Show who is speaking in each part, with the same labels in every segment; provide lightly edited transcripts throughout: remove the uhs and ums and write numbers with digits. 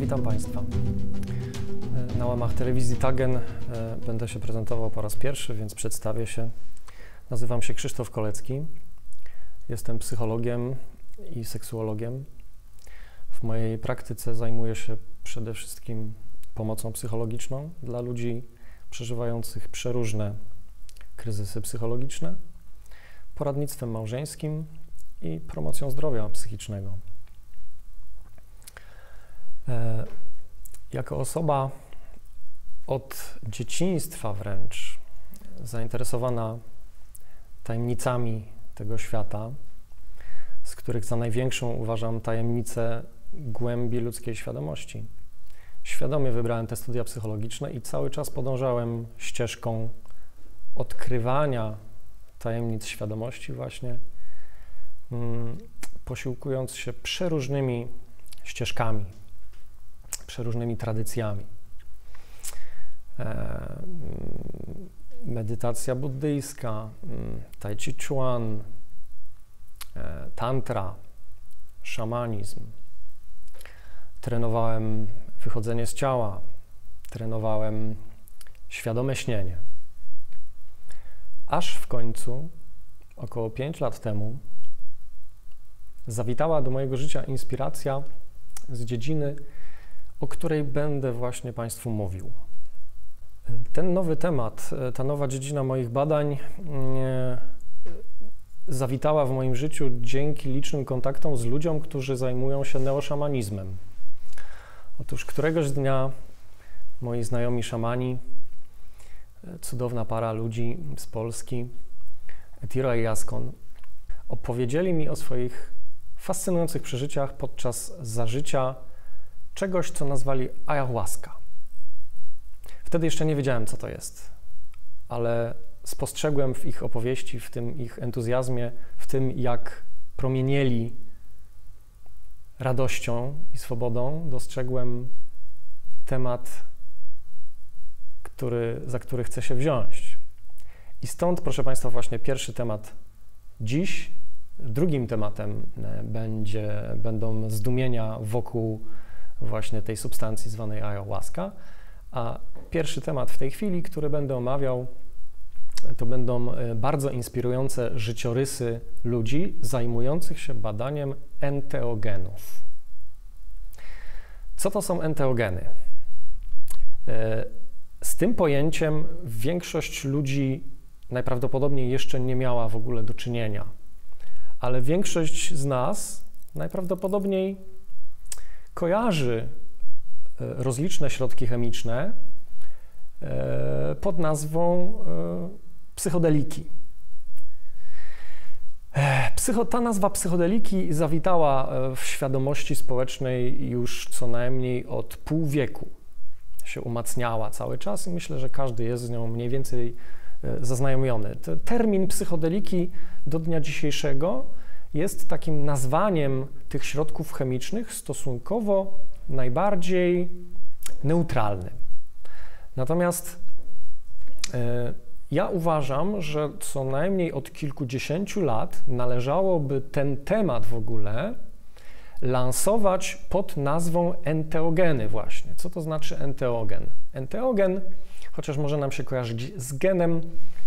Speaker 1: Witam Państwa. Na łamach telewizji Tagen będę się prezentował po raz pierwszy, więc przedstawię się. Nazywam się Krzysztof Kolecki. Jestem psychologiem i seksuologiem. W mojej praktyce zajmuję się przede wszystkim pomocą psychologiczną dla ludzi przeżywających przeróżne kryzysy psychologiczne, poradnictwem małżeńskim i promocją zdrowia psychicznego. Jako osoba od dzieciństwa wręcz zainteresowana tajemnicami tego świata, z których za największą uważam tajemnicę głębi ludzkiej świadomości. Świadomie wybrałem te studia psychologiczne i cały czas podążałem ścieżką odkrywania tajemnic świadomości właśnie, posiłkując się przeróżnymi ścieżkami, przeróżnymi tradycjami. Medytacja buddyjska, tai chi chuan, tantra, szamanizm. Trenowałem wychodzenie z ciała, trenowałem świadome śnienie. Aż w końcu, około 5 lat temu, zawitała do mojego życia inspiracja z dziedziny, o której będę właśnie Państwu mówił. Ten nowy temat, ta nowa dziedzina moich badań zawitała w moim życiu dzięki licznym kontaktom z ludźmi, którzy zajmują się neoszamanizmem. Otóż któregoś dnia moi znajomi szamani, cudowna para ludzi z Polski, Etiro i Jaskon, opowiedzieli mi o swoich fascynujących przeżyciach podczas zażycia czegoś, co nazwali ayahuasca. Wtedy jeszcze nie wiedziałem, co to jest, ale spostrzegłem w ich opowieści, w tym ich entuzjazmie, w tym, jak promienieli radością i swobodą, dostrzegłem temat, za który chcę się wziąć. I stąd, proszę Państwa, właśnie pierwszy temat dziś. Drugim tematem będą zdumienia wokół właśnie tej substancji zwanej ayahuasca, a pierwszy temat w tej chwili, który będę omawiał, to będą bardzo inspirujące życiorysy ludzi zajmujących się badaniem enteogenów. Co to są enteogeny? Z tym pojęciem większość ludzi najprawdopodobniej jeszcze nie miała w ogóle do czynienia, ale większość z nas najprawdopodobniej kojarzy rozliczne środki chemiczne pod nazwą psychodeliki. Ta nazwa psychodeliki zawitała w świadomości społecznej już co najmniej od pół wieku. Się umacniała cały czas i myślę, że każdy jest z nią mniej więcej zaznajomiony. Termin psychodeliki do dnia dzisiejszego jest takim nazwaniem tych środków chemicznych stosunkowo najbardziej neutralnym. Natomiast ja uważam, że co najmniej od kilkudziesięciu lat należałoby ten temat w ogóle lansować pod nazwą enteogeny właśnie. Co to znaczy enteogen? Enteogen, chociaż może nam się kojarzyć z genem,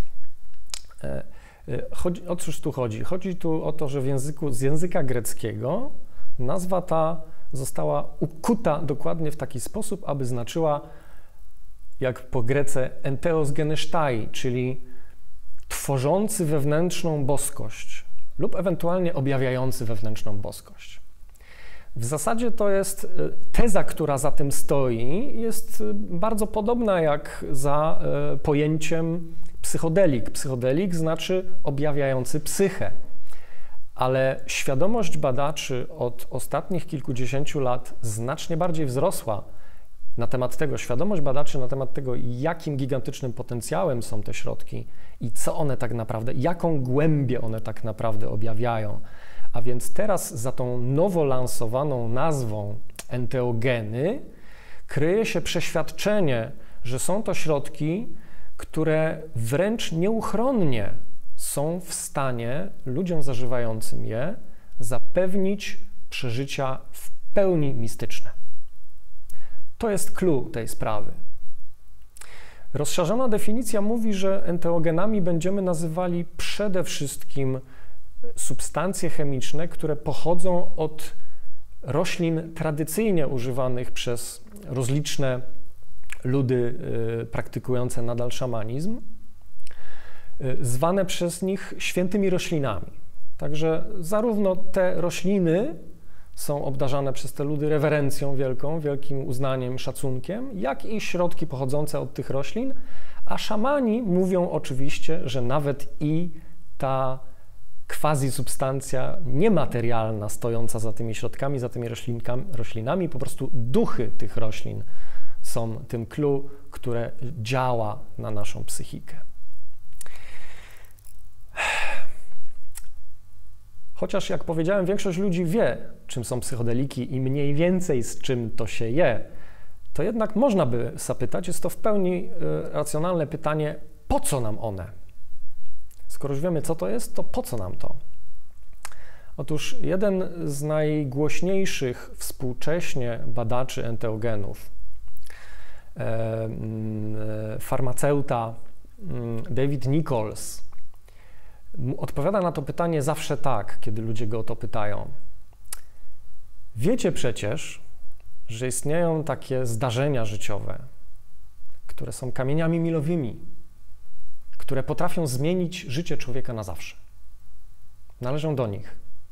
Speaker 1: o cóż tu chodzi? Chodzi tu o to, że z języka greckiego nazwa ta została ukuta dokładnie w taki sposób, aby znaczyła, jak po grece, enteos genestai, czyli tworzący wewnętrzną boskość lub ewentualnie objawiający wewnętrzną boskość. W zasadzie to jest teza, która za tym stoi, jest bardzo podobna jak za pojęciem psychodelik. Psychodelik znaczy objawiający psychę, ale świadomość badaczy od ostatnich kilkudziesięciu lat znacznie bardziej wzrosła na temat tego, świadomość badaczy na temat tego, jakim gigantycznym potencjałem są te środki i co one tak naprawdę, jaką głębię one tak naprawdę objawiają. A więc teraz za tą nowo lansowaną nazwą enteogeny kryje się przeświadczenie, że są to środki, które wręcz nieuchronnie są w stanie ludziom zażywającym je zapewnić przeżycia w pełni mistyczne. To jest clue tej sprawy. Rozszerzona definicja mówi, że enteogenami będziemy nazywali przede wszystkim substancje chemiczne, które pochodzą od roślin tradycyjnie używanych przez rozliczne ludy praktykujące nadal szamanizm, zwane przez nich świętymi roślinami. Także zarówno te rośliny są obdarzane przez te ludy rewerencją wielką, wielkim uznaniem, szacunkiem, jak i środki pochodzące od tych roślin, a szamani mówią oczywiście, że nawet i ta quasi-substancja niematerialna stojąca za tymi środkami, za tymi roślinami, po prostu duchy tych roślin są tym clue, które działa na naszą psychikę. Chociaż, jak powiedziałem, większość ludzi wie, czym są psychodeliki i mniej więcej z czym to się je, to jednak można by zapytać, jest to w pełni racjonalne pytanie, po co nam one? Skoro już wiemy, co to jest, to po co nam to? Otóż jeden z najgłośniejszych współcześnie badaczy enteogenów, farmaceuta David Nichols, odpowiada na to pytanie zawsze tak, kiedy ludzie go o to pytają. Wiecie przecież, że istnieją takie zdarzenia życiowe, które są kamieniami milowymi, które potrafią zmienić życie człowieka na zawsze. Należą do nich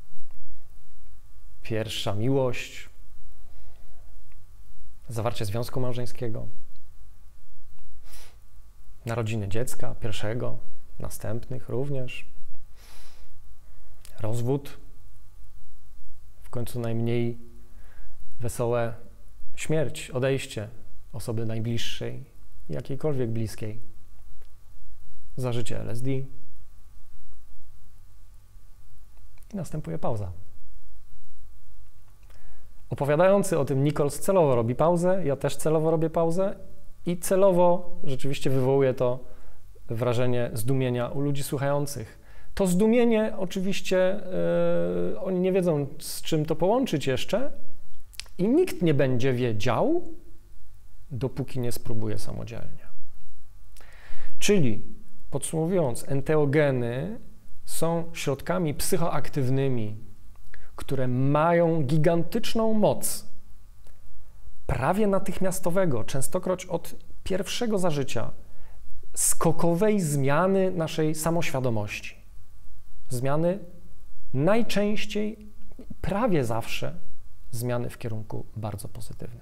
Speaker 1: pierwsza miłość, zawarcie związku małżeńskiego, narodziny dziecka, pierwszego, następnych również, rozwód, w końcu najmniej wesołe śmierć, odejście osoby najbliższej, jakiejkolwiek bliskiej, zażycie LSD i następuje pauza. Opowiadający o tym Nichols celowo robi pauzę, ja też celowo robię pauzę i celowo rzeczywiście wywołuje to wrażenie zdumienia u ludzi słuchających. To zdumienie oczywiście oni nie wiedzą, z czym to połączyć jeszcze i nikt nie będzie wiedział, dopóki nie spróbuje samodzielnie. Czyli, podsumowując, enteogeny są środkami psychoaktywnymi, które mają gigantyczną moc, prawie natychmiastowego, częstokroć od pierwszego zażycia, skokowej zmiany naszej samoświadomości. Zmiany najczęściej, prawie zawsze, zmiany w kierunku bardzo pozytywnym.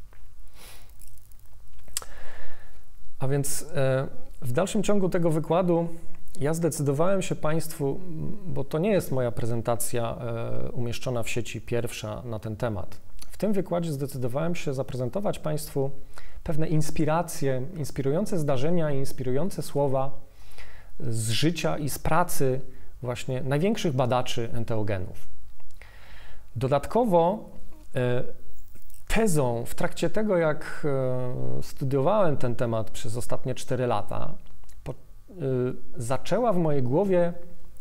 Speaker 1: A więc w dalszym ciągu tego wykładu ja zdecydowałem się Państwu, bo to nie jest moja prezentacja umieszczona w sieci pierwsza na ten temat. W tym wykładzie zdecydowałem się zaprezentować Państwu pewne inspiracje, inspirujące zdarzenia i inspirujące słowa z życia i z pracy właśnie największych badaczy enteogenów. Dodatkowo tezą w trakcie tego, jak studiowałem ten temat przez ostatnie 4 lata, zaczęła w mojej głowie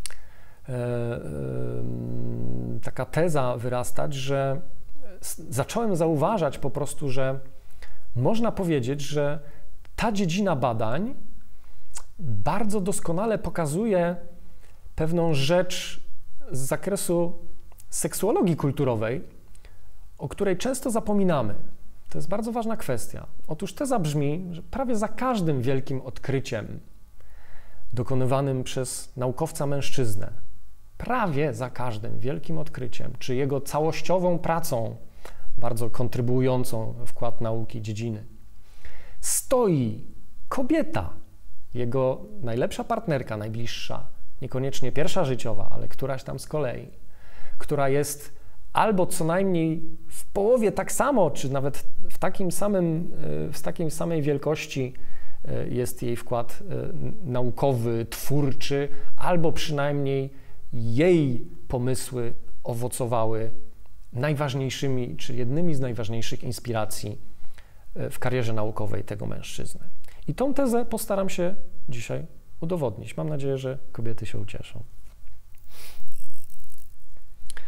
Speaker 1: taka teza wyrastać, że zacząłem zauważać po prostu, że można powiedzieć, że ta dziedzina badań bardzo doskonale pokazuje pewną rzecz z zakresu seksuologii kulturowej, o której często zapominamy. To jest bardzo ważna kwestia. Otóż teza brzmi, że prawie za każdym wielkim odkryciem dokonywanym przez naukowca mężczyznę, prawie za każdym wielkim odkryciem, czy jego całościową pracą, bardzo kontrybuującą w wkład nauki dziedziny, stoi kobieta, jego najlepsza partnerka, najbliższa, niekoniecznie pierwsza życiowa, ale któraś tam z kolei, która jest albo co najmniej w połowie tak samo, czy nawet w takiej samej wielkości jest jej wkład naukowy, twórczy, albo przynajmniej jej pomysły owocowały najważniejszymi, czy jednymi z najważniejszych inspiracji w karierze naukowej tego mężczyzny. I tą tezę postaram się dzisiaj udowodnić. Mam nadzieję, że kobiety się ucieszą.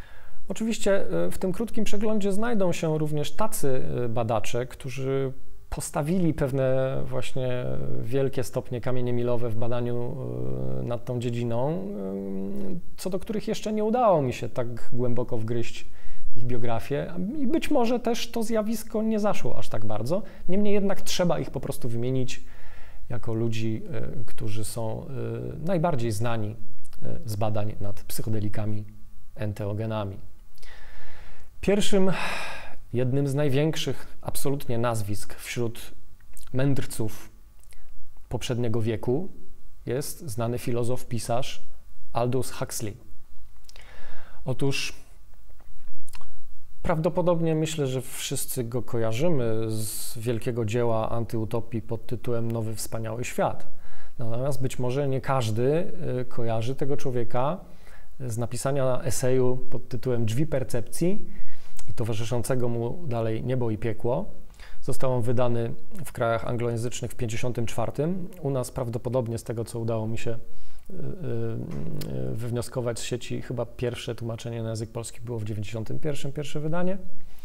Speaker 1: Oczywiście w tym krótkim przeglądzie znajdą się również tacy badacze, którzy postawili pewne właśnie wielkie stopnie kamienie milowe w badaniu nad tą dziedziną, co do których jeszcze nie udało mi się tak głęboko wgryźć w ich biografię i być może też to zjawisko nie zaszło aż tak bardzo. Niemniej jednak trzeba ich po prostu wymienić jako ludzi, którzy są najbardziej znani z badań nad psychodelikami, enteogenami. Pierwszym, jednym z największych absolutnie nazwisk wśród mędrców poprzedniego wieku jest znany filozof, pisarz Aldous Huxley. Otóż prawdopodobnie myślę, że wszyscy go kojarzymy z wielkiego dzieła antyutopii pod tytułem Nowy Wspaniały Świat. Natomiast być może nie każdy kojarzy tego człowieka z napisania eseju pod tytułem Drzwi percepcji i towarzyszącego mu dalej Niebo i Piekło. Został on wydany w krajach anglojęzycznych w 1954. U nas prawdopodobnie, z tego co udało mi się wywnioskować z sieci, chyba pierwsze tłumaczenie na język polski było w 1991, pierwsze wydanie.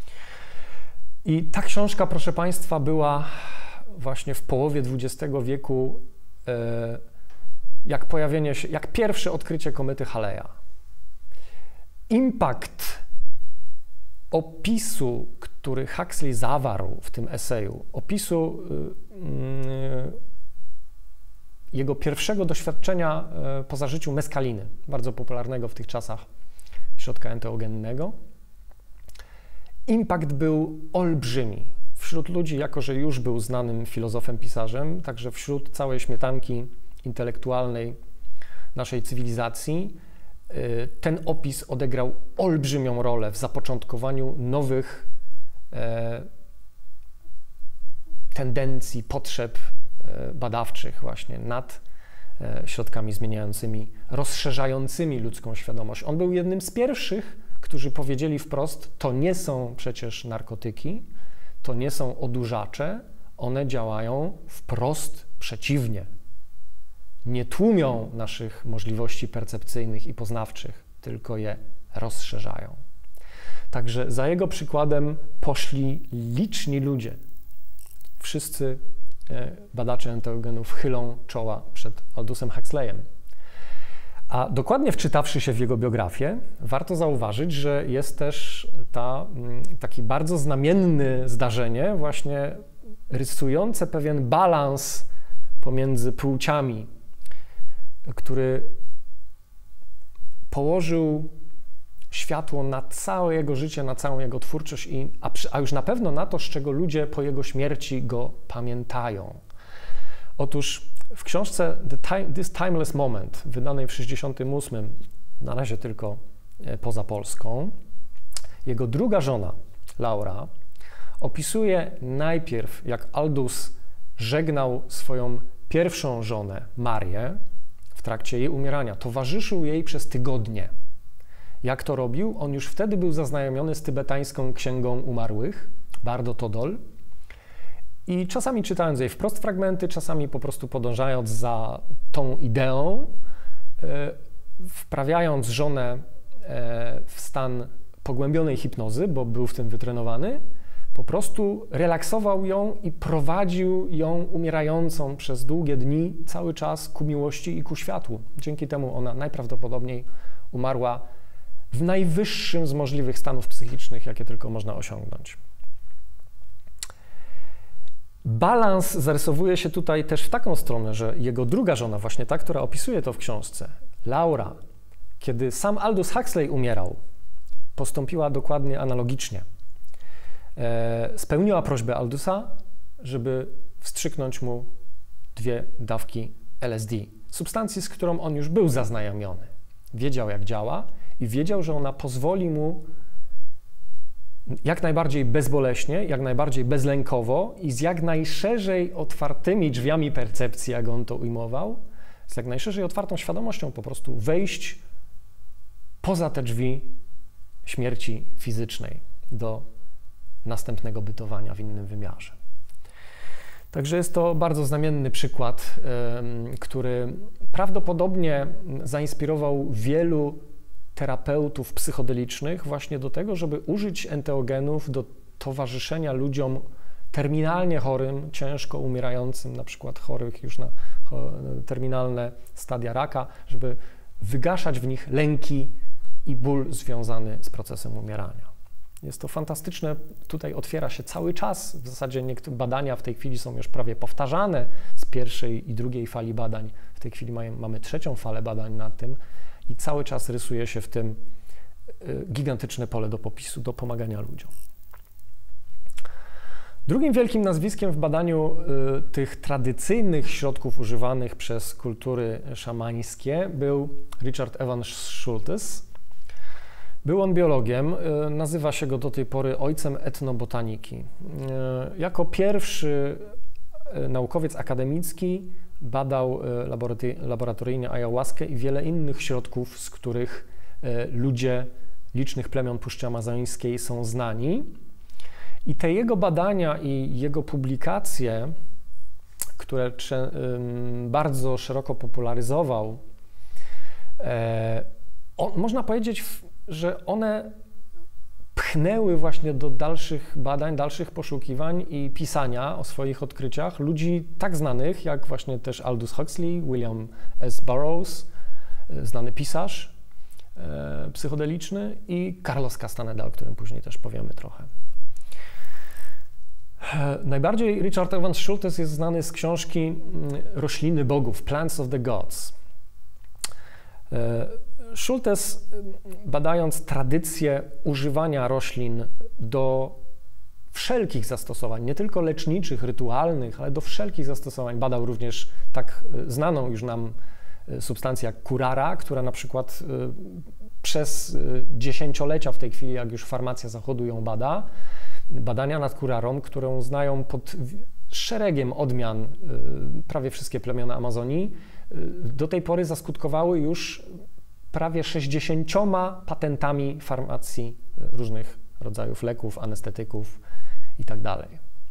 Speaker 1: I ta książka, proszę Państwa, była właśnie w połowie XX wieku jak pojawienie się, jak pierwsze odkrycie komety Haleja. Impact opisu, który Huxley zawarł w tym eseju, opisu jego pierwszego doświadczenia po zażyciu meskaliny, bardzo popularnego w tych czasach środka enteogennego. Impact był olbrzymi wśród ludzi, jako że już był znanym filozofem, pisarzem, także wśród całej śmietanki intelektualnej naszej cywilizacji. Ten opis odegrał olbrzymią rolę w zapoczątkowaniu nowych tendencji, potrzeb badawczych właśnie nad środkami zmieniającymi, rozszerzającymi ludzką świadomość. On był jednym z pierwszych, którzy powiedzieli wprost, to nie są przecież narkotyki, to nie są odurzacze, one działają wprost przeciwnie. Nie tłumią naszych możliwości percepcyjnych i poznawczych, tylko je rozszerzają. Także za jego przykładem poszli liczni ludzie. Wszyscy badacze enteogenów chylą czoła przed Aldousem Huxleyem. A dokładnie wczytawszy się w jego biografię, warto zauważyć, że jest też taki bardzo znamienne zdarzenie, właśnie rysujące pewien balans pomiędzy płciami, który położył światło na całe jego życie, na całą jego twórczość, a już na pewno na to, z czego ludzie po jego śmierci go pamiętają. Otóż w książce This Timeless Moment, wydanej w 1968, na razie tylko poza Polską, jego druga żona, Laura, opisuje najpierw, jak Aldous żegnał swoją pierwszą żonę, Marię, w trakcie jej umierania. Towarzyszył jej przez tygodnie. Jak to robił? On już wtedy był zaznajomiony z tybetańską księgą umarłych, Bardo Todol, i czasami czytając jej wprost fragmenty, czasami po prostu podążając za tą ideą, wprawiając żonę w stan pogłębionej hipnozy, bo był w tym wytrenowany, po prostu relaksował ją i prowadził ją umierającą przez długie dni cały czas ku miłości i ku światłu. Dzięki temu ona najprawdopodobniej umarła w najwyższym z możliwych stanów psychicznych, jakie tylko można osiągnąć. Balans zarysowuje się tutaj też w taką stronę, że jego druga żona, właśnie ta, która opisuje to w książce, Laura, kiedy sam Aldous Huxley umierał, postąpiła dokładnie analogicznie. Spełniła prośbę Aldousa, żeby wstrzyknąć mu 2 dawki LSD, substancji, z którą on już był zaznajomiony. Wiedział, jak działa i wiedział, że ona pozwoli mu jak najbardziej bezboleśnie, jak najbardziej bezlękowo i z jak najszerzej otwartymi drzwiami percepcji, jak on to ujmował, z jak najszerzej otwartą świadomością po prostu wejść poza te drzwi śmierci fizycznej do następnego bytowania w innym wymiarze. Także jest to bardzo znamienny przykład, który prawdopodobnie zainspirował wielu terapeutów psychodelicznych właśnie do tego, żeby użyć enteogenów do towarzyszenia ludziom terminalnie chorym, ciężko umierającym, na przykład chorych już na terminalne stadia raka, żeby wygaszać w nich lęki i ból związany z procesem umierania. Jest to fantastyczne, tutaj otwiera się cały czas, w zasadzie niektóre badania w tej chwili są już prawie powtarzane z pierwszej i drugiej fali badań, w tej chwili mamy trzecią falę badań nad tym i cały czas rysuje się w tym gigantyczne pole do popisu, do pomagania ludziom. Drugim wielkim nazwiskiem w badaniu tych tradycyjnych środków używanych przez kultury szamańskie był Richard Evans Schultes. Był on biologiem, nazywa się go do tej pory ojcem etnobotaniki. Jako pierwszy naukowiec akademicki badał laboratoryjnie ayahuaskę i wiele innych środków, z których ludzie licznych plemion Puszczy Amazońskiej są znani. I te jego badania i jego publikacje, które bardzo szeroko popularyzował, można powiedzieć, że one pchnęły właśnie do dalszych badań, dalszych poszukiwań i pisania o swoich odkryciach ludzi tak znanych, jak właśnie też Aldous Huxley, William S. Burroughs, znany pisarz psychodeliczny, i Carlos Castaneda, o którym później też powiemy trochę. Najbardziej Richard Evans Schultes jest znany z książki Rośliny Bogów, Plants of the Gods. Schultes, badając tradycję używania roślin do wszelkich zastosowań, nie tylko leczniczych, rytualnych, ale do wszelkich zastosowań, badał również tak znaną już nam substancję jak curara, która na przykład przez dziesięciolecia w tej chwili, jak już farmacja zachodu ją bada, badania nad curarą, którą znają pod szeregiem odmian prawie wszystkie plemiona Amazonii, do tej pory zaskutkowały już prawie 60 patentami farmacji różnych rodzajów leków, anestetyków itd.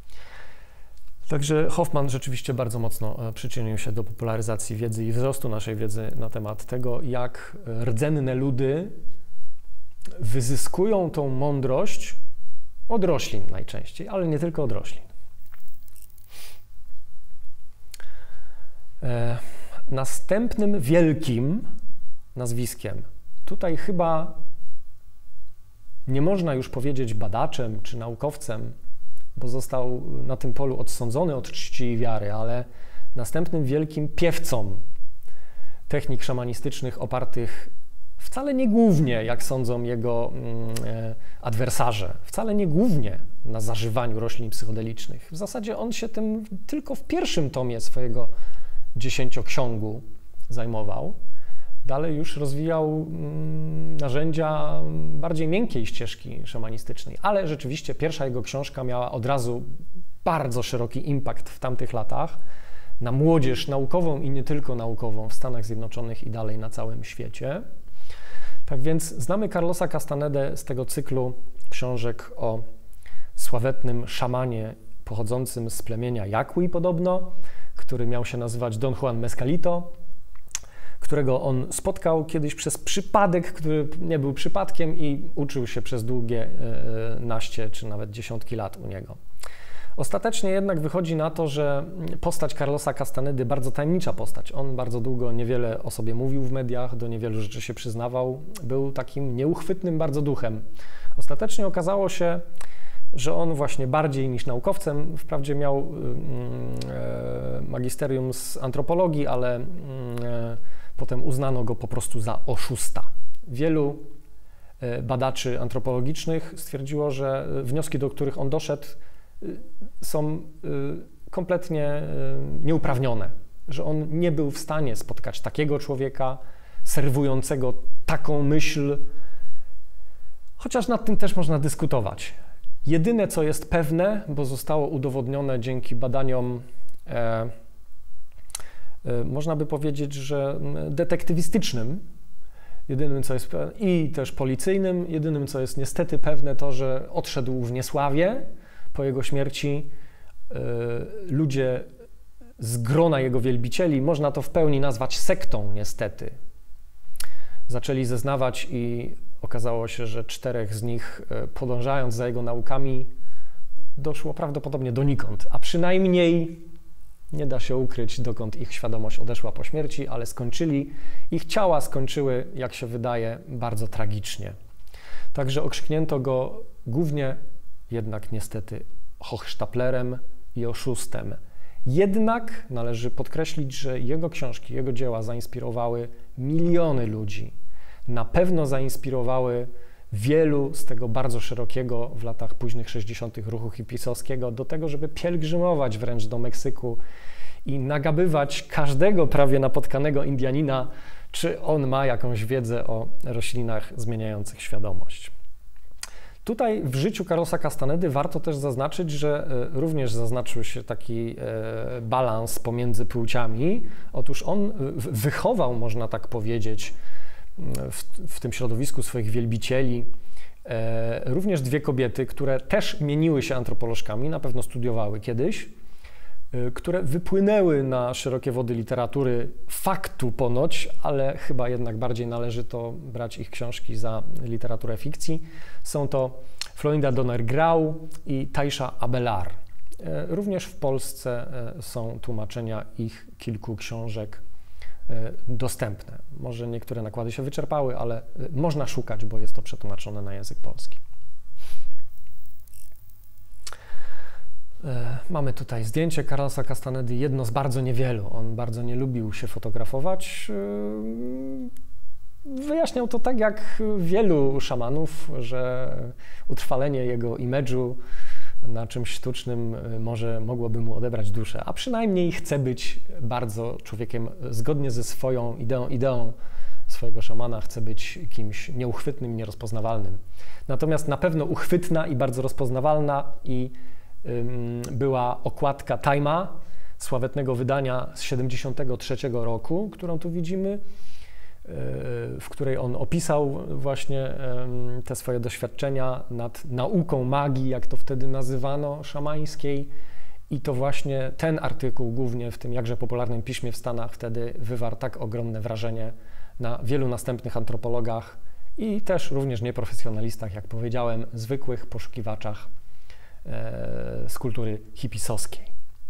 Speaker 1: Także Hoffman rzeczywiście bardzo mocno przyczynił się do popularyzacji wiedzy i wzrostu naszej wiedzy na temat tego, jak rdzenne ludy wyzyskują tą mądrość od roślin najczęściej, ale nie tylko od roślin. Następnym wielkim nazwiskiem, tutaj chyba nie można już powiedzieć badaczem czy naukowcem, bo został na tym polu odsądzony od czci i wiary, ale następnym wielkim piewcą technik szamanistycznych opartych wcale nie głównie, jak sądzą jego adwersarze, wcale nie głównie na zażywaniu roślin psychodelicznych. W zasadzie on się tym tylko w pierwszym tomie swojego 10-ksiągu zajmował. Dalej już rozwijał narzędzia bardziej miękkiej ścieżki szamanistycznej, ale rzeczywiście pierwsza jego książka miała od razu bardzo szeroki impact w tamtych latach na młodzież naukową i nie tylko naukową w Stanach Zjednoczonych i dalej na całym świecie. Tak więc znamy Carlosa Castanedę z tego cyklu książek o sławetnym szamanie pochodzącym z plemienia Yaqui podobno, który miał się nazywać Don Juan Mescalito, którego on spotkał kiedyś przez przypadek, który nie był przypadkiem, i uczył się przez długie naście czy nawet dziesiątki lat u niego. Ostatecznie jednak wychodzi na to, że postać Carlosa Castanedy, bardzo tajemnicza postać, on bardzo długo niewiele o sobie mówił w mediach, do niewielu rzeczy się przyznawał, był takim nieuchwytnym bardzo duchem. Ostatecznie okazało się, że on właśnie bardziej niż naukowcem, wprawdzie miał magisterium z antropologii, ale potem uznano go po prostu za oszusta. Wielu badaczy antropologicznych stwierdziło, że wnioski, do których on doszedł, są kompletnie nieuprawnione, że on nie był w stanie spotkać takiego człowieka serwującego taką myśl, chociaż nad tym też można dyskutować. Jedyne, co jest pewne, bo zostało udowodnione dzięki badaniom, można by powiedzieć, że detektywistycznym, jedynym, co jest pewne, i też policyjnym, jedynym, co jest niestety pewne, to, że odszedł w niesławie. Po jego śmierci ludzie z grona jego wielbicieli, można to w pełni nazwać sektą niestety, zaczęli zeznawać i okazało się, że 4 z nich, podążając za jego naukami, doszło prawdopodobnie donikąd, a przynajmniej nie da się ukryć, dokąd ich świadomość odeszła po śmierci, ale ich ciała skończyły, jak się wydaje, bardzo tragicznie. Także okrzyknięto go głównie jednak niestety Hochsztaplerem i oszustem. Jednak należy podkreślić, że jego książki, jego dzieła zainspirowały miliony ludzi. Na pewno zainspirowały wielu z tego bardzo szerokiego w latach późnych 60. ruchu hipisowskiego do tego, żeby pielgrzymować wręcz do Meksyku i nagabywać każdego prawie napotkanego Indianina, czy on ma jakąś wiedzę o roślinach zmieniających świadomość. Tutaj w życiu Carlosa Castanedy warto też zaznaczyć, że również zaznaczył się taki balans pomiędzy płciami. Otóż on wychował, można tak powiedzieć, w tym środowisku swoich wielbicieli również 2 kobiety, które też mieniły się antropolożkami, na pewno studiowały kiedyś, które wypłynęły na szerokie wody literatury faktu ponoć, ale chyba jednak bardziej należy to brać ich książki za literaturę fikcji. Są to Florinda Donner-Grau i Taisha Abelard. Również w Polsce są tłumaczenia ich kilku książek dostępne. Może niektóre nakłady się wyczerpały, ale można szukać, bo jest to przetłumaczone na język polski. Mamy tutaj zdjęcie Carlosa Castanedy, jedno z bardzo niewielu. On bardzo nie lubił się fotografować. Wyjaśniał to tak jak wielu szamanów, że utrwalenie jego imidżu na czymś sztucznym mogłoby mu odebrać duszę, a przynajmniej chce być bardzo człowiekiem zgodnie ze swoją ideą swojego szamana, chce być kimś nieuchwytnym, nierozpoznawalnym. Natomiast na pewno uchwytna i bardzo rozpoznawalna była okładka Time'a, sławetnego wydania z 1973 roku, którą tu widzimy, w której on opisał właśnie te swoje doświadczenia nad nauką magii, jak to wtedy nazywano, szamańskiej. I to właśnie ten artykuł, głównie w tym jakże popularnym piśmie w Stanach, wtedy wywarł tak ogromne wrażenie na wielu następnych antropologach i też również nieprofesjonalistach, jak powiedziałem, zwykłych poszukiwaczach z kultury hipisowskiej.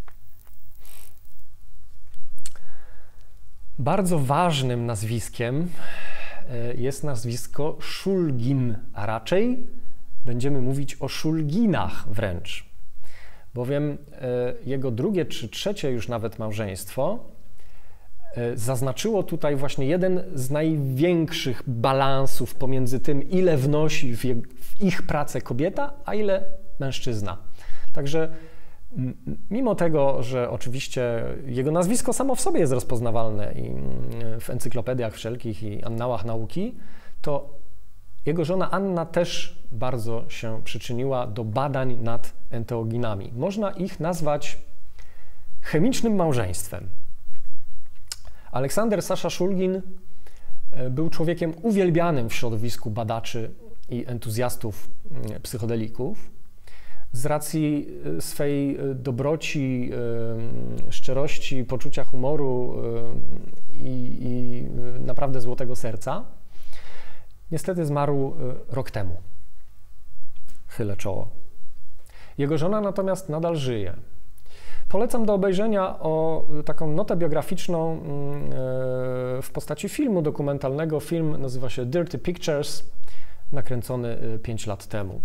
Speaker 1: Bardzo ważnym nazwiskiem jest nazwisko Szulgin, a raczej będziemy mówić o Szulginach wręcz, bowiem jego 2. czy 3. już nawet małżeństwo zaznaczyło tutaj właśnie jeden z największych balansów pomiędzy tym, ile wnosi w ich pracę kobieta, a ile mężczyzna. Także mimo tego, że oczywiście jego nazwisko samo w sobie jest rozpoznawalne i w encyklopediach wszelkich i annałach nauki, to jego żona Anna też bardzo się przyczyniła do badań nad enteoginami. Można ich nazwać chemicznym małżeństwem. Aleksander Sasza Szulgin był człowiekiem uwielbianym w środowisku badaczy i entuzjastów psychodelików. Z racji swej dobroci, szczerości, poczucia humoru i naprawdę złotego serca, niestety zmarł rok temu. Chylę czoło. Jego żona natomiast nadal żyje. Polecam do obejrzenia taką notę biograficzną w postaci filmu dokumentalnego. Film nazywa się Dirty Pictures, nakręcony 5 lat temu.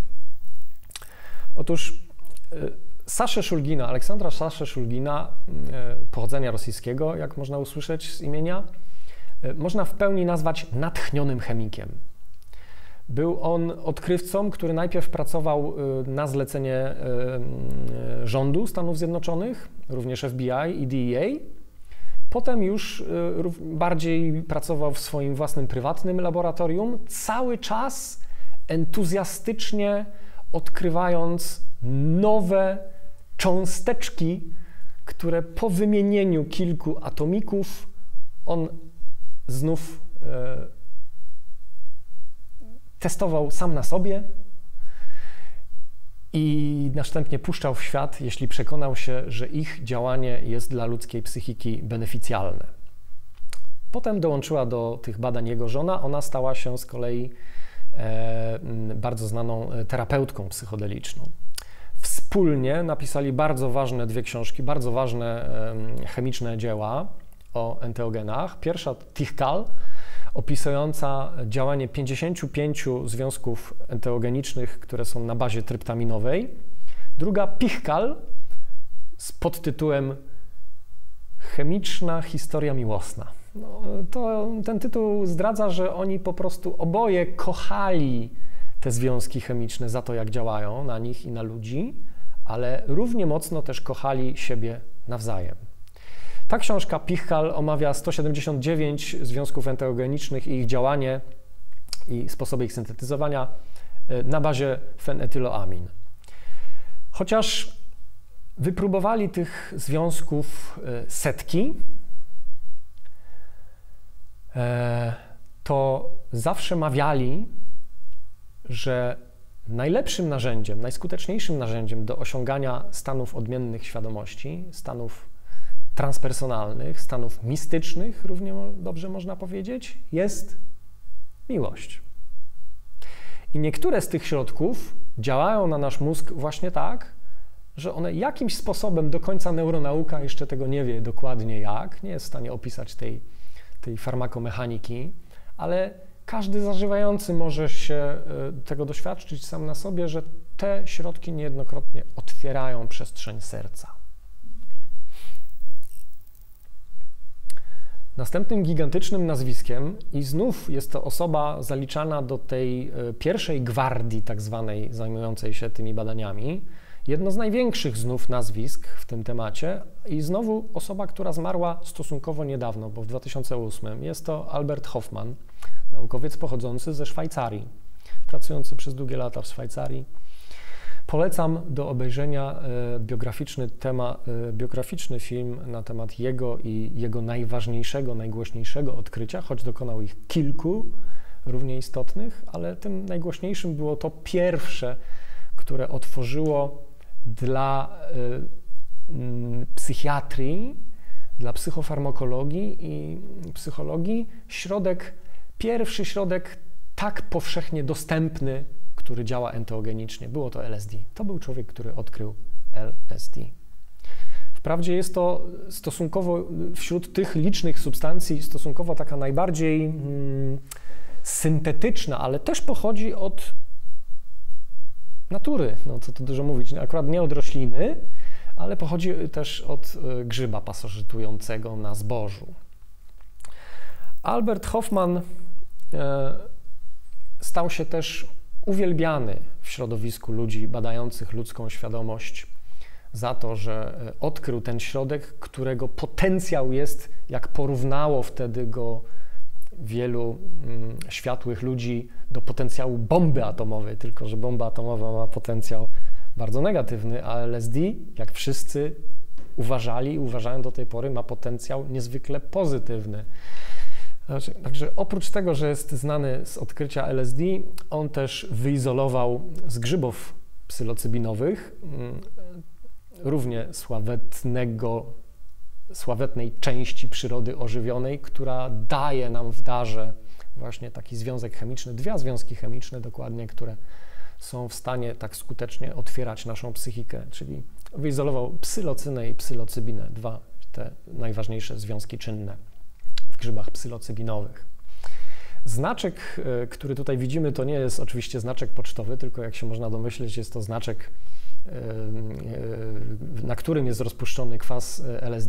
Speaker 1: Otóż Saszę Szulgina, Aleksandra Saszę Szulgina, pochodzenia rosyjskiego, jak można usłyszeć z imienia, można w pełni nazwać natchnionym chemikiem. Był on odkrywcą, który najpierw pracował na zlecenie rządu Stanów Zjednoczonych, również FBI i DEA. Potem już bardziej pracował w swoim własnym prywatnym laboratorium, cały czas entuzjastycznie odkrywając nowe cząsteczki, które po wymienieniu kilku atomików on znów testował sam na sobie i następnie puszczał w świat, jeśli przekonał się, że ich działanie jest dla ludzkiej psychiki beneficjalne. Potem dołączyła do tych badań jego żona, ona stała się z kolei bardzo znaną terapeutką psychodeliczną. Wspólnie napisali bardzo ważne dwie książki, bardzo ważne chemiczne dzieła o enteogenach. Pierwsza Tichkal, opisująca działanie 55 związków enteogenicznych, które są na bazie tryptaminowej. Druga Pichkal z podtytułem Chemiczna historia miłosna. No, ten tytuł zdradza, że oni po prostu oboje kochali te związki chemiczne za to, jak działają na nich i na ludzi, ale równie mocno też kochali siebie nawzajem. Ta książka Pichkal omawia 179 związków enteogenicznych i ich działanie i sposoby ich syntetyzowania na bazie fenetyloamin. Chociaż wypróbowali tych związków setki, to zawsze mawiali, że najlepszym narzędziem, najskuteczniejszym narzędziem do osiągania stanów odmiennych świadomości, stanów transpersonalnych, stanów mistycznych, równie dobrze można powiedzieć, jest miłość. I niektóre z tych środków działają na nasz mózg właśnie tak, że one jakimś sposobem, do końca neuronauka jeszcze tego nie wie dokładnie jak, nie jest w stanie opisać tej farmakomechaniki, ale każdy zażywający może się tego doświadczyć sam na sobie, że te środki niejednokrotnie otwierają przestrzeń serca. Następnym gigantycznym nazwiskiem, i znów jest to osoba zaliczana do tej pierwszej gwardii tak zwanej zajmującej się tymi badaniami, jedno z największych znów nazwisk w tym temacie i znowu osoba, która zmarła stosunkowo niedawno, bo w 2008. Jest to Albert Hofmann, naukowiec pochodzący ze Szwajcarii, pracujący przez długie lata w Szwajcarii. Polecam do obejrzenia biograficzny film na temat jego i jego najważniejszego, najgłośniejszego odkrycia, choć dokonał ich kilku równie istotnych, ale tym najgłośniejszym było to pierwsze, które otworzyło dla psychiatrii, dla psychofarmakologii i psychologii pierwszy środek tak powszechnie dostępny, który działa enteogenicznie. Było to LSD. To był człowiek, który odkrył LSD. Wprawdzie jest to stosunkowo wśród tych licznych substancji stosunkowo taka najbardziej syntetyczna, ale też pochodzi od natury, no co tu dużo mówić, akurat nie od rośliny, ale pochodzi też od grzyba pasożytującego na zbożu. Albert Hofmann stał się też uwielbiany w środowisku ludzi badających ludzką świadomość za to, że odkrył ten środek, którego potencjał jest, jak porównało wtedy go wielu światłych ludzi do potencjału bomby atomowej, tylko że bomba atomowa ma potencjał bardzo negatywny, a LSD, jak wszyscy uważali i uważają do tej pory, ma potencjał niezwykle pozytywny. Także oprócz tego, że jest znany z odkrycia LSD, on też wyizolował z grzybów psylocybinowych równie sławetnej części przyrody ożywionej, która daje nam w darze właśnie taki związek chemiczny, dwa związki chemiczne dokładnie, które są w stanie tak skutecznie otwierać naszą psychikę, czyli wyizolował psylocynę i psylocybinę, dwa te najważniejsze związki czynne w grzybach psylocybinowych. Znaczek, który tutaj widzimy, to nie jest oczywiście znaczek pocztowy, tylko jak się można domyśleć, jest to znaczek, na którym jest rozpuszczony kwas LSD.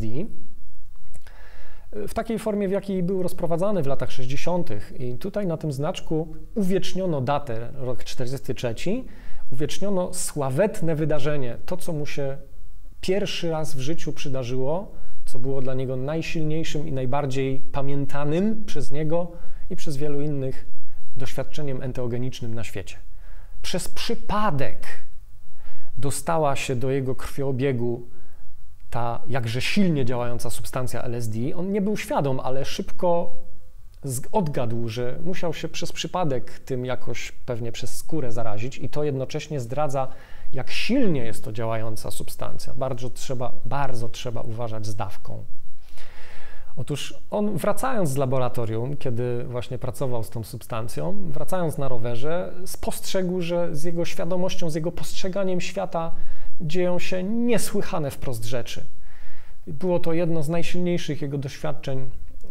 Speaker 1: W takiej formie, w jakiej był rozprowadzany w latach 60. I tutaj na tym znaczku uwieczniono datę, rok 43, uwieczniono sławetne wydarzenie, to co mu się pierwszy raz w życiu przydarzyło, co było dla niego najsilniejszym i najbardziej pamiętanym przez niego i przez wielu innych doświadczeniem enteogenicznym na świecie. Przez przypadek dostała się do jego krwiobiegu ta jakże silnie działająca substancja LSD. On nie był świadom, ale szybko odgadł, że musiał się przez przypadek tym jakoś pewnie przez skórę zarazić i to jednocześnie zdradza, jak silnie jest to działająca substancja. Bardzo trzeba uważać z dawką. Otóż on, wracając z laboratorium, kiedy właśnie pracował z tą substancją, wracając na rowerze, spostrzegł, że z jego świadomością, z jego postrzeganiem świata dzieją się niesłychane wprost rzeczy. Było to jedno z najsilniejszych jego doświadczeń,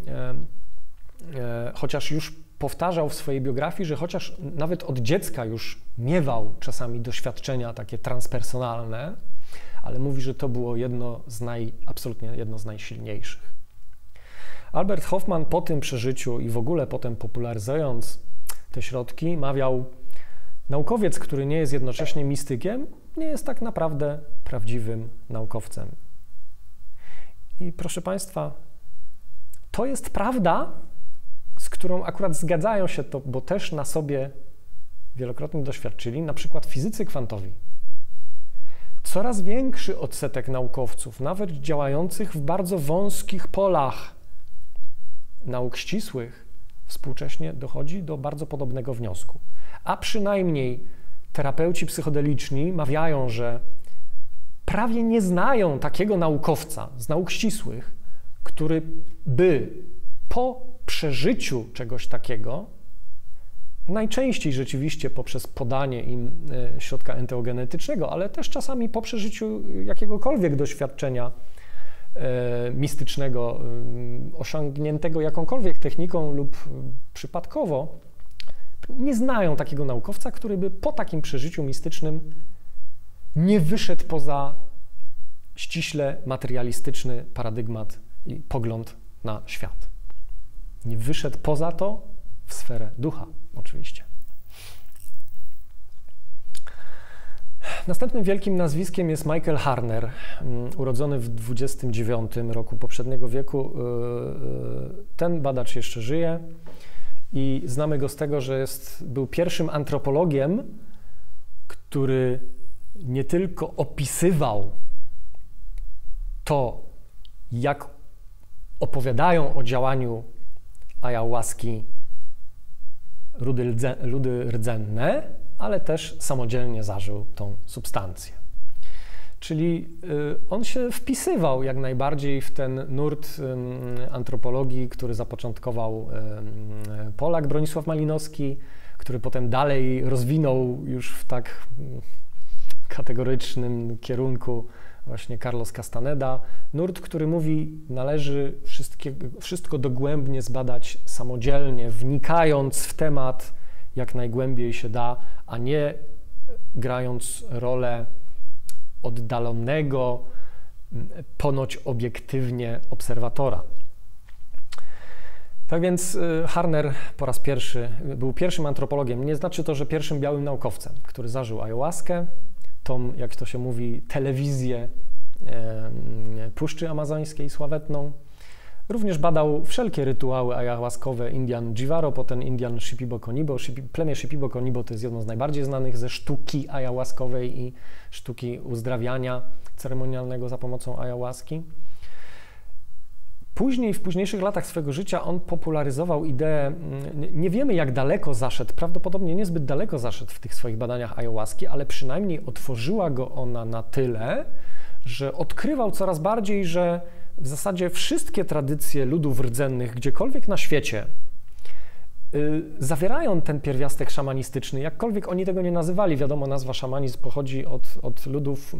Speaker 1: chociaż już powtarzał w swojej biografii, że chociaż nawet od dziecka już miewał czasami doświadczenia takie transpersonalne, ale mówi, że to było absolutnie jedno z najsilniejszych. Albert Hofmann po tym przeżyciu i w ogóle potem popularyzując te środki mawiał: naukowiec, który nie jest jednocześnie mistykiem, nie jest tak naprawdę prawdziwym naukowcem. I proszę Państwa, to jest prawda, z którą akurat zgadzają się to, bo też na sobie wielokrotnie doświadczyli, na przykład fizycy kwantowi. Coraz większy odsetek naukowców, nawet działających w bardzo wąskich polach nauk ścisłych, współcześnie dochodzi do bardzo podobnego wniosku. A przynajmniej terapeuci psychodeliczni mawiają, że prawie nie znają takiego naukowca z nauk ścisłych, który by po przeżyciu czegoś takiego, najczęściej rzeczywiście poprzez podanie im środka enteogenetycznego, ale też czasami po przeżyciu jakiegokolwiek doświadczenia mistycznego, osiągniętego jakąkolwiek techniką lub przypadkowo, nie znają takiego naukowca, który by po takim przeżyciu mistycznym nie wyszedł poza ściśle materialistyczny paradygmat i pogląd na świat. Nie wyszedł poza to w sferę ducha, oczywiście. Następnym wielkim nazwiskiem jest Michael Harner, urodzony w 29 roku poprzedniego wieku. Ten badacz jeszcze żyje i znamy go z tego, że był pierwszym antropologiem, który nie tylko opisywał to, jak opowiadają o działaniu ayahuaski ludy rdzenne, ale też samodzielnie zażył tą substancję. Czyli on się wpisywał jak najbardziej w ten nurt antropologii, który zapoczątkował Polak Bronisław Malinowski, który potem dalej rozwinął już w tak kategorycznym kierunku właśnie Carlos Castaneda. Nurt, który mówi, należy wszystko dogłębnie zbadać samodzielnie, wnikając w temat jak najgłębiej się da, a nie grając rolę oddalonego, ponoć obiektywnie obserwatora. Tak więc Harner po raz pierwszy był pierwszym antropologiem. Nie znaczy to, że pierwszym białym naukowcem, który zażył ayahuaskę, tą, jak to się mówi, telewizję Puszczy Amazońskiej sławetną. Również badał wszelkie rytuały ayahuaskowe Indian Jivaro, potem Indian Shipibo Konibo. Plemię Shipibo Konibo to jest jedno z najbardziej znanych ze sztuki ayahuaskowej i sztuki uzdrawiania ceremonialnego za pomocą ayahuaski. Później, w późniejszych latach swojego życia on popularyzował ideę, nie wiemy jak daleko zaszedł, prawdopodobnie niezbyt daleko zaszedł w tych swoich badaniach ayahuaski, ale przynajmniej otworzyła go ona na tyle, że odkrywał coraz bardziej, że w zasadzie wszystkie tradycje ludów rdzennych gdziekolwiek na świecie zawierają ten pierwiastek szamanistyczny, jakkolwiek oni tego nie nazywali. Wiadomo, nazwa szamanizm pochodzi od ludów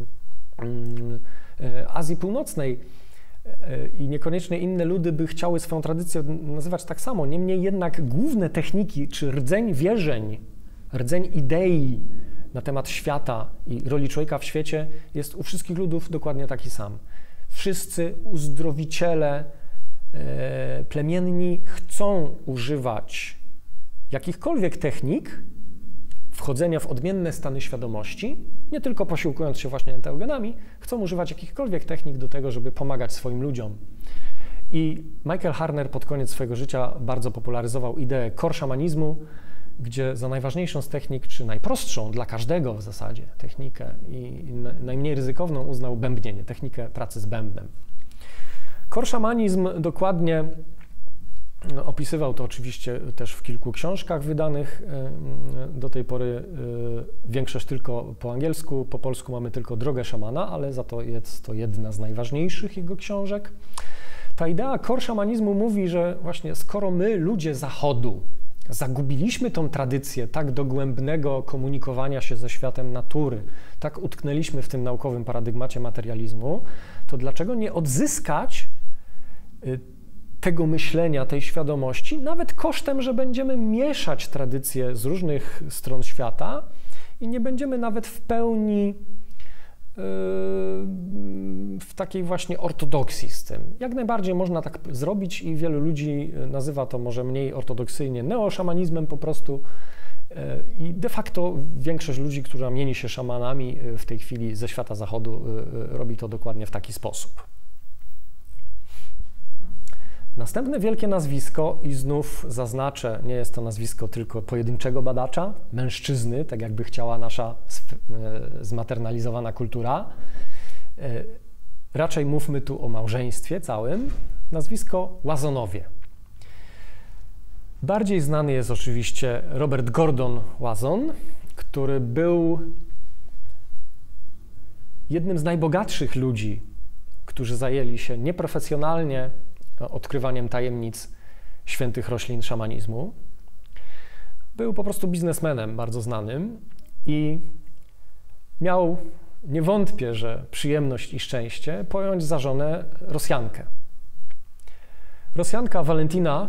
Speaker 1: Azji Północnej i niekoniecznie inne ludy by chciały swoją tradycję nazywać tak samo. Niemniej jednak główne techniki, czy rdzeń wierzeń, rdzeń idei na temat świata i roli człowieka w świecie jest u wszystkich ludów dokładnie taki sam. Wszyscy uzdrowiciele plemienni chcą używać jakichkolwiek technik wchodzenia w odmienne stany świadomości, nie tylko posiłkując się właśnie enteogenami, chcą używać jakichkolwiek technik do tego, żeby pomagać swoim ludziom. I Michael Harner pod koniec swojego życia bardzo popularyzował ideę core szamanizmu, gdzie za najważniejszą z technik, czy najprostszą dla każdego w zasadzie technikę i najmniej ryzykowną uznał bębnienie, technikę pracy z bębnem. Core szamanizm dokładnie opisywał to oczywiście też w kilku książkach wydanych. Do tej pory większość tylko po angielsku, po polsku mamy tylko Drogę szamana, ale za to jest to jedna z najważniejszych jego książek. Ta idea core szamanizmu mówi, że właśnie skoro my, ludzie Zachodu, zagubiliśmy tą tradycję tak dogłębnego komunikowania się ze światem natury, tak utknęliśmy w tym naukowym paradygmacie materializmu, to dlaczego nie odzyskać tego myślenia, tej świadomości, nawet kosztem, że będziemy mieszać tradycje z różnych stron świata i nie będziemy nawet w pełni w takiej właśnie ortodoksji z tym. Jak najbardziej można tak zrobić i wielu ludzi nazywa to może mniej ortodoksyjnie neoszamanizmem po prostu i de facto większość ludzi, która mieni się szamanami w tej chwili ze świata zachodu, robi to dokładnie w taki sposób. Następne wielkie nazwisko i znów zaznaczę, nie jest to nazwisko tylko pojedynczego badacza, mężczyzny, tak jakby chciała nasza zmaternalizowana kultura. Raczej mówmy tu o małżeństwie całym. Nazwisko Łazonowie. Bardziej znany jest oczywiście Robert Gordon Łazon, który był jednym z najbogatszych ludzi, którzy zajęli się nieprofesjonalnie odkrywaniem tajemnic świętych roślin szamanizmu. Był po prostu biznesmenem bardzo znanym i miał, nie wątpię, że przyjemność i szczęście pojąć za żonę Rosjankę. Rosjanka Walentina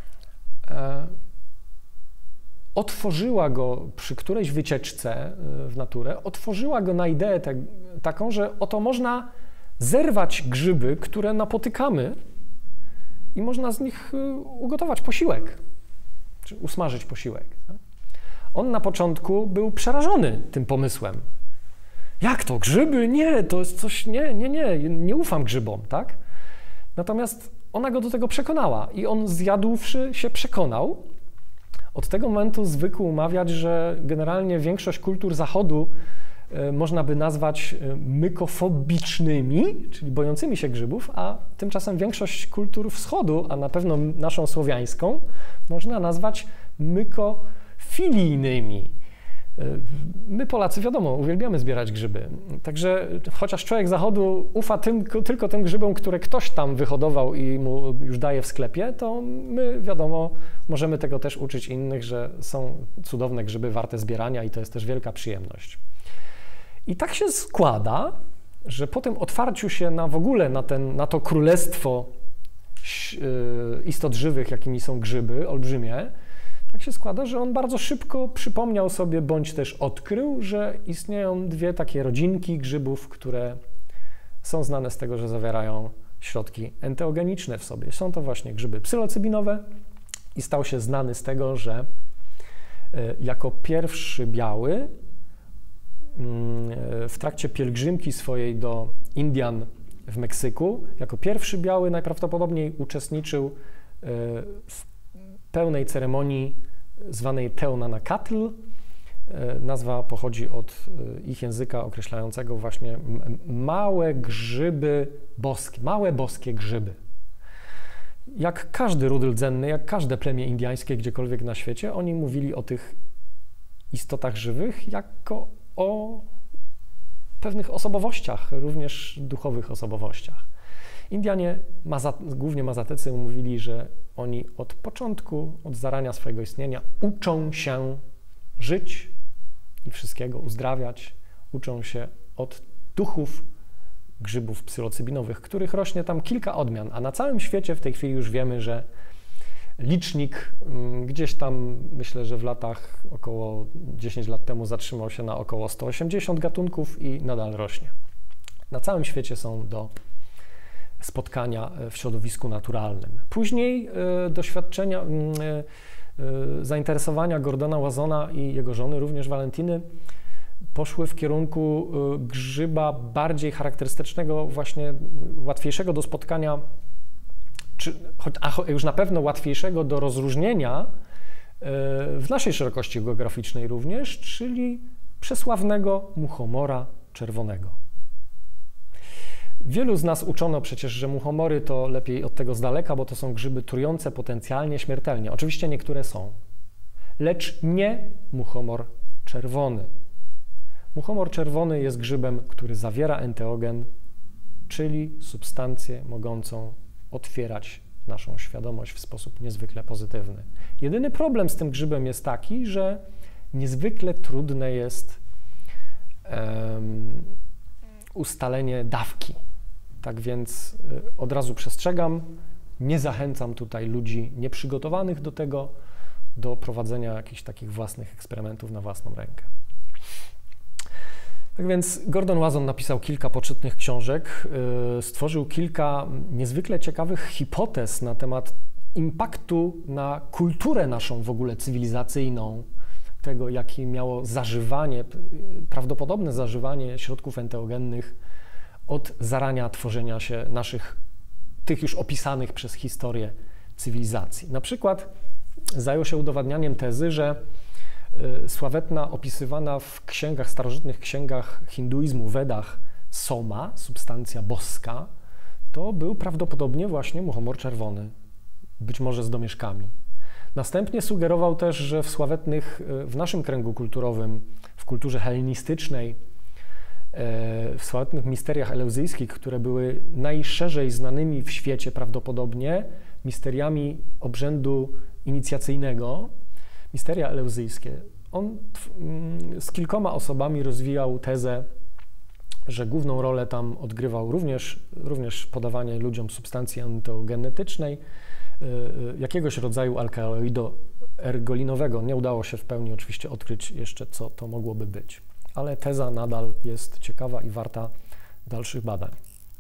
Speaker 1: otworzyła go przy którejś wycieczce w naturę, otworzyła go na ideę taką, że oto można zerwać grzyby, które napotykamy i można z nich ugotować posiłek, czy usmażyć posiłek. On na początku był przerażony tym pomysłem. Jak to? Grzyby? Nie, to jest coś, nie ufam grzybom, tak? Natomiast ona go do tego przekonała i on zjadłszy się przekonał. Od tego momentu zwykł mawiać, że generalnie większość kultur Zachodu można by nazwać mykofobicznymi, czyli bojącymi się grzybów, a tymczasem większość kultur wschodu, a na pewno naszą słowiańską, można nazwać mykofilijnymi. My Polacy, wiadomo, uwielbiamy zbierać grzyby, także chociaż człowiek Zachodu ufa tylko tym grzybom, które ktoś tam wyhodował i mu już daje w sklepie, to my, wiadomo, możemy tego też uczyć innych, że są cudowne grzyby warte zbierania i to jest też wielka przyjemność. I tak się składa, że po tym otwarciu się w ogóle na to królestwo istot żywych, jakimi są grzyby, olbrzymie, tak się składa, że on bardzo szybko przypomniał sobie, bądź też odkrył, że istnieją dwie takie rodzinki grzybów, które są znane z tego, że zawierają środki enteogeniczne w sobie. Są to właśnie grzyby psylocybinowe i stał się znany z tego, że jako pierwszy biały w trakcie pielgrzymki swojej do Indian w Meksyku, jako pierwszy biały najprawdopodobniej uczestniczył w pełnej ceremonii zwanej Teonanacatl. Nazwa pochodzi od ich języka określającego właśnie małe grzyby boskie, małe boskie grzyby. Jak każdy ród rdzenny, jak każde plemię indyjskie gdziekolwiek na świecie, oni mówili o tych istotach żywych jako o pewnych osobowościach, również duchowych osobowościach. Indianie, głównie Mazatecy, mówili, że oni od początku, od zarania swojego istnienia uczą się żyć i wszystkiego uzdrawiać, uczą się od duchów grzybów psylocybinowych, których rośnie tam kilka odmian, a na całym świecie w tej chwili już wiemy, że licznik gdzieś tam, myślę, że w latach około 10 lat temu zatrzymał się na około 180 gatunków i nadal rośnie. Na całym świecie są do spotkania w środowisku naturalnym. Później doświadczenia, zainteresowania Gordona Łazona i jego żony, również Walentiny, poszły w kierunku grzyba bardziej charakterystycznego, właśnie łatwiejszego do spotkania, a już na pewno łatwiejszego do rozróżnienia w naszej szerokości geograficznej również, czyli przesławnego muchomora czerwonego. Wielu z nas uczono przecież, że muchomory to lepiej od tego z daleka, bo to są grzyby trujące potencjalnie śmiertelnie. Oczywiście niektóre są, lecz nie muchomor czerwony. Muchomor czerwony jest grzybem, który zawiera enteogen, czyli substancję mogącą otwierać naszą świadomość w sposób niezwykle pozytywny. Jedyny problem z tym grzybem jest taki, że niezwykle trudne jest ustalenie dawki. Tak więc od razu przestrzegam, nie zachęcam tutaj ludzi nieprzygotowanych do tego, do prowadzenia jakichś takich własnych eksperymentów na własną rękę. Tak więc Gordon Wasson napisał kilka poczytnych książek, stworzył kilka niezwykle ciekawych hipotez na temat impaktu na kulturę naszą w ogóle cywilizacyjną, tego, jakie miało zażywanie, prawdopodobne zażywanie środków enteogennych od zarania tworzenia się naszych, tych już opisanych przez historię cywilizacji. Na przykład zajął się udowadnianiem tezy, że sławetna, opisywana w księgach, starożytnych księgach hinduizmu, Wedach, soma, substancja boska, to był prawdopodobnie właśnie muchomor czerwony, być może z domieszkami. Następnie sugerował też, że w naszym kręgu kulturowym, w kulturze hellenistycznej, w sławetnych misteriach eleuzyjskich, które były najszerzej znanymi w świecie prawdopodobnie, misteriami obrzędu inicjacyjnego, misteria eleuzyjskie, on z kilkoma osobami rozwijał tezę, że główną rolę tam odgrywał również podawanie ludziom substancji enteogenetycznej, jakiegoś rodzaju alkaloidu ergolinowego. Nie udało się w pełni oczywiście odkryć jeszcze, co to mogłoby być, ale teza nadal jest ciekawa i warta dalszych badań.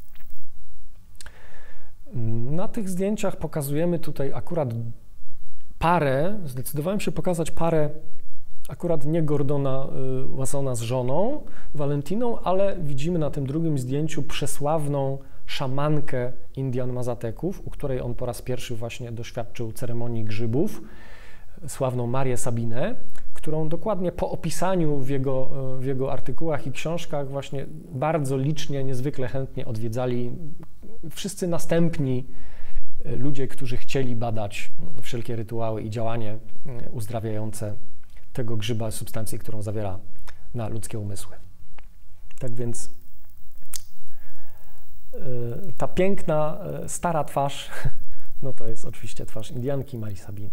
Speaker 1: Na tych zdjęciach pokazujemy tutaj akurat parę, zdecydowałem się pokazać parę akurat nie Gordona Wassona z żoną, Valentiną, ale widzimy na tym drugim zdjęciu przesławną szamankę Indian Mazateków, u której on po raz pierwszy właśnie doświadczył ceremonii grzybów, sławną Marię Sabinę, którą dokładnie po opisaniu w jego artykułach i książkach właśnie bardzo licznie, niezwykle chętnie odwiedzali wszyscy następni ludzie, którzy chcieli badać wszelkie rytuały i działanie uzdrawiające tego grzyba, substancji, którą zawiera na ludzkie umysły. Tak więc ta piękna, stara twarz, no to jest oczywiście twarz Indianki Marii Sabiny.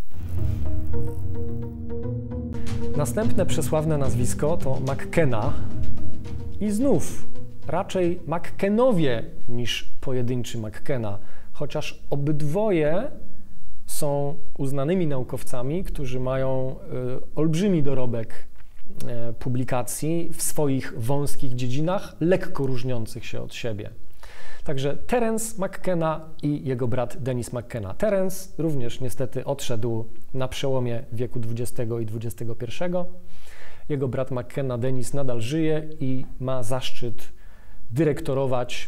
Speaker 1: Następne przesławne nazwisko to McKenna i znów raczej McKennowie niż pojedynczy McKenna, chociaż obydwoje są uznanymi naukowcami, którzy mają olbrzymi dorobek publikacji w swoich wąskich dziedzinach, lekko różniących się od siebie. Także Terence McKenna i jego brat Dennis McKenna. Terence również niestety odszedł na przełomie wieku XX i XXI. Jego brat McKenna, Dennis, nadal żyje i ma zaszczyt dyrektorować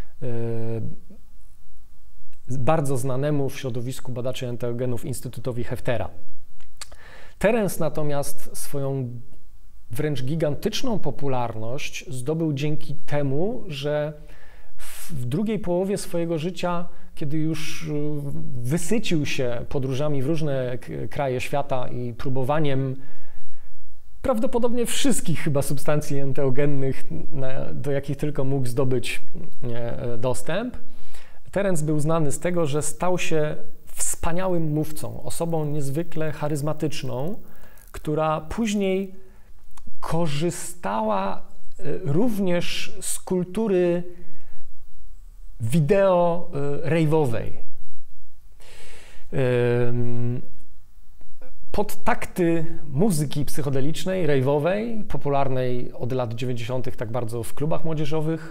Speaker 1: bardzo znanemu w środowisku badaczy enteogenów Instytutowi Heftera. Terence natomiast swoją wręcz gigantyczną popularność zdobył dzięki temu, że w drugiej połowie swojego życia, kiedy już wysycił się podróżami w różne kraje świata i próbowaniem prawdopodobnie wszystkich chyba substancji enteogennych, do jakich tylko mógł zdobyć dostęp, Terence był znany z tego, że stał się wspaniałym mówcą, osobą niezwykle charyzmatyczną, która później korzystała również z kultury wideo rave'owej. Pod takty muzyki psychodelicznej, rave'owej, popularnej od lat 90. tak bardzo w klubach młodzieżowych,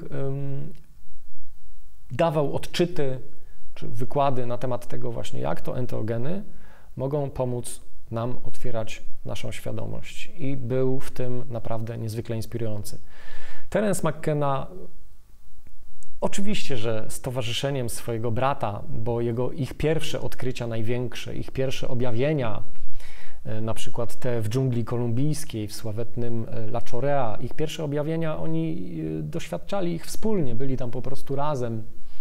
Speaker 1: dawał odczyty czy wykłady na temat tego właśnie, jak to enteogeny mogą pomóc nam otwierać naszą świadomość i był w tym naprawdę niezwykle inspirujący. Terence McKenna oczywiście, że z towarzyszeniem swojego brata, bo ich pierwsze odkrycia największe, ich pierwsze objawienia, na przykład te w dżungli kolumbijskiej, w sławetnym La Chorea, ich pierwsze objawienia, oni doświadczali ich wspólnie, byli tam po prostu razem.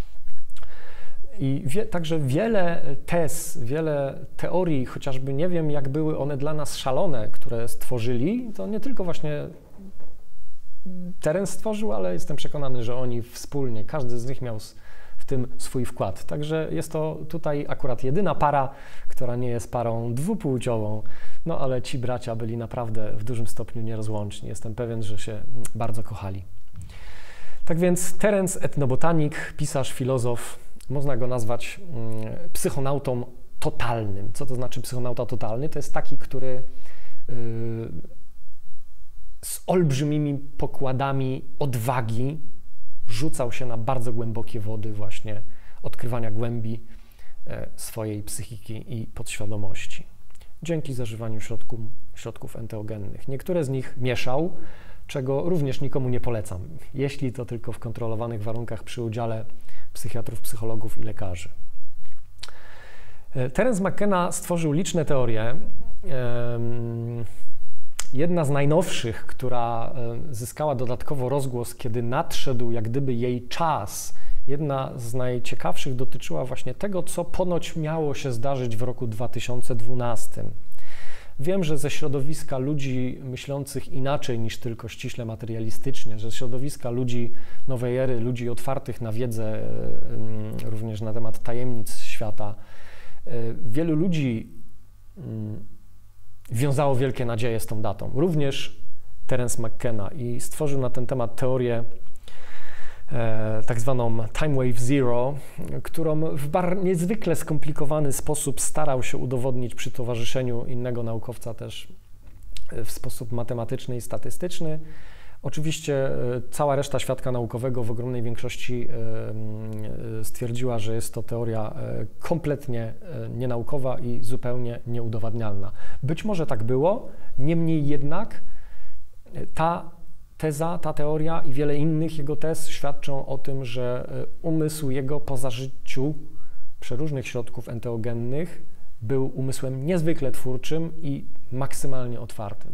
Speaker 1: I także wiele tez, wiele teorii, chociażby nie wiem, jak były one dla nas szalone, które stworzyli, to nie tylko właśnie Terence stworzył, ale jestem przekonany, że oni wspólnie, każdy z nich miał w tym swój wkład. Także jest to tutaj akurat jedyna para, która nie jest parą dwupłciową, no ale ci bracia byli naprawdę w dużym stopniu nierozłączni. Jestem pewien, że się bardzo kochali. Tak więc Terence etnobotanik, pisarz, filozof, można go nazwać psychonautą totalnym. Co to znaczy psychonauta totalny? To jest taki, który z olbrzymimi pokładami odwagi rzucał się na bardzo głębokie wody właśnie odkrywania głębi swojej psychiki i podświadomości. Dzięki zażywaniu środków enteogennych. Niektóre z nich mieszał, czego również nikomu nie polecam, jeśli to tylko w kontrolowanych warunkach przy udziale psychiatrów, psychologów i lekarzy. Terence McKenna stworzył liczne teorie. Jedna z najnowszych, która zyskała dodatkowo rozgłos, kiedy nadszedł jak gdyby jej czas, jedna z najciekawszych dotyczyła właśnie tego, co ponoć miało się zdarzyć w roku 2012. Wiem, że ze środowiska ludzi myślących inaczej niż tylko ściśle materialistycznie, że ze środowiska ludzi nowej ery, ludzi otwartych na wiedzę, również na temat tajemnic świata, wielu ludzi wiązało wielkie nadzieje z tą datą. Również Terence McKenna i stworzył na ten temat teorię tak zwaną Time Wave Zero, którą w niezwykle skomplikowany sposób starał się udowodnić przy towarzyszeniu innego naukowca też w sposób matematyczny i statystyczny. Oczywiście cała reszta świadka naukowego w ogromnej większości stwierdziła, że jest to teoria kompletnie nienaukowa i zupełnie nieudowadnialna. Być może tak było, niemniej jednak ta teza, ta teoria i wiele innych jego tez świadczą o tym, że umysł jego po zażyciu przeróżnych środków enteogennych był umysłem niezwykle twórczym i maksymalnie otwartym.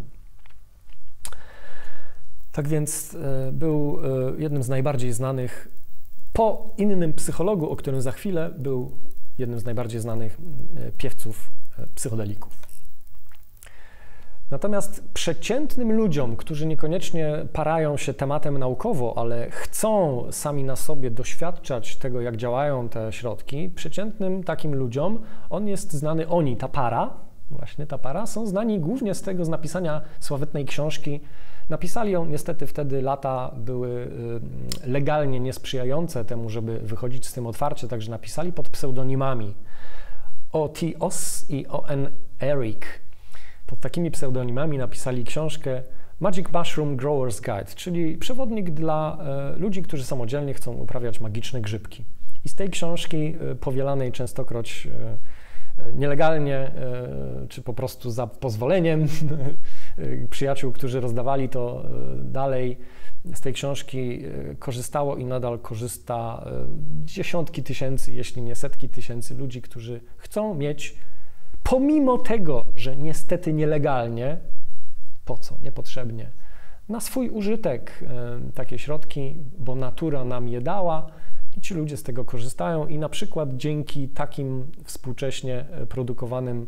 Speaker 1: Tak więc był jednym z najbardziej znanych, po innym psychologu, o którym za chwilę, był jednym z najbardziej znanych piewców psychodelików. Natomiast przeciętnym ludziom, którzy niekoniecznie parają się tematem naukowo, ale chcą sami na sobie doświadczać tego, jak działają te środki, przeciętnym takim ludziom on jest znany, oni, ta para, właśnie ta para, są znani głównie z tego, z napisania sławetnej książki. Napisali ją, niestety wtedy lata były legalnie niesprzyjające temu, żeby wychodzić z tym otwarcie, także napisali pod pseudonimami O.T. Oss i O.N. Eric. Pod takimi pseudonimami napisali książkę Magic Mushroom Grower's Guide, czyli przewodnik dla ludzi, którzy samodzielnie chcą uprawiać magiczne grzybki. I z tej książki, powielanej częstokroć nielegalnie, czy po prostu za pozwoleniem przyjaciół, którzy rozdawali to dalej, z tej książki korzystało i nadal korzysta dziesiątki tysięcy, jeśli nie setki tysięcy ludzi, którzy chcą mieć, pomimo tego, że niestety nielegalnie, po co, niepotrzebnie, na swój użytek takie środki, bo natura nam je dała i ci ludzie z tego korzystają i na przykład dzięki takim współcześnie produkowanym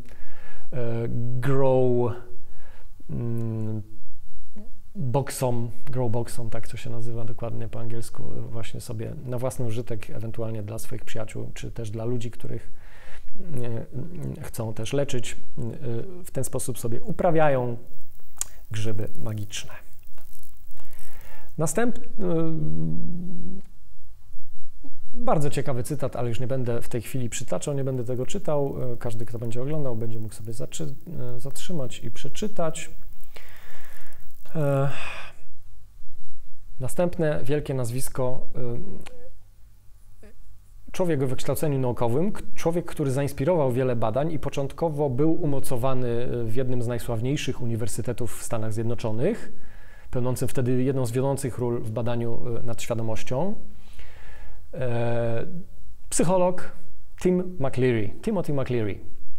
Speaker 1: grow boxom, tak to się nazywa dokładnie po angielsku, właśnie sobie na własny użytek, ewentualnie dla swoich przyjaciół, czy też dla ludzi, których chcą też leczyć, w ten sposób sobie uprawiają grzyby magiczne. Bardzo ciekawy cytat, ale już nie będę w tej chwili przytaczał, nie będę tego czytał. Każdy, kto będzie oglądał, będzie mógł sobie zatrzymać i przeczytać. Następne wielkie nazwisko. Człowiek o wykształceniu naukowym, człowiek, który zainspirował wiele badań i początkowo był umocowany w jednym z najsławniejszych uniwersytetów w Stanach Zjednoczonych, pełniącym wtedy jedną z wiodących ról w badaniu nad świadomością. Psycholog Timothy McCleary.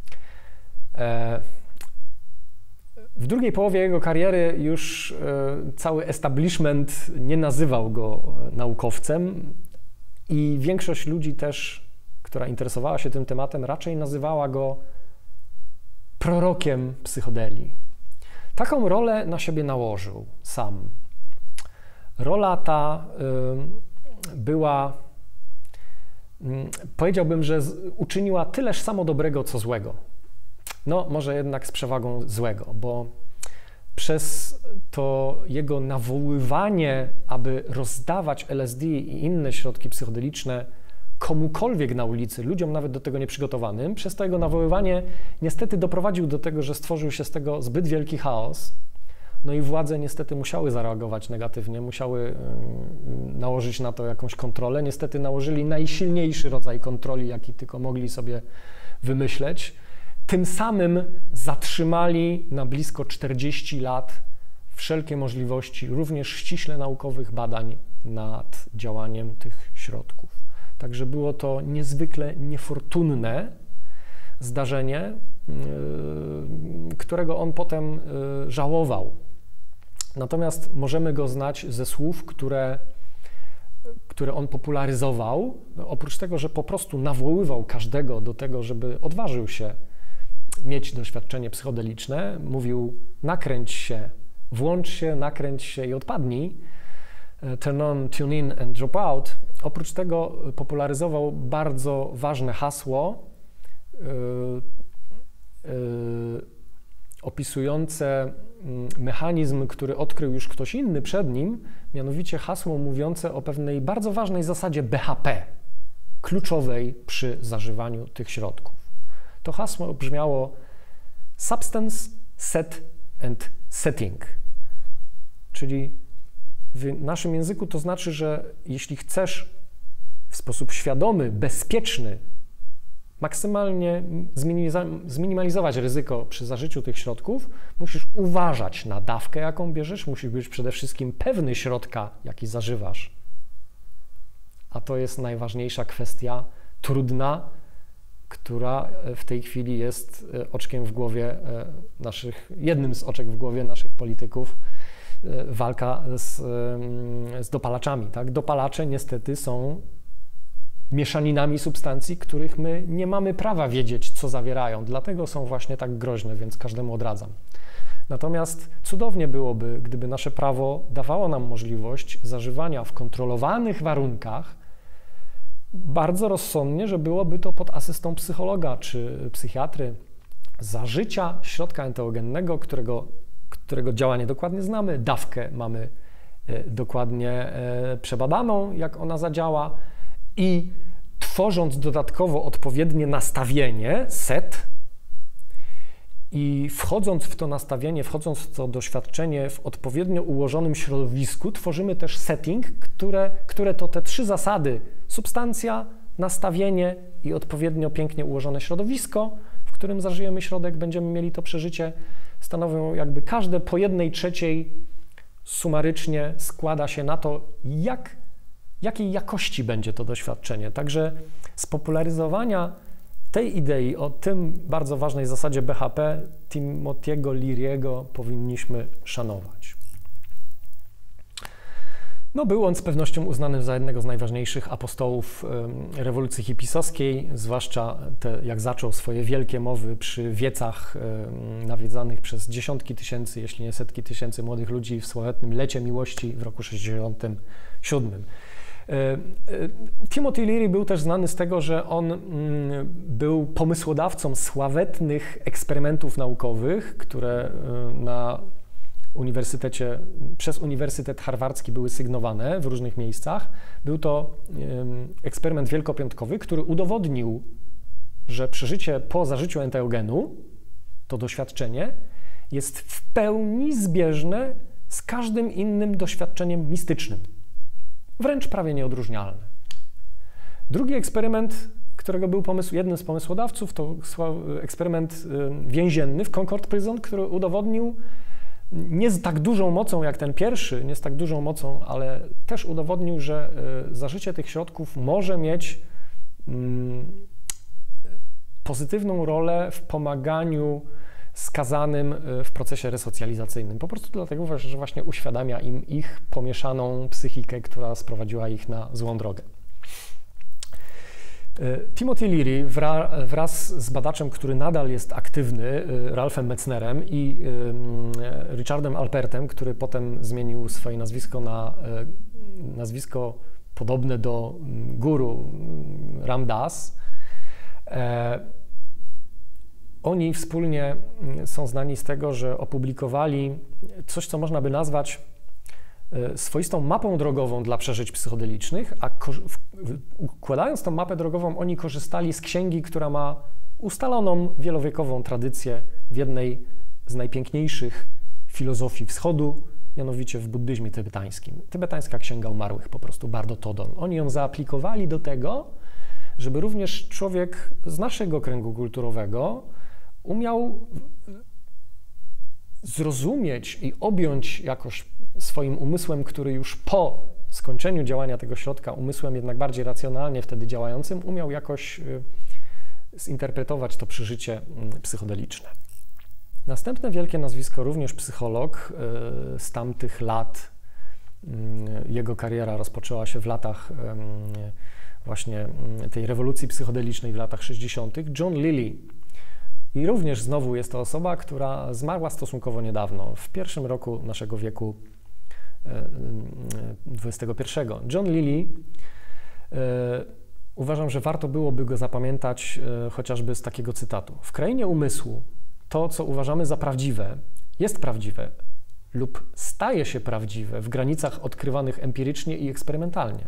Speaker 1: W drugiej połowie jego kariery już cały establishment nie nazywał go naukowcem i większość ludzi też, która interesowała się tym tematem, raczej nazywała go prorokiem psychodelii. Taką rolę na siebie nałożył sam. Rola ta była powiedziałbym, że uczyniła tyleż samo dobrego, co złego. No, może jednak z przewagą złego, bo przez to jego nawoływanie, aby rozdawać LSD i inne środki psychodeliczne komukolwiek na ulicy, ludziom nawet do tego nieprzygotowanym, przez to jego nawoływanie niestety doprowadził do tego, że stworzył się z tego zbyt wielki chaos. No i władze niestety musiały zareagować negatywnie, musiały nałożyć na to jakąś kontrolę. Niestety nałożyli najsilniejszy rodzaj kontroli, jaki tylko mogli sobie wymyśleć. Tym samym zatrzymali na blisko 40 lat wszelkie możliwości, również ściśle naukowych badań nad działaniem tych środków. Także było to niezwykle niefortunne zdarzenie, którego on potem żałował. Natomiast możemy go znać ze słów, które on popularyzował. Oprócz tego, że po prostu nawoływał każdego do tego, żeby odważył się mieć doświadczenie psychodeliczne, mówił: nakręć się, włącz się, nakręć się i odpadnij, turn on, tune in and drop out. Oprócz tego popularyzował bardzo ważne hasło opisujące mechanizm, który odkrył już ktoś inny przed nim, mianowicie hasło mówiące o pewnej bardzo ważnej zasadzie BHP, kluczowej przy zażywaniu tych środków. To hasło brzmiało substance, set and setting, czyli w naszym języku to znaczy, że jeśli chcesz w sposób świadomy, bezpieczny, maksymalnie zminimalizować ryzyko przy zażyciu tych środków, musisz uważać na dawkę, jaką bierzesz, musisz być przede wszystkim pewny środka, jaki zażywasz. A to jest najważniejsza kwestia, trudna, która w tej chwili jest oczkiem w głowie jednym z oczek w głowie naszych polityków, walka z dopalaczami. Tak? Dopalacze niestety są mieszaninami substancji, których my nie mamy prawa wiedzieć, co zawierają. Dlatego są właśnie tak groźne, więc każdemu odradzam. Natomiast cudownie byłoby, gdyby nasze prawo dawało nam możliwość zażywania w kontrolowanych warunkach, bardzo rozsądnie, że byłoby to pod asystą psychologa czy psychiatry, zażycia środka enteogennego, którego działanie dokładnie znamy, dawkę mamy dokładnie przebadaną, jak ona zadziała, i tworząc dodatkowo odpowiednie nastawienie, set, i wchodząc w to nastawienie, wchodząc w to doświadczenie w odpowiednio ułożonym środowisku, tworzymy też setting, które to te trzy zasady: substancja, nastawienie i odpowiednio pięknie ułożone środowisko, w którym zażyjemy środek, będziemy mieli to przeżycie, stanowią jakby każde po 1/3 sumarycznie składa się na to, jakiej jakości będzie to doświadczenie. Także spopularyzowania tej idei o tym bardzo ważnej zasadzie BHP Timothy'ego Leary'ego powinniśmy szanować. No, był on z pewnością uznany za jednego z najważniejszych apostołów rewolucji hipisowskiej, zwłaszcza jak zaczął swoje wielkie mowy przy wiecach nawiedzanych przez dziesiątki tysięcy, jeśli nie setki tysięcy młodych ludzi w sławetnym Lecie Miłości w roku 1967. Timothy Leary był też znany z tego, że on był pomysłodawcą sławetnych eksperymentów naukowych, które przez Uniwersytet Harwardzki były sygnowane w różnych miejscach. Był to eksperyment wielkopiątkowy, który udowodnił, że przeżycie po zażyciu enteogenu, to doświadczenie, jest w pełni zbieżne z każdym innym doświadczeniem mistycznym. Wręcz prawie nieodróżnialne. Drugi eksperyment, którego był jednym z pomysłodawców, to eksperyment więzienny w Concord Prison, który udowodnił nie z tak dużą mocą jak ten pierwszy, nie z tak dużą mocą, ale też udowodnił, że zażycie tych środków może mieć pozytywną rolę w pomaganiu skazanym w procesie resocjalizacyjnym. Po prostu dlatego, że właśnie uświadamia im ich pomieszaną psychikę, która sprowadziła ich na złą drogę. Timothy Leary wraz z badaczem, który nadal jest aktywny, Ralphem Metznerem, i Richardem Alpertem, który potem zmienił swoje nazwisko na nazwisko podobne do guru Ram Dass. Oni wspólnie są znani z tego, że opublikowali coś, co można by nazwać swoistą mapą drogową dla przeżyć psychodelicznych, a układając tą mapę drogową, oni korzystali z księgi, która ma ustaloną wielowiekową tradycję w jednej z najpiękniejszych filozofii wschodu, mianowicie w buddyzmie tybetańskim. Tybetańska Księga Umarłych, po prostu Bardo Thodol. Oni ją zaaplikowali do tego, żeby również człowiek z naszego kręgu kulturowego umiał zrozumieć i objąć jakoś swoim umysłem, który już po skończeniu działania tego środka, umysłem jednak bardziej racjonalnie wtedy działającym, umiał jakoś zinterpretować to przeżycie psychodeliczne. Następne wielkie nazwisko, również psycholog z tamtych lat. Jego kariera rozpoczęła się w latach właśnie tej rewolucji psychodelicznej w latach 60. John Lilly. I również znowu jest to osoba, która zmarła stosunkowo niedawno, w pierwszym roku naszego wieku XXI. John Lilly, uważam, że warto byłoby go zapamiętać chociażby z takiego cytatu. W krainie umysłu to, co uważamy za prawdziwe, jest prawdziwe lub staje się prawdziwe w granicach odkrywanych empirycznie i eksperymentalnie.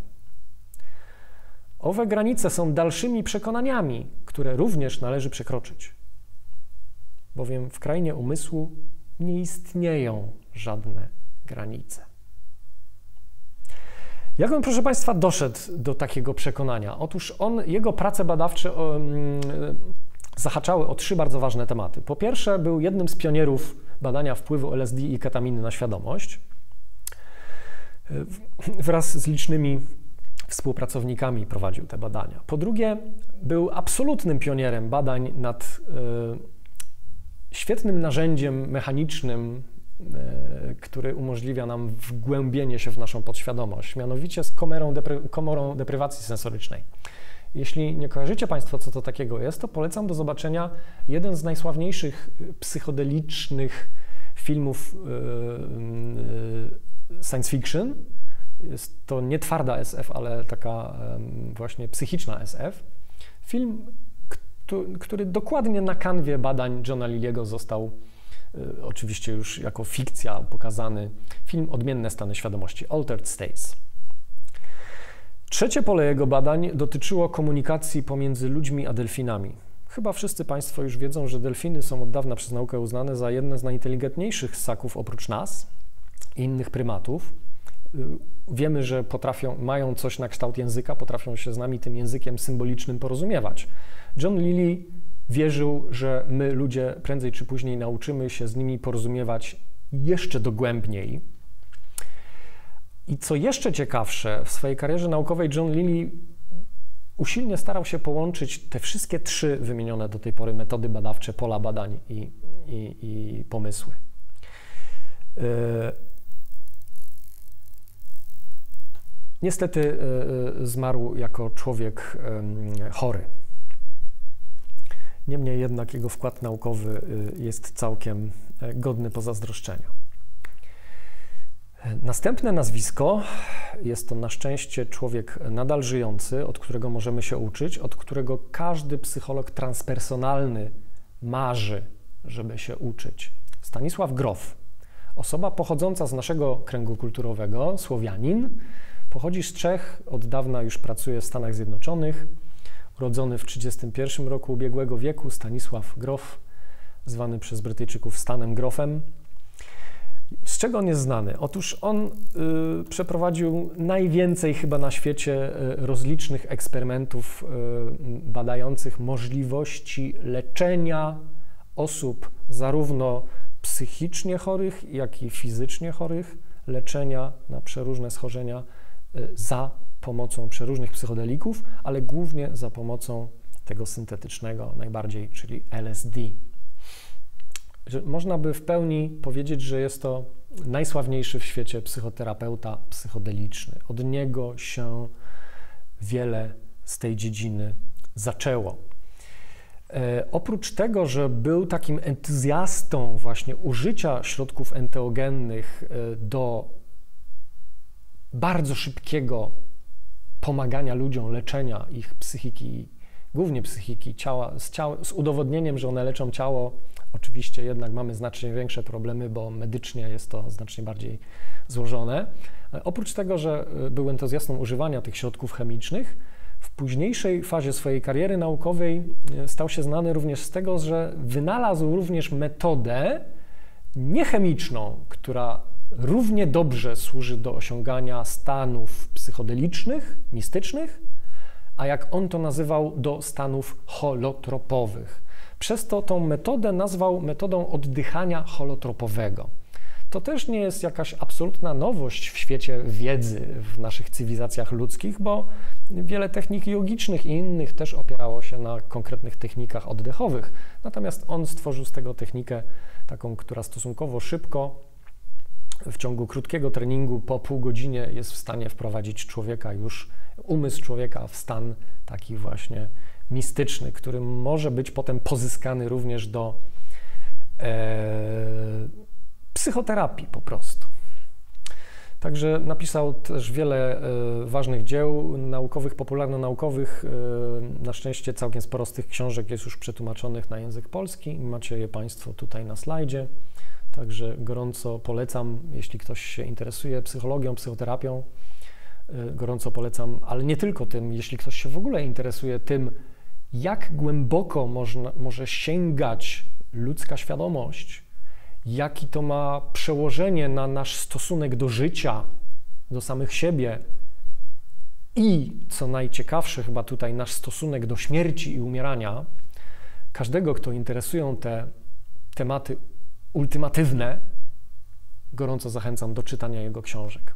Speaker 1: Owe granice są dalszymi przekonaniami, które również należy przekroczyć, bowiem w krainie umysłu nie istnieją żadne granice. Jak on, proszę Państwa, doszedł do takiego przekonania? Otóż jego prace badawcze zahaczały o 3 bardzo ważne tematy. Po pierwsze, był jednym z pionierów badania wpływu LSD i ketaminy na świadomość. Wraz z licznymi współpracownikami prowadził te badania. Po drugie, był absolutnym pionierem badań nad świetnym narzędziem mechanicznym, który umożliwia nam wgłębienie się w naszą podświadomość, mianowicie z komorą deprywacji sensorycznej. Jeśli nie kojarzycie Państwo, co to takiego jest, to polecam do zobaczenia jeden z najsławniejszych psychodelicznych filmów science fiction. Jest to nie twarda SF, ale taka właśnie psychiczna SF. Film, który dokładnie na kanwie badań Johna Lilly'ego został oczywiście już jako fikcja pokazany. Film Odmienne stany świadomości, Altered States. Trzecie pole jego badań dotyczyło komunikacji pomiędzy ludźmi a delfinami. Chyba wszyscy Państwo już wiedzą, że delfiny są od dawna przez naukę uznane za jedne z najinteligentniejszych ssaków oprócz nas i innych prymatów. Wiemy, że mają coś na kształt języka, potrafią się z nami tym językiem symbolicznym porozumiewać. John Lilly wierzył, że my, ludzie, prędzej czy później nauczymy się z nimi porozumiewać jeszcze dogłębniej. I co jeszcze ciekawsze, w swojej karierze naukowej John Lilly usilnie starał się połączyć te wszystkie 3 wymienione do tej pory metody badawcze, pola badań i pomysły. Niestety zmarł jako człowiek chory. Niemniej jednak jego wkład naukowy jest całkiem godny pozazdroszczenia. Następne nazwisko jest to na szczęście człowiek nadal żyjący, od którego możemy się uczyć, od którego każdy psycholog transpersonalny marzy, żeby się uczyć. Stanisław Grof, osoba pochodząca z naszego kręgu kulturowego, Słowianin, pochodzi z Czech, od dawna już pracuje w Stanach Zjednoczonych, urodzony w 1931 roku ubiegłego wieku, Stanisław Grof, zwany przez Brytyjczyków Stanem Grofem. Z czego on jest znany? Otóż on przeprowadził najwięcej chyba na świecie rozlicznych eksperymentów badających możliwości leczenia osób zarówno psychicznie chorych, jak i fizycznie chorych, leczenia na przeróżne schorzenia za pomocą przeróżnych psychodelików, ale głównie za pomocą tego syntetycznego najbardziej, czyli LSD. Można by w pełni powiedzieć, że jest to najsławniejszy w świecie psychoterapeuta psychodeliczny. Od niego się wiele z tej dziedziny zaczęło. Oprócz tego, że był takim entuzjastą właśnie użycia środków enteogennych do bardzo szybkiego pomagania ludziom, leczenia ich psychiki, głównie psychiki, ciała, z udowodnieniem, że one leczą ciało. Oczywiście jednak mamy znacznie większe problemy, bo medycznie jest to znacznie bardziej złożone. Oprócz tego, że był entuzjastą używania tych środków chemicznych, w późniejszej fazie swojej kariery naukowej stał się znany również z tego, że wynalazł również metodę niechemiczną, która równie dobrze służy do osiągania stanów psychodelicznych, mistycznych, a jak on to nazywał, do stanów holotropowych. Przez to tą metodę nazwał metodą oddychania holotropowego. To też nie jest jakaś absolutna nowość w świecie wiedzy, w naszych cywilizacjach ludzkich, bo wiele technik jogicznych i innych też opierało się na konkretnych technikach oddechowych. Natomiast on stworzył z tego technikę taką, która stosunkowo szybko, w ciągu krótkiego treningu, po pół godzinie jest w stanie wprowadzić człowieka, już umysł człowieka w stan taki właśnie mistyczny, który może być potem pozyskany również do psychoterapii po prostu. Także napisał też wiele ważnych dzieł naukowych, popularno-naukowych. Na szczęście całkiem sporo z tych książek jest już przetłumaczonych na język polski i macie je Państwo tutaj na slajdzie. Także gorąco polecam, jeśli ktoś się interesuje psychologią, psychoterapią, gorąco polecam, ale nie tylko tym, jeśli ktoś się w ogóle interesuje tym, jak głęboko może sięgać ludzka świadomość, jaki to ma przełożenie na nasz stosunek do życia, do samych siebie i, co najciekawsze chyba tutaj, nasz stosunek do śmierci i umierania. Każdego, kto interesują te tematy ultimatywne, gorąco zachęcam do czytania jego książek.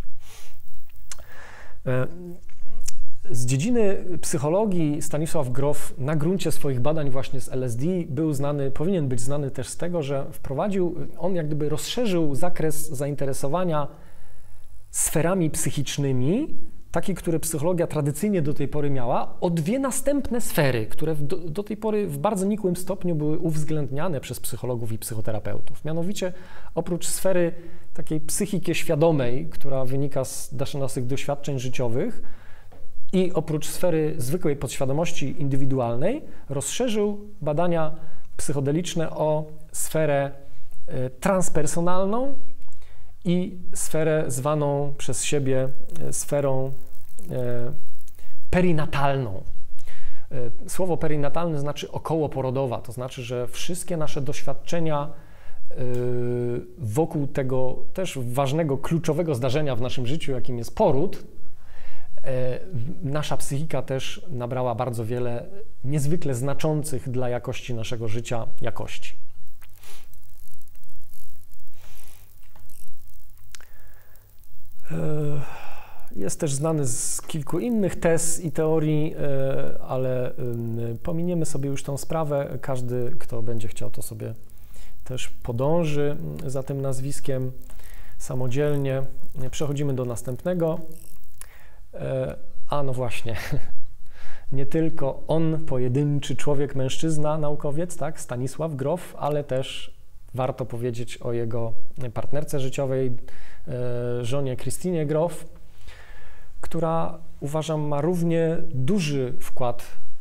Speaker 1: Z dziedziny psychologii Stanisław Grof na gruncie swoich badań właśnie z LSD był znany, powinien być znany też z tego, że on jak gdyby rozszerzył zakres zainteresowania sferami psychicznymi, takie, które psychologia tradycyjnie do tej pory miała, o dwie następne sfery, które do tej pory w bardzo nikłym stopniu były uwzględniane przez psychologów i psychoterapeutów. Mianowicie oprócz sfery takiej psychiki świadomej, która wynika z naszych doświadczeń życiowych, i oprócz sfery zwykłej podświadomości indywidualnej rozszerzył badania psychodeliczne o sferę transpersonalną i sferę zwaną przez siebie sferą perinatalną. Słowo perinatalne znaczy okołoporodowa, to znaczy, że wszystkie nasze doświadczenia wokół tego też ważnego, kluczowego zdarzenia w naszym życiu, jakim jest poród, nasza psychika też nabrała bardzo wiele niezwykle znaczących dla jakości naszego życia jakości. Jest też znany z kilku innych tez i teorii, ale pominiemy sobie już tą sprawę. Każdy, kto będzie chciał, to sobie też podąży za tym nazwiskiem samodzielnie. Przechodzimy do następnego. A no właśnie, nie tylko on, pojedynczy człowiek, mężczyzna, naukowiec, tak, Stanisław Grof, ale też warto powiedzieć o jego partnerce życiowej, żonie Christinie Grof, która, uważam, ma równie duży wkład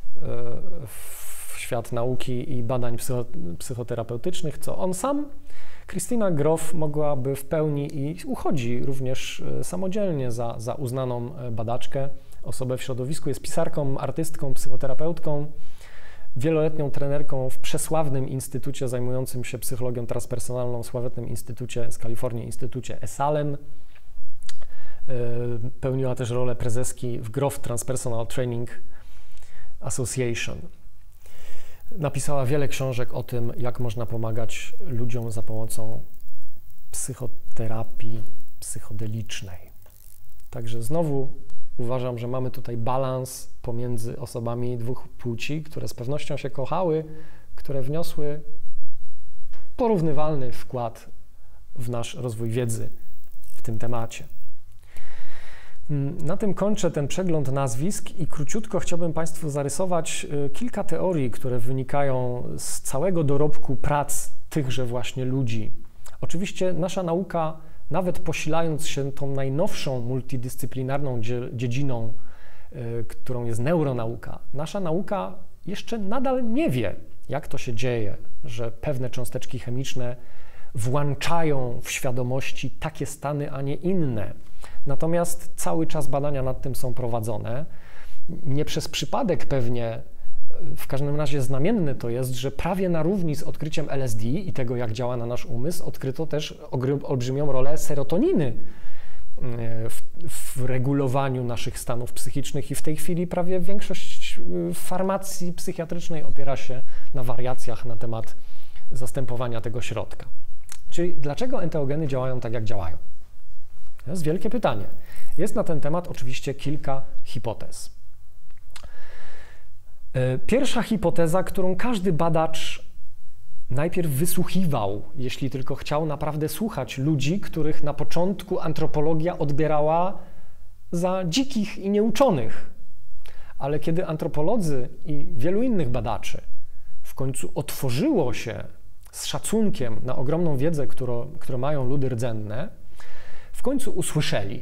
Speaker 1: w świat nauki i badań psychoterapeutycznych, co on sam. Christina Grof mogłaby w pełni i uchodzi również samodzielnie za uznaną badaczkę, osobę w środowisku. Jest pisarką, artystką, psychoterapeutką, wieloletnią trenerką w przesławnym instytucie zajmującym się psychologią transpersonalną, sławetnym instytucie z Kalifornii, Instytucie Esalen. Pełniła też rolę prezeski w Grof Transpersonal Training Association. Napisała wiele książek o tym, jak można pomagać ludziom za pomocą psychoterapii psychodelicznej. Także znowu uważam, że mamy tutaj balans pomiędzy osobami dwóch płci, które z pewnością się kochały, które wniosły porównywalny wkład w nasz rozwój wiedzy w tym temacie. Na tym kończę ten przegląd nazwisk i króciutko chciałbym Państwu zarysować kilka teorii, które wynikają z całego dorobku prac tychże właśnie ludzi. Oczywiście nasza nauka, nawet posilając się tą najnowszą multidyscyplinarną dziedziną którą jest neuronauka. Nasza nauka jeszcze nadal nie wie, jak to się dzieje, że pewne cząsteczki chemiczne włączają w świadomości takie stany, a nie inne. Natomiast cały czas badania nad tym są prowadzone. Nie przez przypadek pewnie, w każdym razie znamienne to jest, że prawie na równi z odkryciem LSD i tego, jak działa na nasz umysł, odkryto też olbrzymią rolę serotoniny w regulowaniu naszych stanów psychicznych i w tej chwili prawie większość farmacji psychiatrycznej opiera się na wariacjach na temat zastępowania tego środka. Czyli dlaczego enteogeny działają tak, jak działają? To jest wielkie pytanie. Jest na ten temat oczywiście kilka hipotez. Pierwsza hipoteza, którą każdy badacz najpierw wysłuchiwał, jeśli tylko chciał naprawdę słuchać ludzi, których na początku antropologia odbierała za dzikich i nieuczonych. Ale kiedy antropolodzy i wielu innych badaczy w końcu otworzyło się z szacunkiem na ogromną wiedzę, którą mają ludy rdzenne, w końcu usłyszeli.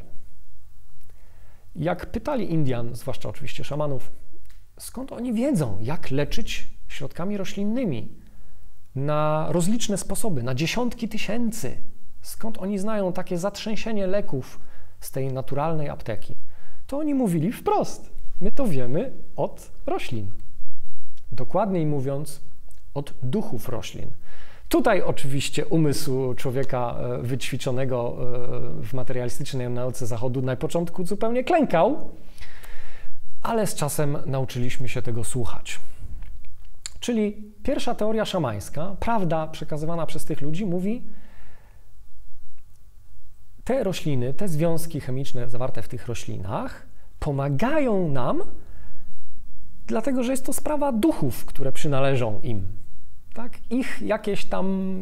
Speaker 1: Jak pytali Indian, zwłaszcza oczywiście szamanów, skąd oni wiedzą, jak leczyć środkami roślinnymi na rozliczne sposoby, na dziesiątki tysięcy. Skąd oni znają takie zatrzęsienie leków z tej naturalnej apteki? To oni mówili wprost. My to wiemy od roślin. Dokładniej mówiąc, od duchów roślin. Tutaj oczywiście umysł człowieka wyćwiczonego w materialistycznej nauce Zachodu na początku zupełnie klękał, ale z czasem nauczyliśmy się tego słuchać. Czyli pierwsza teoria szamańska, prawda przekazywana przez tych ludzi mówi, te rośliny, te związki chemiczne zawarte w tych roślinach pomagają nam, dlatego że jest to sprawa duchów, które przynależą im. Tak? Ich jakieś tam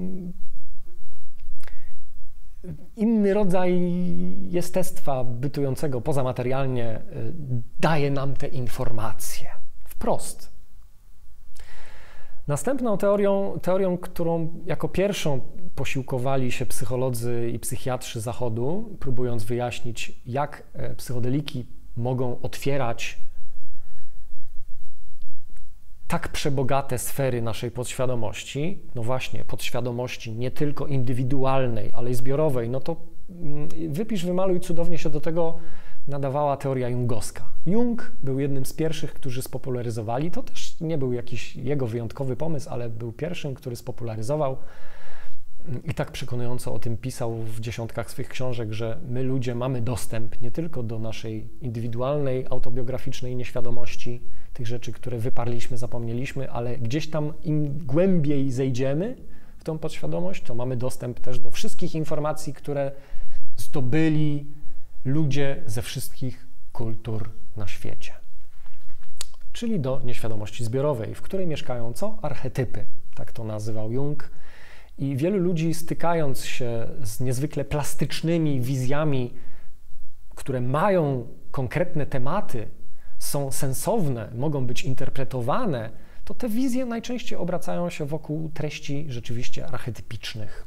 Speaker 1: inny rodzaj jestestwa bytującego pozamaterialnie daje nam te informacje. Wprost. Następną teorią, którą jako pierwszą posiłkowali się psycholodzy i psychiatrzy Zachodu, próbując wyjaśnić, jak psychodeliki mogą otwierać tak przebogate sfery naszej podświadomości, no właśnie, podświadomości nie tylko indywidualnej, ale i zbiorowej, no to wypisz, wymaluj, cudownie się do tego nadawała teoria jungowska. Jung był jednym z pierwszych, którzy spopularyzowali, to też nie był jakiś jego wyjątkowy pomysł, ale był pierwszym, który spopularyzował i tak przekonująco o tym pisał w dziesiątkach swych książek, że my ludzie mamy dostęp nie tylko do naszej indywidualnej, autobiograficznej nieświadomości, tych rzeczy, które wyparliśmy, zapomnieliśmy, ale gdzieś tam im głębiej zejdziemy w tą podświadomość, to mamy dostęp też do wszystkich informacji, które zdobyli ludzie ze wszystkich kultur na świecie. Czyli do nieświadomości zbiorowej, w której mieszkają co? Archetypy, tak to nazywał Jung. I wielu ludzi, stykając się z niezwykle plastycznymi wizjami, które mają konkretne tematy, są sensowne, mogą być interpretowane, to te wizje najczęściej obracają się wokół treści rzeczywiście archetypicznych.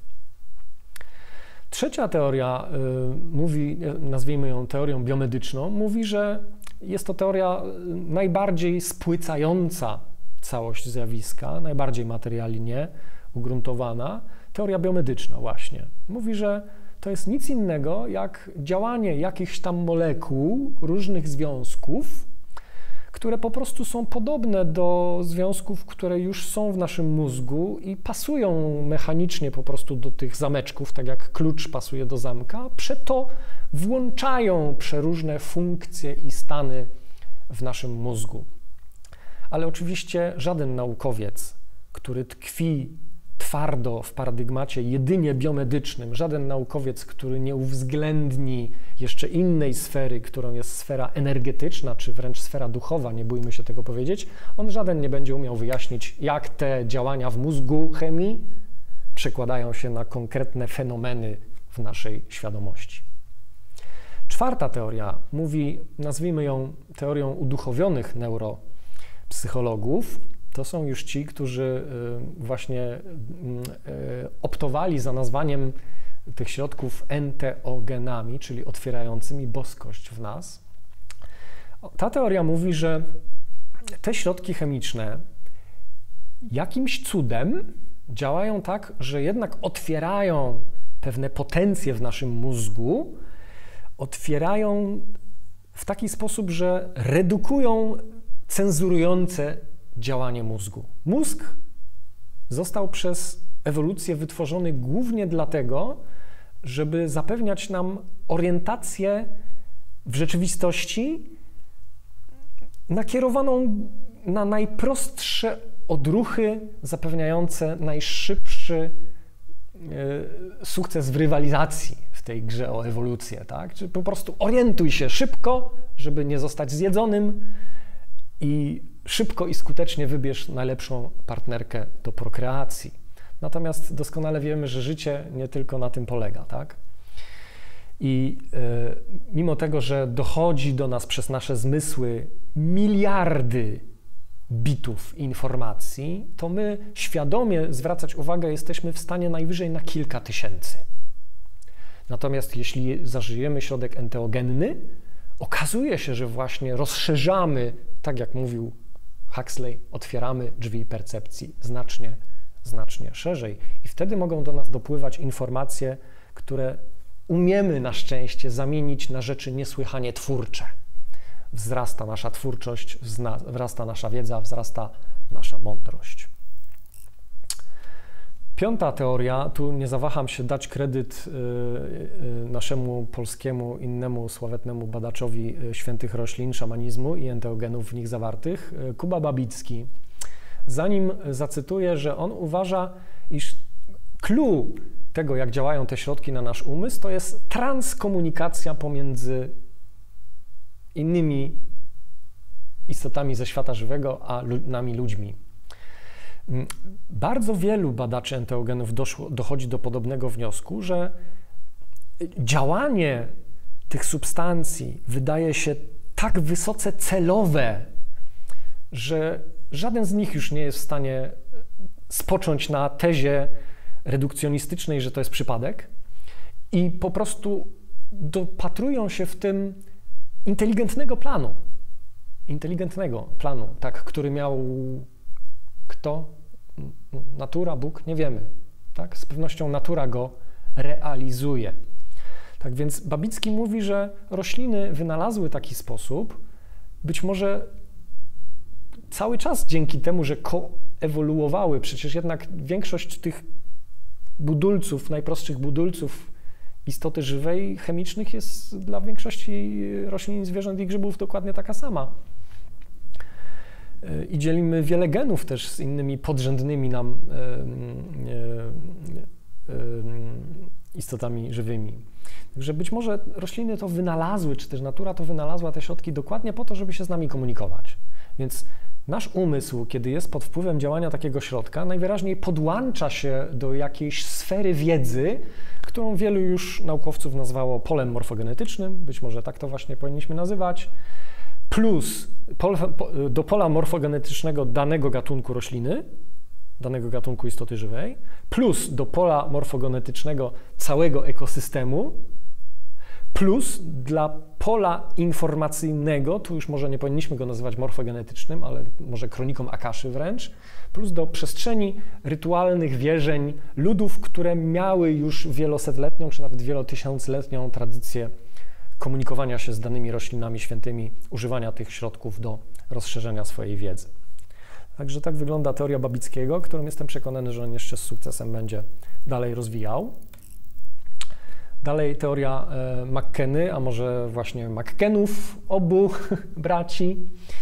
Speaker 1: Trzecia teoria mówi, nazwijmy ją teorią biomedyczną, mówi, że jest to teoria najbardziej spłycająca całość zjawiska, najbardziej materialnie ugruntowana, teoria biomedyczna właśnie. Mówi, że to jest nic innego jak działanie jakichś tam molekuł, różnych związków, które po prostu są podobne do związków, które już są w naszym mózgu i pasują mechanicznie po prostu do tych zameczków, tak jak klucz pasuje do zamka, przeto włączają przeróżne funkcje i stany w naszym mózgu. Ale oczywiście żaden naukowiec, który tkwi twardo w paradygmacie jedynie biomedycznym, żaden naukowiec, który nie uwzględni jeszcze innej sfery, którą jest sfera energetyczna, czy wręcz sfera duchowa, nie bójmy się tego powiedzieć, on żaden nie będzie umiał wyjaśnić, jak te działania w mózgu chemii przekładają się na konkretne fenomeny w naszej świadomości. Czwarta teoria mówi, nazwijmy ją teorią uduchowionych neuropsychologów. To są już ci, którzy właśnie optowali za nazwaniem tych środków enteogenami, czyli otwierającymi boskość w nas. Ta teoria mówi, że te środki chemiczne jakimś cudem działają tak, że jednak otwierają pewne potencje w naszym mózgu, otwierają w taki sposób, że redukują cenzurujące działanie mózgu. Mózg został przez ewolucję wytworzony głównie dlatego, żeby zapewniać nam orientację w rzeczywistości nakierowaną na najprostsze odruchy zapewniające najszybszy sukces w rywalizacji w tej grze o ewolucję, tak? Czyli po prostu orientuj się szybko, żeby nie zostać zjedzonym i szybko i skutecznie wybierz najlepszą partnerkę do prokreacji. Natomiast doskonale wiemy, że życie nie tylko na tym polega, tak? I mimo tego, że dochodzi do nas przez nasze zmysły miliardy bitów informacji, to my świadomie zwracać uwagę jesteśmy w stanie najwyżej na kilka tysięcy. Natomiast jeśli zażyjemy środek enteogenny, okazuje się, że właśnie rozszerzamy, tak jak mówił Huxley, otwieramy drzwi percepcji znacznie szerzej. I wtedy mogą do nas dopływać informacje, które umiemy na szczęście zamienić na rzeczy niesłychanie twórcze. Wzrasta nasza twórczość, wzrasta nasza wiedza, wzrasta nasza mądrość. Piąta teoria, tu nie zawaham się dać kredyt naszemu polskiemu, innemu sławetnemu badaczowi świętych roślin, szamanizmu i enteogenów w nich zawartych, Kuba Babicki. Zanim zacytuję, że on uważa, iż clue tego, jak działają te środki na nasz umysł, to jest transkomunikacja pomiędzy innymi istotami ze świata żywego, a nami ludźmi. Bardzo wielu badaczy enteogenów dochodzi do podobnego wniosku, że działanie tych substancji wydaje się tak wysoce celowe, że żaden z nich już nie jest w stanie spocząć na tezie redukcjonistycznej, że to jest przypadek, i po prostu dopatrują się w tym inteligentnego planu, tak, który miał kto? Natura, Bóg? Nie wiemy. Tak? Z pewnością natura go realizuje. Tak więc Babicki mówi, że rośliny wynalazły taki sposób, być może cały czas dzięki temu, że koewoluowały, przecież jednak większość tych budulców, najprostszych budulców istoty żywej, chemicznych jest dla większości roślin, zwierząt i grzybów dokładnie taka sama. I dzielimy wiele genów też z innymi podrzędnymi nam istotami żywymi. Także być może rośliny to wynalazły, czy też natura to wynalazła te środki dokładnie po to, żeby się z nami komunikować. Więc nasz umysł, kiedy jest pod wpływem działania takiego środka, najwyraźniej podłącza się do jakiejś sfery wiedzy, którą wielu już naukowców nazwało polem morfogenetycznym, być może tak to właśnie powinniśmy nazywać, plus do pola morfogenetycznego danego gatunku rośliny, danego gatunku istoty żywej, plus do pola morfogenetycznego całego ekosystemu, plus dla pola informacyjnego, tu już może nie powinniśmy go nazywać morfogenetycznym, ale może kroniką Akaszy wręcz, plus do przestrzeni rytualnych wierzeń ludów, które miały już wielosetletnią, czy nawet wielotysiącletnią tradycję komunikowania się z danymi roślinami świętymi, używania tych środków do rozszerzenia swojej wiedzy. Także tak wygląda teoria Babickiego, którą jestem przekonany, że on jeszcze z sukcesem będzie dalej rozwijał. Dalej teoria McKenny, a może właśnie McKennów, obu braci.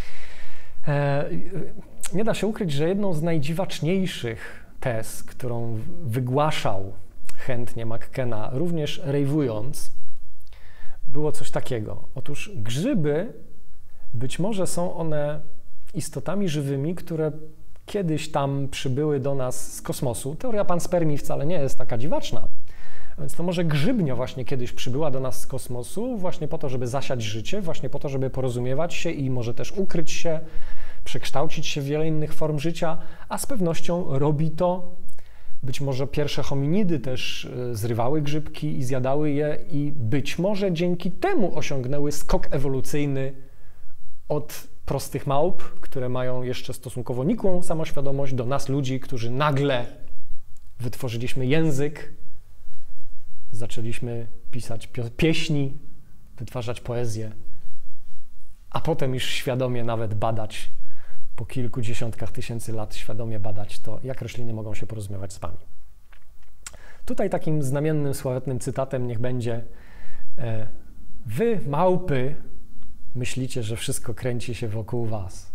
Speaker 1: Nie da się ukryć, że jedną z najdziwaczniejszych tez, którą wygłaszał chętnie McKenna, również rejwując, było coś takiego. Otóż grzyby, być może są one istotami żywymi, które kiedyś tam przybyły do nas z kosmosu. Teoria panspermii wcale nie jest taka dziwaczna. Więc to może grzybnia właśnie kiedyś przybyła do nas z kosmosu właśnie po to, żeby zasiać życie, właśnie po to, żeby porozumiewać się i może też ukryć się, przekształcić się w wiele innych form życia, a z pewnością robi to. Być może pierwsze hominidy też zrywały grzybki i zjadały je i być może dzięki temu osiągnęły skok ewolucyjny od prostych małp, które mają jeszcze stosunkowo nikłą samoświadomość, do nas ludzi, którzy nagle wytworzyliśmy język, zaczęliśmy pisać pieśni, wytwarzać poezję, a potem już świadomie nawet badać, po kilku dziesiątkach tysięcy lat świadomie badać to, jak rośliny mogą się porozumiewać z wami. Tutaj takim znamiennym, sławetnym cytatem niech będzie: wy, małpy, myślicie, że wszystko kręci się wokół was.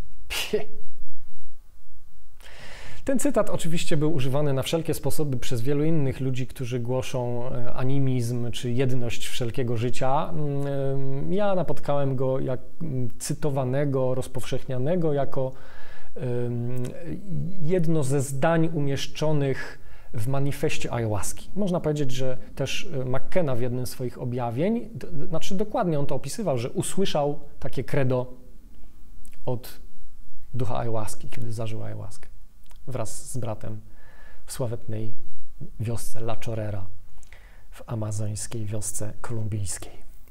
Speaker 1: Ten cytat oczywiście był używany na wszelkie sposoby przez wielu innych ludzi, którzy głoszą animizm czy jedność wszelkiego życia. Ja napotkałem go jak cytowanego, rozpowszechnianego jako jedno ze zdań umieszczonych w manifestie ayahuaski. Można powiedzieć, że też McKenna w jednym z swoich objawień, znaczy dokładnie on to opisywał, że usłyszał takie credo od ducha ayahuaski, kiedy zażył ayahuaskę wraz z bratem w sławetnej wiosce La Chorrera w amazońskiej wiosce kolumbijskiej.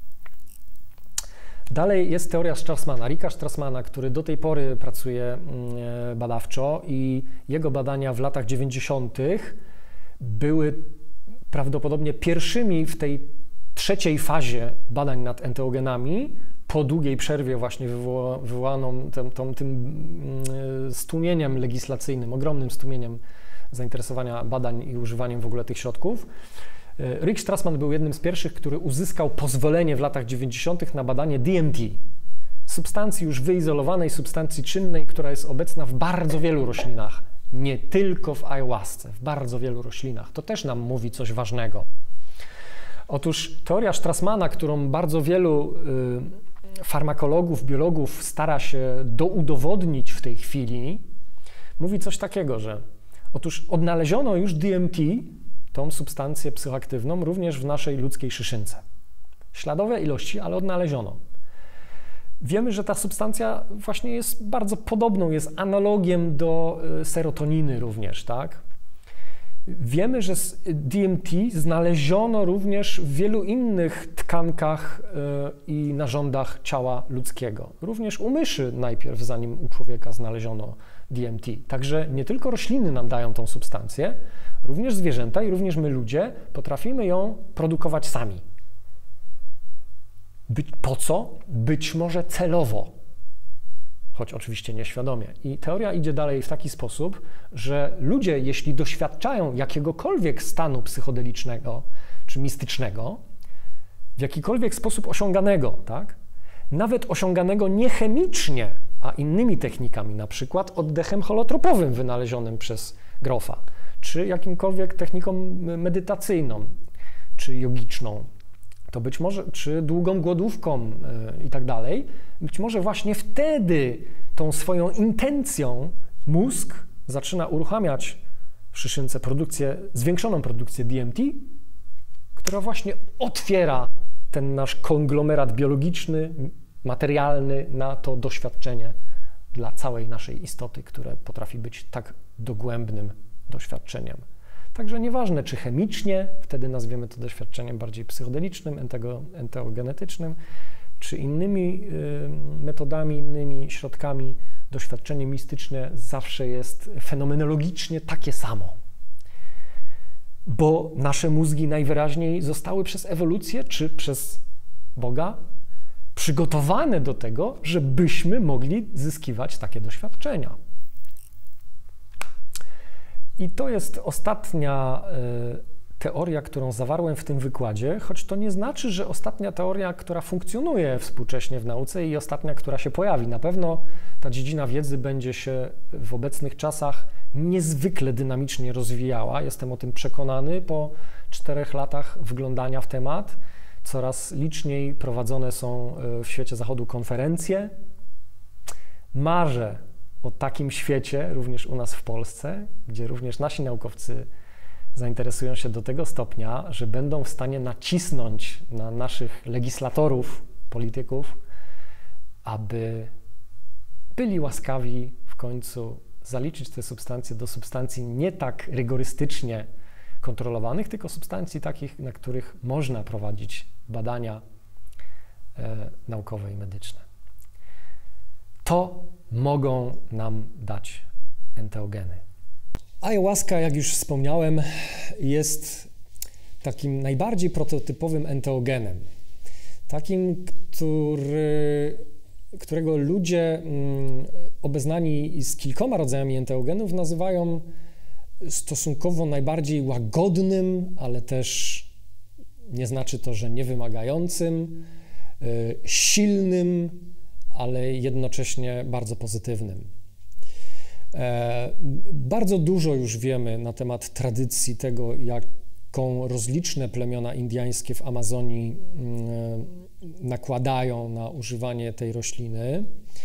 Speaker 1: Dalej jest teoria Strassmana, Ricka Strassmana, który do tej pory pracuje badawczo i jego badania w latach 90. były prawdopodobnie pierwszymi w tej trzeciej fazie badań nad enteogenami, po długiej przerwie właśnie wywołaną tym stłumieniem legislacyjnym, ogromnym stłumieniem zainteresowania badań i używaniem w ogóle tych środków. Rick Strassman był jednym z pierwszych, który uzyskał pozwolenie w latach 90. na badanie DMT, substancji już wyizolowanej, substancji czynnej, która jest obecna w bardzo wielu roślinach, nie tylko w ayahuasce, w bardzo wielu roślinach. To też nam mówi coś ważnego. Otóż teoria Strassmana, którą bardzo wielu farmakologów, biologów stara się doudowodnić w tej chwili, mówi coś takiego, że otóż odnaleziono już DMT, tą substancję psychoaktywną, również w naszej ludzkiej szyszynce. Śladowe ilości, ale odnaleziono. Wiemy, że ta substancja właśnie jest bardzo podobną, jest analogiem do serotoniny również, tak? Wiemy, że DMT znaleziono również w wielu innych tkankach i narządach ciała ludzkiego. Również u myszy najpierw, zanim u człowieka znaleziono DMT. Także nie tylko rośliny nam dają tą substancję, również zwierzęta i również my ludzie potrafimy ją produkować sami. Po co? Być może celowo, choć oczywiście nieświadomie. I teoria idzie dalej w taki sposób, że ludzie, jeśli doświadczają jakiegokolwiek stanu psychodelicznego czy mistycznego, w jakikolwiek sposób osiąganego, tak? Nawet osiąganego nie chemicznie, a innymi technikami, na przykład oddechem holotropowym wynalezionym przez Groffa, czy jakimkolwiek techniką medytacyjną, czy jogiczną, to być może, czy długą głodówką i tak dalej, być może właśnie wtedy tą swoją intencją mózg zaczyna uruchamiać w szyszynce zwiększoną produkcję DMT, która właśnie otwiera ten nasz konglomerat biologiczny, materialny na to doświadczenie dla całej naszej istoty, które potrafi być tak dogłębnym doświadczeniem. Także nieważne, czy chemicznie, wtedy nazwiemy to doświadczeniem bardziej psychodelicznym, enteogenetycznym, czy innymi metodami, innymi środkami, doświadczenie mistyczne zawsze jest fenomenologicznie takie samo. Bo nasze mózgi najwyraźniej zostały przez ewolucję, czy przez Boga przygotowane do tego, żebyśmy mogli zyskiwać takie doświadczenia. I to jest ostatnia teoria, którą zawarłem w tym wykładzie, choć to nie znaczy, że ostatnia teoria, która funkcjonuje współcześnie w nauce i ostatnia, która się pojawi. Na pewno ta dziedzina wiedzy będzie się w obecnych czasach niezwykle dynamicznie rozwijała. Jestem o tym przekonany po 4 latach wglądania w temat. Coraz liczniej prowadzone są w świecie zachodu konferencje. Marzę o takim świecie, również u nas w Polsce, gdzie również nasi naukowcy zainteresują się do tego stopnia, że będą w stanie nacisnąć na naszych legislatorów, polityków, aby byli łaskawi w końcu zaliczyć te substancje do substancji nie tak rygorystycznie kontrolowanych, tylko substancji takich, na których można prowadzić badania naukowe i medyczne. to mogą nam dać enteogeny. Ayahuasca, jak już wspomniałem, jest takim najbardziej prototypowym enteogenem. Takim, którego ludzie obeznani z kilkoma rodzajami enteogenów nazywają stosunkowo najbardziej łagodnym, ale też nie znaczy to, że niewymagającym, silnym, ale jednocześnie bardzo pozytywnym. Bardzo dużo już wiemy na temat tradycji tego, jaką rozliczne plemiona indyjskie w Amazonii nakładają na używanie tej rośliny.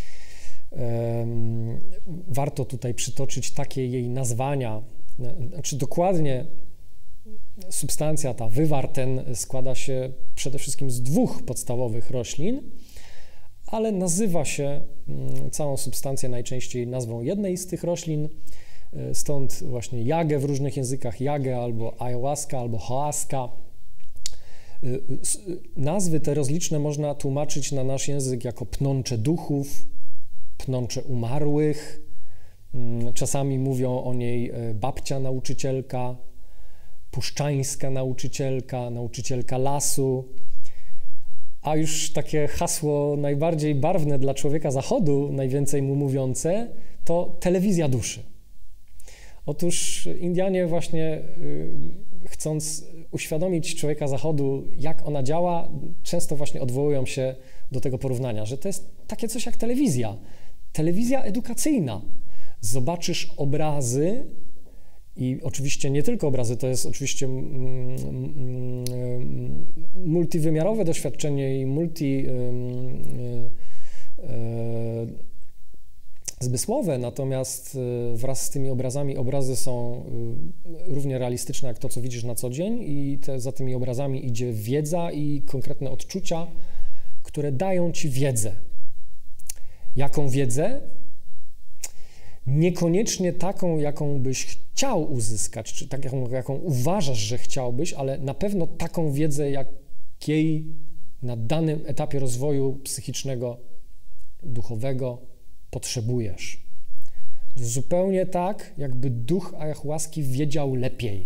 Speaker 1: Warto tutaj przytoczyć takie jej nazwania, znaczy dokładnie substancja ta, wywar ten, składa się przede wszystkim z 2 podstawowych roślin, ale nazywa się całą substancję najczęściej nazwą jednej z tych roślin, stąd właśnie jagę w różnych językach, jagę albo ayahuasca, albo hoaska. Nazwy te rozliczne można tłumaczyć na nasz język jako pnącze duchów, pnącze umarłych, czasami mówią o niej babcia nauczycielka, puszczańska nauczycielka, nauczycielka lasu, a już takie hasło najbardziej barwne dla człowieka zachodu, najwięcej mu mówiące, to telewizja duszy. Otóż Indianie właśnie chcąc uświadomić człowieka zachodu, jak ona działa, często właśnie odwołują się do tego porównania, że to jest takie coś jak telewizja edukacyjna. Zobaczysz obrazy i oczywiście nie tylko obrazy, to jest oczywiście multiwymiarowe doświadczenie i zmysłowe, natomiast wraz z tymi obrazami, obrazy są równie realistyczne jak to, co widzisz na co dzień i za tymi obrazami idzie wiedza i konkretne odczucia, które dają ci wiedzę. Jaką wiedzę? Niekoniecznie taką, jaką byś chciał uzyskać, czy taką, jaką uważasz, że chciałbyś, ale na pewno taką wiedzę, jakiej na danym etapie rozwoju psychicznego, duchowego potrzebujesz. Zupełnie tak, jakby duch ayahuaski wiedział lepiej.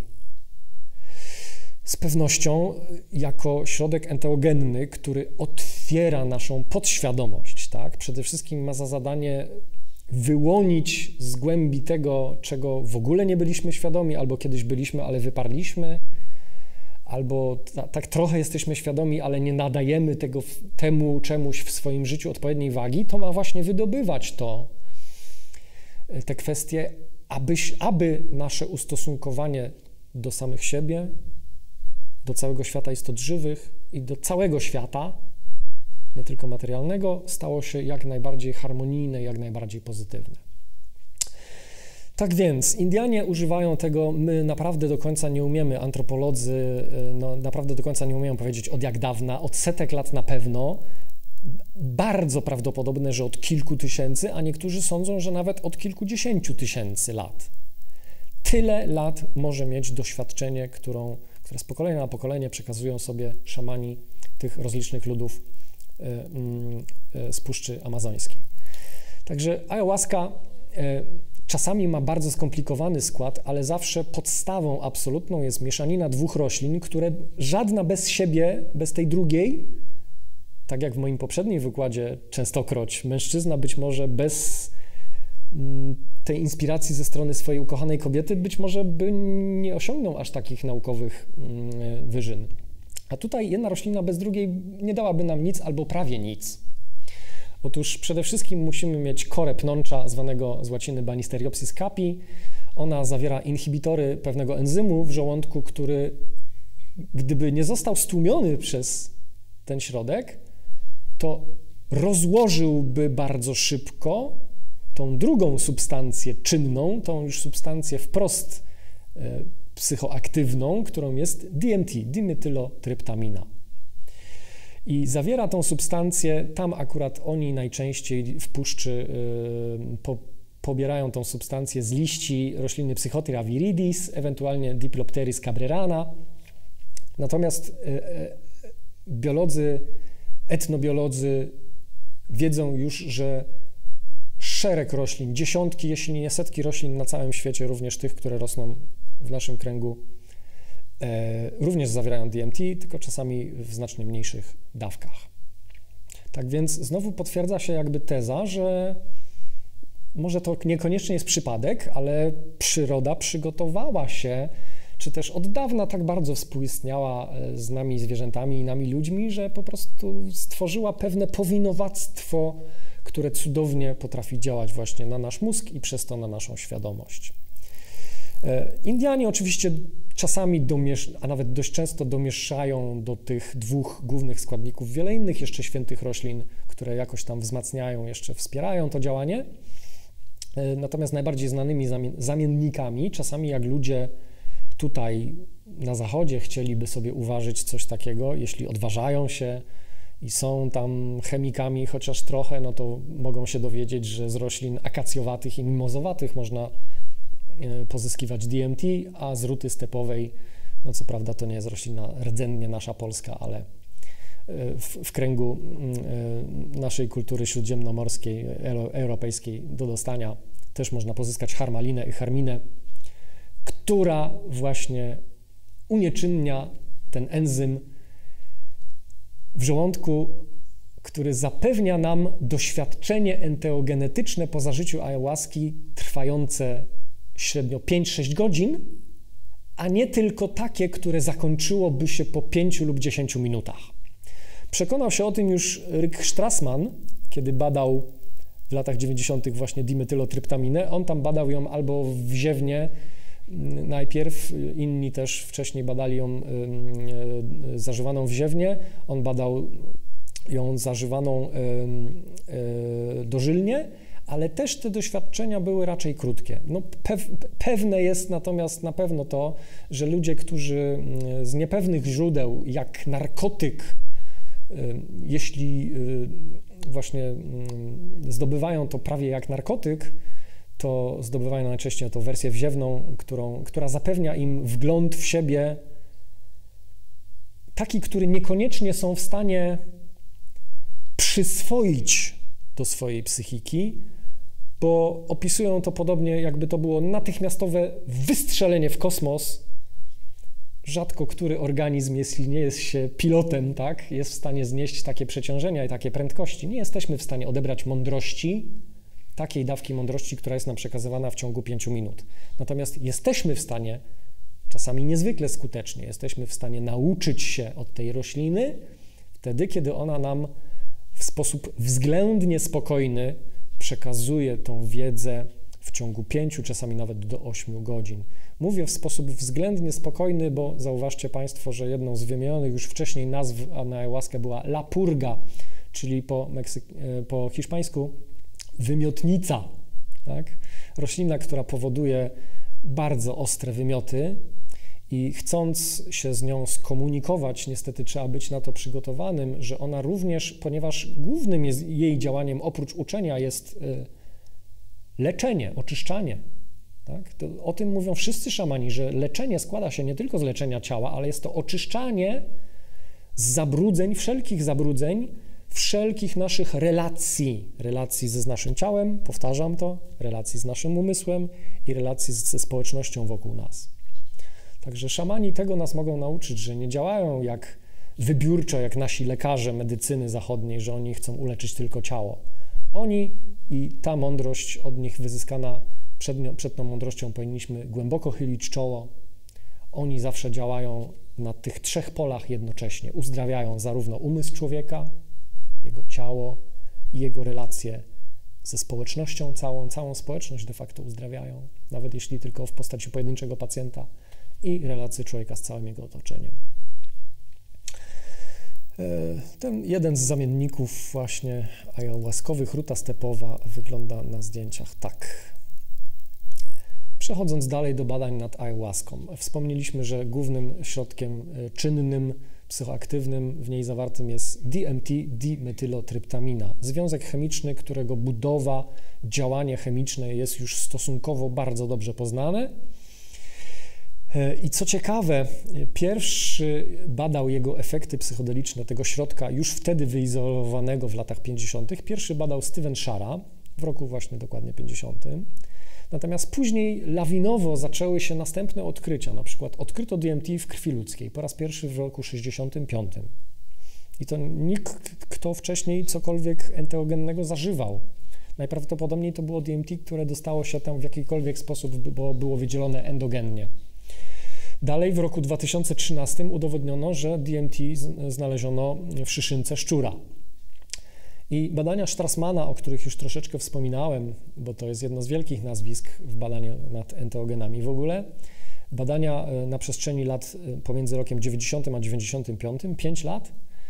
Speaker 1: Z pewnością jako środek enteogenny, który otwiera naszą podświadomość, tak? Przede wszystkim ma za zadanie wyłonić z głębi tego, czego w ogóle nie byliśmy świadomi, albo kiedyś byliśmy, ale wyparliśmy, albo tak trochę jesteśmy świadomi, ale nie nadajemy temu czemuś w swoim życiu odpowiedniej wagi, to ma właśnie wydobywać te kwestie, aby nasze ustosunkowanie do samych siebie, do całego świata istot żywych i do całego świata, nie tylko materialnego, stało się jak najbardziej harmonijne, jak najbardziej pozytywne. Tak więc Indianie używają tego, my naprawdę do końca nie umiemy, antropolodzy naprawdę do końca nie umieją powiedzieć od jak dawna, od setek lat na pewno, bardzo prawdopodobne, że od kilku tysięcy, a niektórzy sądzą, że nawet od kilkudziesięciu tysięcy lat. Tyle lat może mieć doświadczenie, które z pokolenia na pokolenie przekazują sobie szamani tych rozlicznych ludów z Puszczy Amazońskiej. Także ayahuasca czasami ma bardzo skomplikowany skład, ale zawsze podstawą absolutną jest mieszanina 2 roślin, które żadna bez siebie, bez tej drugiej, tak jak w moim poprzednim wykładzie częstokroć, mężczyzna być może bez tej inspiracji ze strony swojej ukochanej kobiety być może by nie osiągnął aż takich naukowych wyżyn. A tutaj jedna roślina bez drugiej nie dałaby nam nic albo prawie nic. Otóż przede wszystkim musimy mieć korę pnącza, zwanego z łaciny Banisteriopsis capi. Ona zawiera inhibitory pewnego enzymu w żołądku, który gdyby nie został stłumiony przez ten środek, to rozłożyłby bardzo szybko tą drugą substancję czynną, tą już substancję wprost psychoaktywną, którą jest DMT, dimetylotryptamina. I zawiera tą substancję, tam akurat oni najczęściej w puszczy pobierają tą substancję z liści rośliny Psychotria viridis, ewentualnie Diplopteris cabrerana. Natomiast etnobiolodzy wiedzą już, że szereg roślin, dziesiątki, jeśli nie setki roślin na całym świecie, również tych, które rosną w naszym kręgu, również zawierają DMT, tylko czasami w znacznie mniejszych dawkach. Tak więc znowu potwierdza się jakby teza, że może to niekoniecznie jest przypadek, ale przyroda przygotowała się, czy też od dawna tak bardzo współistniała z nami zwierzętami i nami ludźmi, że po prostu stworzyła pewne powinowactwo, które cudownie potrafi działać właśnie na nasz mózg i przez to na naszą świadomość. Indianie oczywiście czasami, a nawet dość często domieszają do tych dwóch głównych składników wiele innych jeszcze świętych roślin, które jakoś tam wzmacniają, jeszcze wspierają to działanie. Natomiast najbardziej znanymi zamiennikami, czasami jak ludzie tutaj na zachodzie chcieliby sobie uważać coś takiego, jeśli odważają się i są tam chemikami chociaż trochę, no to mogą się dowiedzieć, że z roślin akacjowatych i mimozowatych można pozyskiwać DMT, a z ruty stepowej, no co prawda to nie jest roślina rdzennie nasza polska, ale w kręgu naszej kultury śródziemnomorskiej, europejskiej do dostania też można pozyskać harmalinę i charminę, która właśnie unieczynnia ten enzym w żołądku, który zapewnia nam doświadczenie enteogenetyczne po zażyciu ayahuaski trwające średnio 5-6 godzin, a nie tylko takie, które zakończyłoby się po 5 lub 10 minutach. Przekonał się o tym już Rick Strassman, kiedy badał w latach 90. właśnie dimetylotryptaminę. On tam badał ją albo wziewnie najpierw, inni też wcześniej badali ją zażywaną wziewnie. On badał ją zażywaną dożylnie, ale też te doświadczenia były raczej krótkie. No, pewne jest natomiast na pewno to, że ludzie, którzy z niepewnych źródeł, jak narkotyk, jeśli właśnie zdobywają to prawie jak narkotyk, to zdobywają najczęściej tą wersję wziewną, która zapewnia im wgląd w siebie taki, który niekoniecznie są w stanie przyswoić do swojej psychiki, bo opisują to podobnie, jakby to było natychmiastowe wystrzelenie w kosmos. Rzadko który organizm, jeśli nie jest się pilotem, tak, jest w stanie znieść takie przeciążenia i takie prędkości. Nie jesteśmy w stanie odebrać mądrości, takiej dawki mądrości, która jest nam przekazywana w ciągu 5 minut. Natomiast jesteśmy w stanie, czasami niezwykle skutecznie, jesteśmy w stanie nauczyć się od tej rośliny wtedy, kiedy ona nam w sposób względnie spokojny przekazuje tą wiedzę w ciągu 5, czasami nawet do 8 godzin. Mówię w sposób względnie spokojny, bo zauważcie Państwo, że jedną z wymienionych już wcześniej nazw na ayahuaskę była la purga, czyli po hiszpańsku wymiotnica, tak? Roślina, która powoduje bardzo ostre wymioty i chcąc się z nią skomunikować, niestety trzeba być na to przygotowanym, że ona również, ponieważ głównym jej działaniem oprócz uczenia jest leczenie, oczyszczanie. Tak? O tym mówią wszyscy szamani, że leczenie składa się nie tylko z leczenia ciała, ale jest to oczyszczanie z zabrudzeń, wszelkich naszych relacji z naszym ciałem, powtarzam to, relacji z naszym umysłem i relacji ze społecznością wokół nas. Także szamani tego nas mogą nauczyć, że nie działają jak wybiórczo, jak nasi lekarze medycyny zachodniej, że oni chcą uleczyć tylko ciało. Oni i ta mądrość od nich wyzyskana, przed tą mądrością powinniśmy głęboko chylić czoło. Oni zawsze działają na tych 3 polach jednocześnie. Uzdrawiają zarówno umysł człowieka, jego ciało i jego relacje ze społecznością, całą społeczność de facto uzdrawiają, nawet jeśli tylko w postaci pojedynczego pacjenta, i relacje człowieka z całym jego otoczeniem. Ten jeden z zamienników właśnie ayahuaskowych, ruta stepowa, wygląda na zdjęciach tak. Przechodząc dalej do badań nad ayahuaską, wspomnieliśmy, że głównym środkiem czynnym, psychoaktywnym w niej zawartym jest DMT, dimetylotryptamina. Związek chemiczny, którego budowa, działanie chemiczne jest już stosunkowo bardzo dobrze poznane. I co ciekawe, pierwszy badał jego efekty psychodeliczne tego środka już wtedy wyizolowanego w latach 50. Pierwszy badał Steven Shara. w roku właśnie dokładnie 50. Natomiast później lawinowo zaczęły się następne odkrycia, na przykład odkryto DMT w krwi ludzkiej po raz pierwszy w roku 65. I to nikt, kto wcześniej cokolwiek enteogennego zażywał. Najprawdopodobniej to było DMT, które dostało się tam w jakikolwiek sposób, bo było wydzielone endogennie. Dalej w roku 2013 udowodniono, że DMT znaleziono w szyszynce szczura. I badania Strassmana, o których już troszeczkę wspominałem, bo to jest jedno z wielkich nazwisk w badaniu nad enteogenami w ogóle, badania na przestrzeni lat pomiędzy rokiem 90 a 95, 5 lat,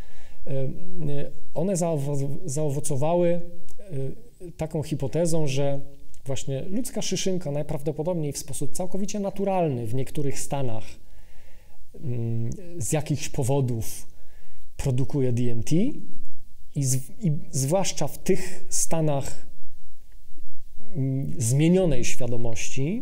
Speaker 1: one zaowocowały taką hipotezą, że właśnie ludzka szyszynka najprawdopodobniej w sposób całkowicie naturalny w niektórych stanach z jakichś powodów produkuje DMT i zwłaszcza w tych stanach zmienionej świadomości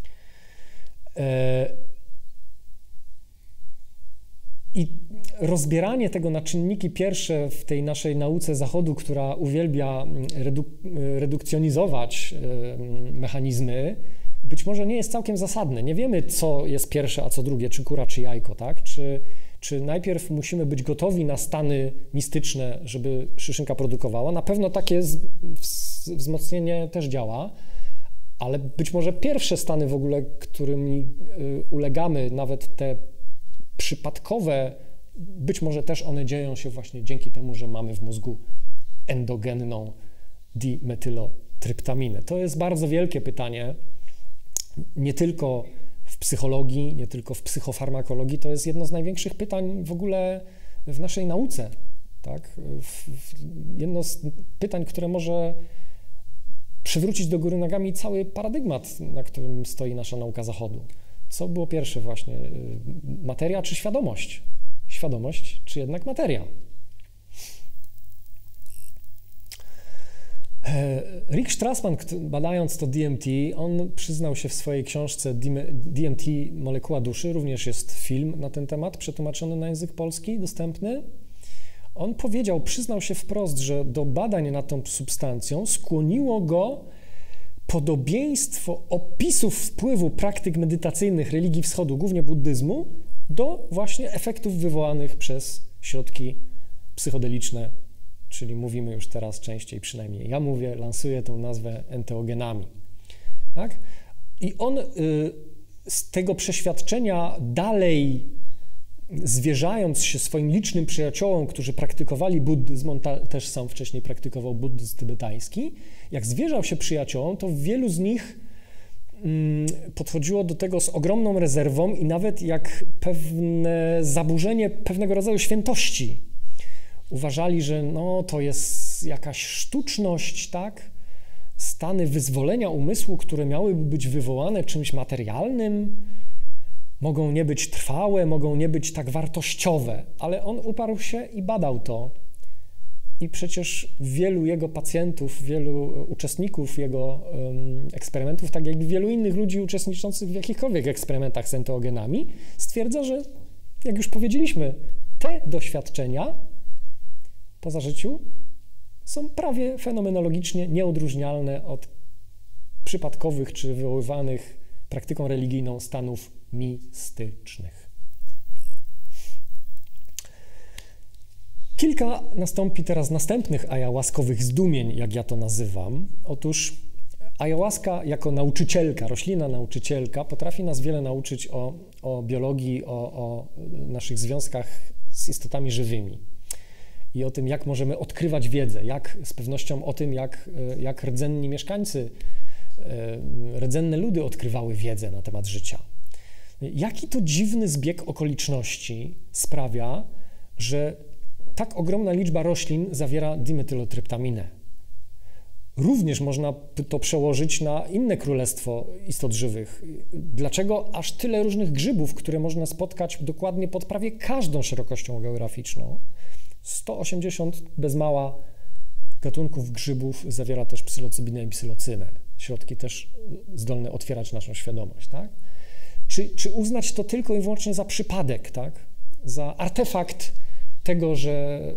Speaker 1: i rozbieranie tego na czynniki pierwsze w tej naszej nauce Zachodu, która uwielbia redukcjonizować mechanizmy, być może nie jest całkiem zasadne. Nie wiemy, co jest pierwsze, a co drugie, czy kura, czy jajko, tak? Czy najpierw musimy być gotowi na stany mistyczne, żeby szyszynka produkowała. Na pewno takie wzmocnienie też działa, ale być może pierwsze stany w ogóle, którymi ulegamy, nawet te przypadkowe, być może też one dzieją się właśnie dzięki temu, że mamy w mózgu endogenną dimetylotryptaminę. To jest bardzo wielkie pytanie, nie tylko w psychologii, nie tylko w psychofarmakologii, to jest jedno z największych pytań w ogóle w naszej nauce, tak? Jedno z pytań, które może przywrócić do góry nogami cały paradygmat, na którym stoi nasza nauka Zachodu. Co było pierwsze właśnie, materia czy świadomość? Świadomość czy jednak materia? Rick Strassman, badając to DMT, on przyznał się w swojej książce DMT – molekuła duszy, również jest film na ten temat, przetłumaczony na język polski, dostępny. On przyznał się wprost, że do badań nad tą substancją skłoniło go podobieństwo opisów wpływu praktyk medytacyjnych religii wschodu, głównie buddyzmu, do właśnie efektów wywołanych przez środki psychodeliczne, czyli mówimy już teraz częściej, przynajmniej ja mówię, lansuję tą nazwę enteogenami. Tak? I on z tego przeświadczenia dalej zwierzając się swoim licznym przyjaciołom, którzy praktykowali buddyzm, on też sam wcześniej praktykował buddyzm tybetański, jak zwierzał się przyjaciołom, to wielu z nich podchodziło do tego z ogromną rezerwą i nawet jak pewne zaburzenie pewnego rodzaju świętości. Uważali, że no, to jest jakaś sztuczność, tak? Stany wyzwolenia umysłu, które miałyby być wywołane czymś materialnym, mogą nie być trwałe, mogą nie być tak wartościowe, ale on uparł się i badał to. I przecież wielu jego pacjentów, wielu uczestników jego eksperymentów, tak jak i wielu innych ludzi uczestniczących w jakichkolwiek eksperymentach z enteogenami, stwierdza, że, jak już powiedzieliśmy, te doświadczenia po zażyciu są prawie fenomenologicznie nieodróżnialne od przypadkowych czy wywoływanych praktyką religijną stanów mistycznych. Kilka nastąpi teraz następnych ayahuaskowych zdumień, jak ja to nazywam. Otóż ayahuaska jako nauczycielka, roślina nauczycielka potrafi nas wiele nauczyć o biologii, o naszych związkach z istotami żywymi i o tym, jak możemy odkrywać wiedzę, jak z pewnością o tym, jak rdzenni mieszkańcy, rdzenne ludy odkrywały wiedzę na temat życia. Jaki to dziwny zbieg okoliczności sprawia, że tak ogromna liczba roślin zawiera dimetylotryptaminę. Również można to przełożyć na inne królestwo istot żywych. Dlaczego aż tyle różnych grzybów, które można spotkać dokładnie pod prawie każdą szerokością geograficzną? 180 bez mała gatunków grzybów zawiera też psylocybinę i psylocynę. Środki też zdolne otwierać naszą świadomość, tak? Czy uznać to tylko i wyłącznie za przypadek, tak? Za artefakt tego, że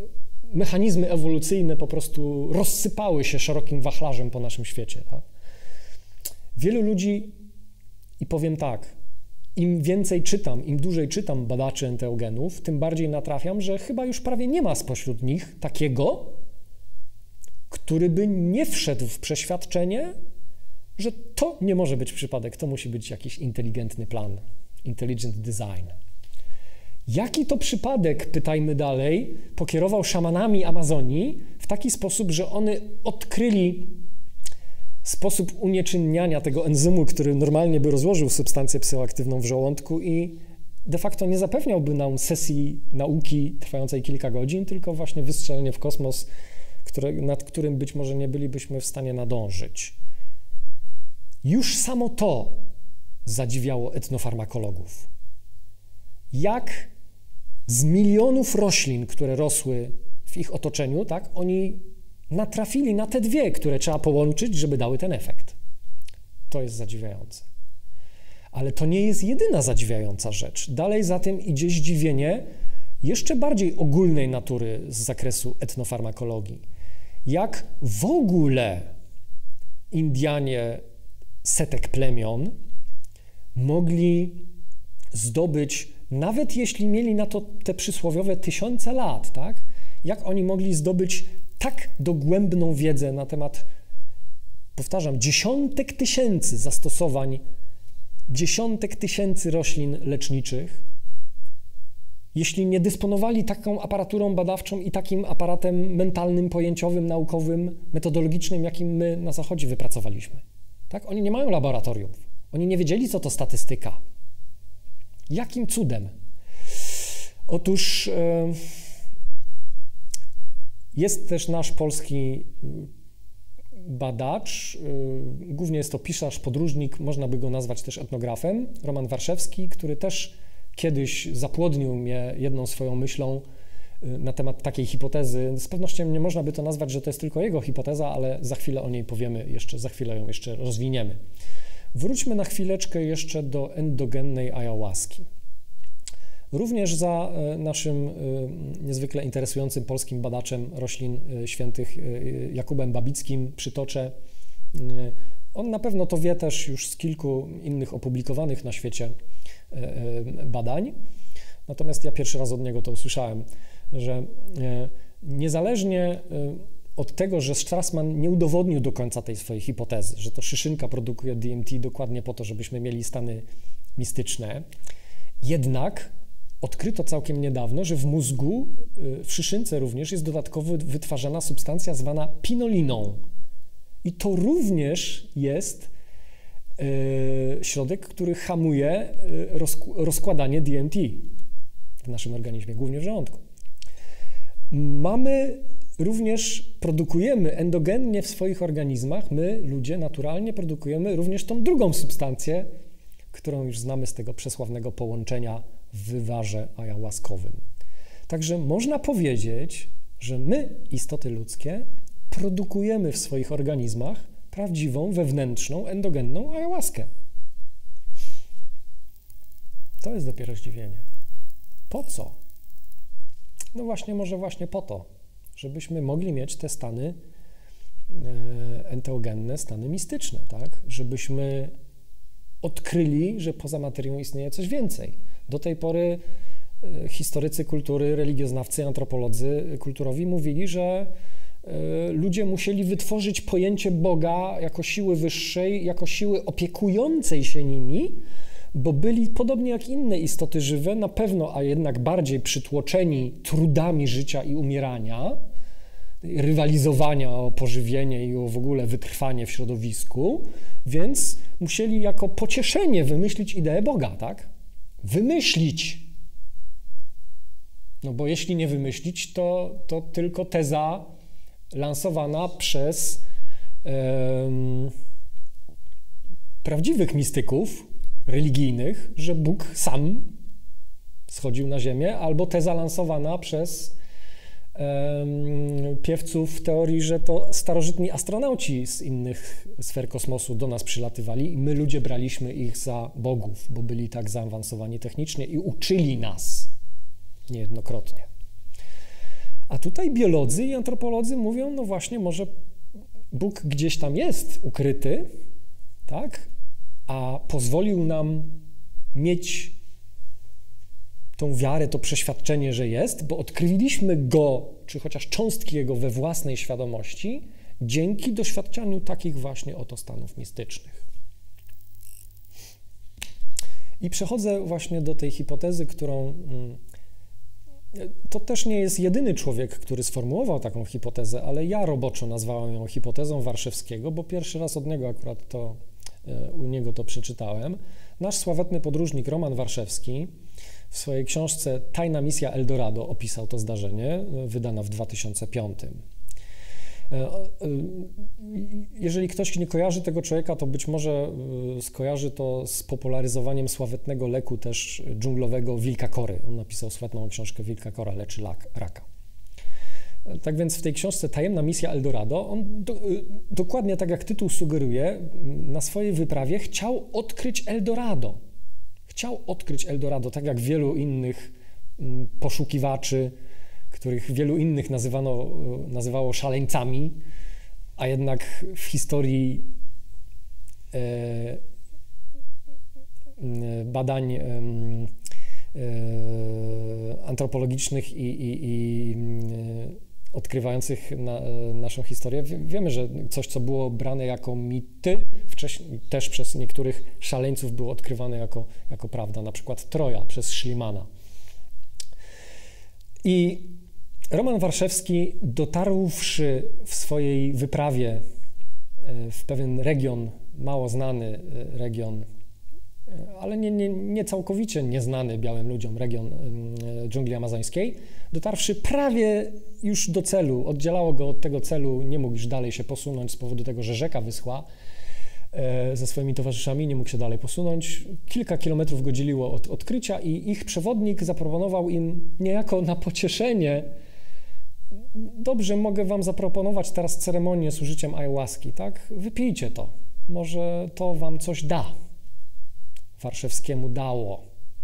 Speaker 1: mechanizmy ewolucyjne po prostu rozsypały się szerokim wachlarzem po naszym świecie. Tak? Wielu ludzi, i powiem tak, im więcej czytam, im dłużej czytam badaczy enteogenów, tym bardziej natrafiam, że chyba już prawie nie ma spośród nich takiego, który by nie wszedł w przeświadczenie, że to nie może być przypadek, to musi być jakiś inteligentny plan, intelligent design. Jaki to przypadek, pytajmy dalej, pokierował szamanami Amazonii w taki sposób, że one odkryli sposób unieczynniania tego enzymu, który normalnie by rozłożył substancję psychoaktywną w żołądku i de facto nie zapewniałby nam sesji nauki trwającej kilka godzin, tylko właśnie wystrzelenie w kosmos, nad którym być może nie bylibyśmy w stanie nadążyć. Już samo to zadziwiało etnofarmakologów. Jak z milionów roślin, które rosły w ich otoczeniu, tak, oni natrafili na te dwie, które trzeba połączyć, żeby dały ten efekt. To jest zadziwiające. Ale to nie jest jedyna zadziwiająca rzecz. Dalej za tym idzie zdziwienie jeszcze bardziej ogólnej natury z zakresu etnofarmakologii. Jak w ogóle Indianie setek plemion mogli zdobyć, nawet jeśli mieli na to te przysłowiowe 1000 lat, tak? Jak oni mogli zdobyć tak dogłębną wiedzę na temat, powtarzam, dziesiątek tysięcy zastosowań, dziesiątek tysięcy roślin leczniczych, jeśli nie dysponowali taką aparaturą badawczą i takim aparatem mentalnym, pojęciowym, naukowym, metodologicznym, jakim my na Zachodzie wypracowaliśmy. Tak? Oni nie mają laboratoriów. Oni nie wiedzieli, co to statystyka. Jakim cudem? Otóż jest też nasz polski badacz, głównie jest to pisarz, podróżnik, można by go nazwać też etnografem, Roman Warszewski, który też kiedyś zapłodnił mnie jedną swoją myślą na temat takiej hipotezy. Z pewnością nie można by to nazwać, że to jest tylko jego hipoteza, ale za chwilę o niej powiemy, za chwilę ją jeszcze rozwiniemy. Wróćmy na chwileczkę jeszcze do endogennej ayahuaski. Również za naszym niezwykle interesującym polskim badaczem roślin świętych Jakubem Babickim przytoczę. On na pewno to wie też już z kilku innych opublikowanych na świecie badań, natomiast ja pierwszy raz od niego to usłyszałem, że niezależnie od tego, że Strassman nie udowodnił do końca tej swojej hipotezy, że to szyszynka produkuje DMT dokładnie po to, żebyśmy mieli stany mistyczne, jednak odkryto całkiem niedawno, że w mózgu, w szyszynce również jest dodatkowo wytwarzana substancja zwana pinoliną. I to również jest środek, który hamuje rozkładanie DMT w naszym organizmie, głównie w żołądku. Produkujemy endogennie w swoich organizmach, my, ludzie, naturalnie produkujemy również tą drugą substancję, którą już znamy z tego przesławnego połączenia w wywarze ayahuaskowym. Także można powiedzieć, że my, istoty ludzkie, produkujemy w swoich organizmach prawdziwą, wewnętrzną, endogenną ayahuaskę. To jest dopiero zdziwienie. Po co? No właśnie, może właśnie po to, żebyśmy mogli mieć te stany enteogenne, stany mistyczne, tak? Żebyśmy odkryli, że poza materią istnieje coś więcej. Do tej pory historycy kultury, religioznawcy, antropolodzy kulturowi mówili, że ludzie musieli wytworzyć pojęcie Boga jako siły wyższej, jako siły opiekującej się nimi, bo byli, podobnie jak inne istoty żywe, na pewno, a jednak bardziej przytłoczeni trudami życia i umierania, rywalizowania o pożywienie i o w ogóle wytrwanie w środowisku, więc musieli jako pocieszenie wymyślić ideę Boga, tak? Wymyślić. No bo jeśli nie wymyślić, to tylko teza lansowana przez prawdziwych mistyków religijnych, że Bóg sam schodził na ziemię, albo teza lansowana przez piewców teorii, że to starożytni astronauci z innych sfer kosmosu do nas przylatywali i my, ludzie, braliśmy ich za bogów, bo byli tak zaawansowani technicznie i uczyli nas niejednokrotnie. A tutaj biolodzy i antropolodzy mówią, no właśnie, może Bóg gdzieś tam jest ukryty, tak? A pozwolił nam mieć tą wiarę, to przeświadczenie, że jest, bo odkryliśmy Go, czy chociaż cząstki Jego we własnej świadomości, dzięki doświadczaniu takich właśnie oto stanów mistycznych. I przechodzę właśnie do tej hipotezy, którą... To też nie jest jedyny człowiek, który sformułował taką hipotezę, ale ja roboczo nazwałem ją hipotezą Warszewskiego, bo pierwszy raz od niego akurat u niego to przeczytałem. Nasz sławetny podróżnik Roman Warszewski w swojej książce Tajna misja Eldorado opisał to zdarzenie, wydana w 2005. Jeżeli ktoś nie kojarzy tego człowieka, to być może skojarzy to z popularyzowaniem sławetnego leku też dżunglowego wilka kory. On napisał sławetną książkę Wilka kora leczy raka. Tak więc w tej książce Tajemna misja Eldorado, on dokładnie tak jak tytuł sugeruje, na swojej wyprawie chciał odkryć Eldorado. Chciał odkryć Eldorado, tak jak wielu innych poszukiwaczy, których wielu innych nazywało szaleńcami, a jednak w historii badań antropologicznych i odkrywających naszą historię, wiemy, że coś, co było brane jako mity, wcześniej też przez niektórych szaleńców było odkrywane jako prawda, na przykład Troja przez Schliemana. I Roman Warszewski, dotarłszy w swojej wyprawie w pewien region, mało znany region, ale nie całkowicie nieznany białym ludziom region dżungli amazońskiej, dotarwszy prawie już do celu, oddzielało go od tego celu, nie mógł już dalej się posunąć z powodu tego, że rzeka wyschła ze swoimi towarzyszami, nie mógł się dalej posunąć. Kilka kilometrów go dzieliło od odkrycia i ich przewodnik zaproponował im niejako na pocieszenie: dobrze, mogę wam zaproponować teraz ceremonię z użyciem ayahuaski, tak? Wypijcie to, może to wam coś da. Warszewskiemu dało.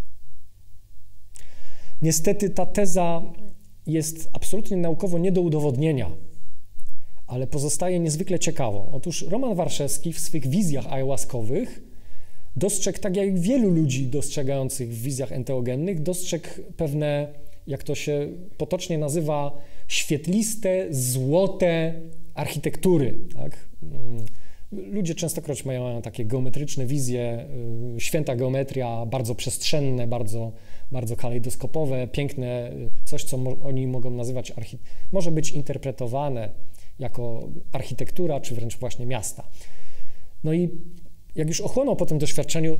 Speaker 1: Niestety ta teza jest absolutnie naukowo nie do udowodnienia, ale pozostaje niezwykle ciekawą. Otóż Roman Warszewski w swych wizjach ayahuaskowych dostrzegł, tak jak wielu ludzi dostrzegających w wizjach enteogennych, dostrzegł pewne, jak to się potocznie nazywa, świetliste, złote architektury. Tak? Ludzie częstokroć mają takie geometryczne wizje, święta geometria, bardzo przestrzenne, bardzo kalejdoskopowe, piękne, coś, co oni mogą nazywać, może być interpretowane jako architektura, czy wręcz właśnie miasta. No i jak już ochłonął po tym doświadczeniu,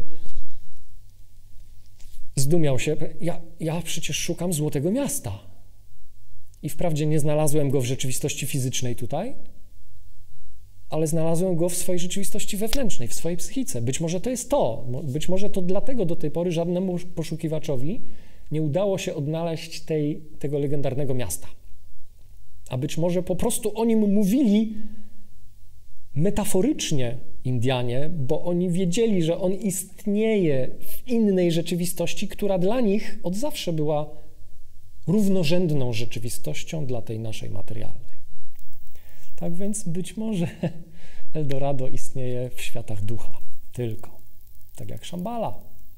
Speaker 1: zdumiał się: ja przecież szukam złotego miasta. I wprawdzie nie znalazłem go w rzeczywistości fizycznej tutaj, ale znalazłem go w swojej rzeczywistości wewnętrznej, w swojej psychice. Być może to jest to. Być może to dlatego do tej pory żadnemu poszukiwaczowi nie udało się odnaleźć tego legendarnego miasta. A być może po prostu o nim mówili metaforycznie Indianie, bo oni wiedzieli, że on istnieje w innej rzeczywistości, która dla nich od zawsze była równorzędną rzeczywistością dla tej naszej materialnej. Tak więc być może Eldorado istnieje w światach ducha tylko, tak jak Szambala.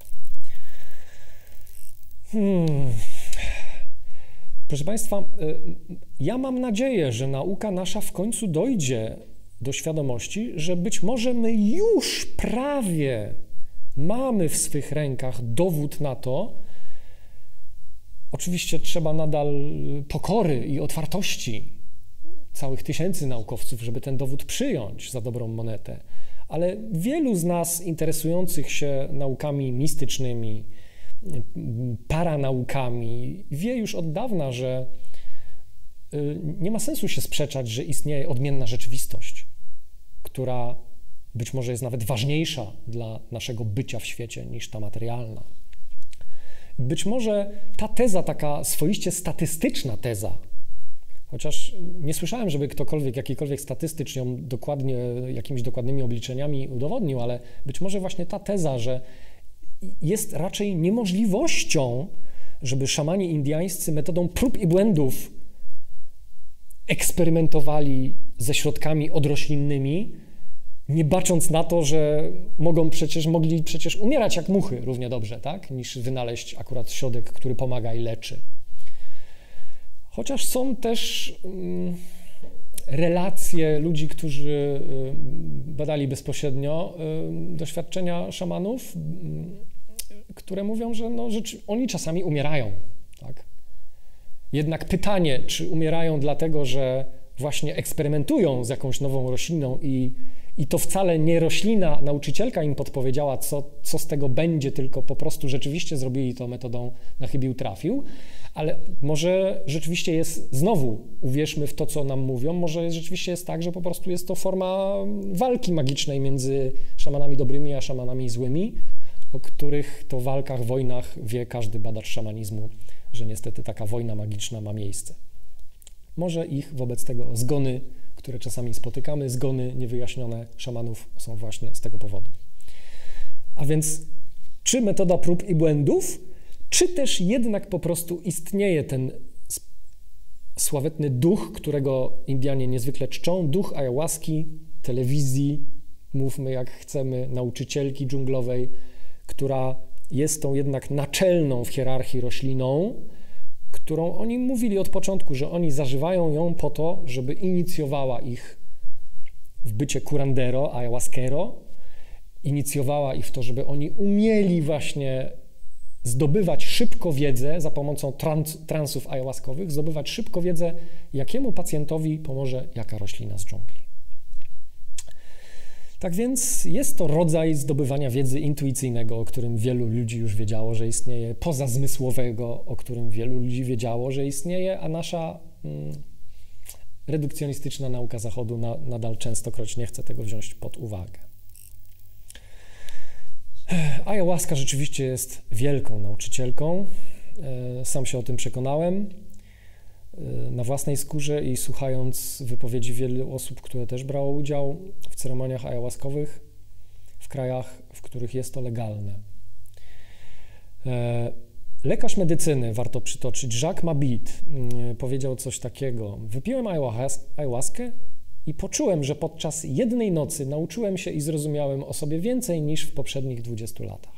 Speaker 1: Proszę Państwa, ja mam nadzieję, że nauka nasza w końcu dojdzie do świadomości, że być może my już prawie mamy w swych rękach dowód na to. Oczywiście trzeba nadal pokory i otwartości całych tysięcy naukowców, żeby ten dowód przyjąć za dobrą monetę, ale wielu z nas interesujących się naukami mistycznymi, paranaukami wie już od dawna, że nie ma sensu się sprzeczać, że istnieje odmienna rzeczywistość, która być może jest nawet ważniejsza dla naszego bycia w świecie niż ta materialna. Być może ta teza, taka swoiście statystyczna teza, chociaż nie słyszałem, żeby ktokolwiek, jakikolwiek statystycz ją dokładnie, jakimiś dokładnymi obliczeniami udowodnił, ale być może właśnie ta teza, że jest raczej niemożliwością, żeby szamani indyjscy metodą prób i błędów eksperymentowali ze środkami odroślinnymi, nie bacząc na to, że mogli przecież umierać jak muchy równie dobrze, tak? Niż wynaleźć akurat środek, który pomaga i leczy. Chociaż są też relacje ludzi, którzy badali bezpośrednio doświadczenia szamanów, które mówią, że oni czasami umierają, tak? Jednak pytanie, czy umierają dlatego, że właśnie eksperymentują z jakąś nową rośliną i to wcale nie roślina, nauczycielka im podpowiedziała, co z tego będzie, tylko po prostu rzeczywiście zrobili to metodą na chybił trafił, ale może rzeczywiście jest, znowu uwierzmy w to, co nam mówią, może rzeczywiście jest tak, że po prostu jest to forma walki magicznej między szamanami dobrymi a szamanami złymi, o których to walkach, wojnach wie każdy badacz szamanizmu, że niestety taka wojna magiczna ma miejsce. Może ich wobec tego zgony, które czasami spotykamy, zgony niewyjaśnione szamanów są właśnie z tego powodu. A więc czy metoda prób i błędów, czy też jednak po prostu istnieje ten sławetny duch, którego Indianie niezwykle czczą, duch ayahuaski, telewizji, mówmy jak chcemy, nauczycielki dżunglowej, która jest tą jednak naczelną w hierarchii rośliną, którą oni mówili od początku, że oni zażywają ją po to, żeby inicjowała ich w bycie curandero, ayahuasquero, inicjowała ich w to, żeby oni umieli właśnie zdobywać szybko wiedzę za pomocą transów ayahuaskowych, zdobywać szybko wiedzę, jakiemu pacjentowi pomoże jaka roślina z dżungli. Tak więc jest to rodzaj zdobywania wiedzy intuicyjnego, o którym wielu ludzi już wiedziało, że istnieje, pozazmysłowego, o którym wielu ludzi wiedziało, że istnieje, a nasza redukcjonistyczna nauka Zachodu nadal częstokroć nie chce tego wziąć pod uwagę. Ayahuasca rzeczywiście jest wielką nauczycielką. Sam się o tym przekonałem na własnej skórze i słuchając wypowiedzi wielu osób, które też brało udział w ceremoniach ayahuaskowych w krajach, w których jest to legalne. Lekarz medycyny, warto przytoczyć, Jacques Mabit powiedział coś takiego: wypiłem ayahuaskę i poczułem, że podczas jednej nocy nauczyłem się i zrozumiałem o sobie więcej niż w poprzednich 20 latach.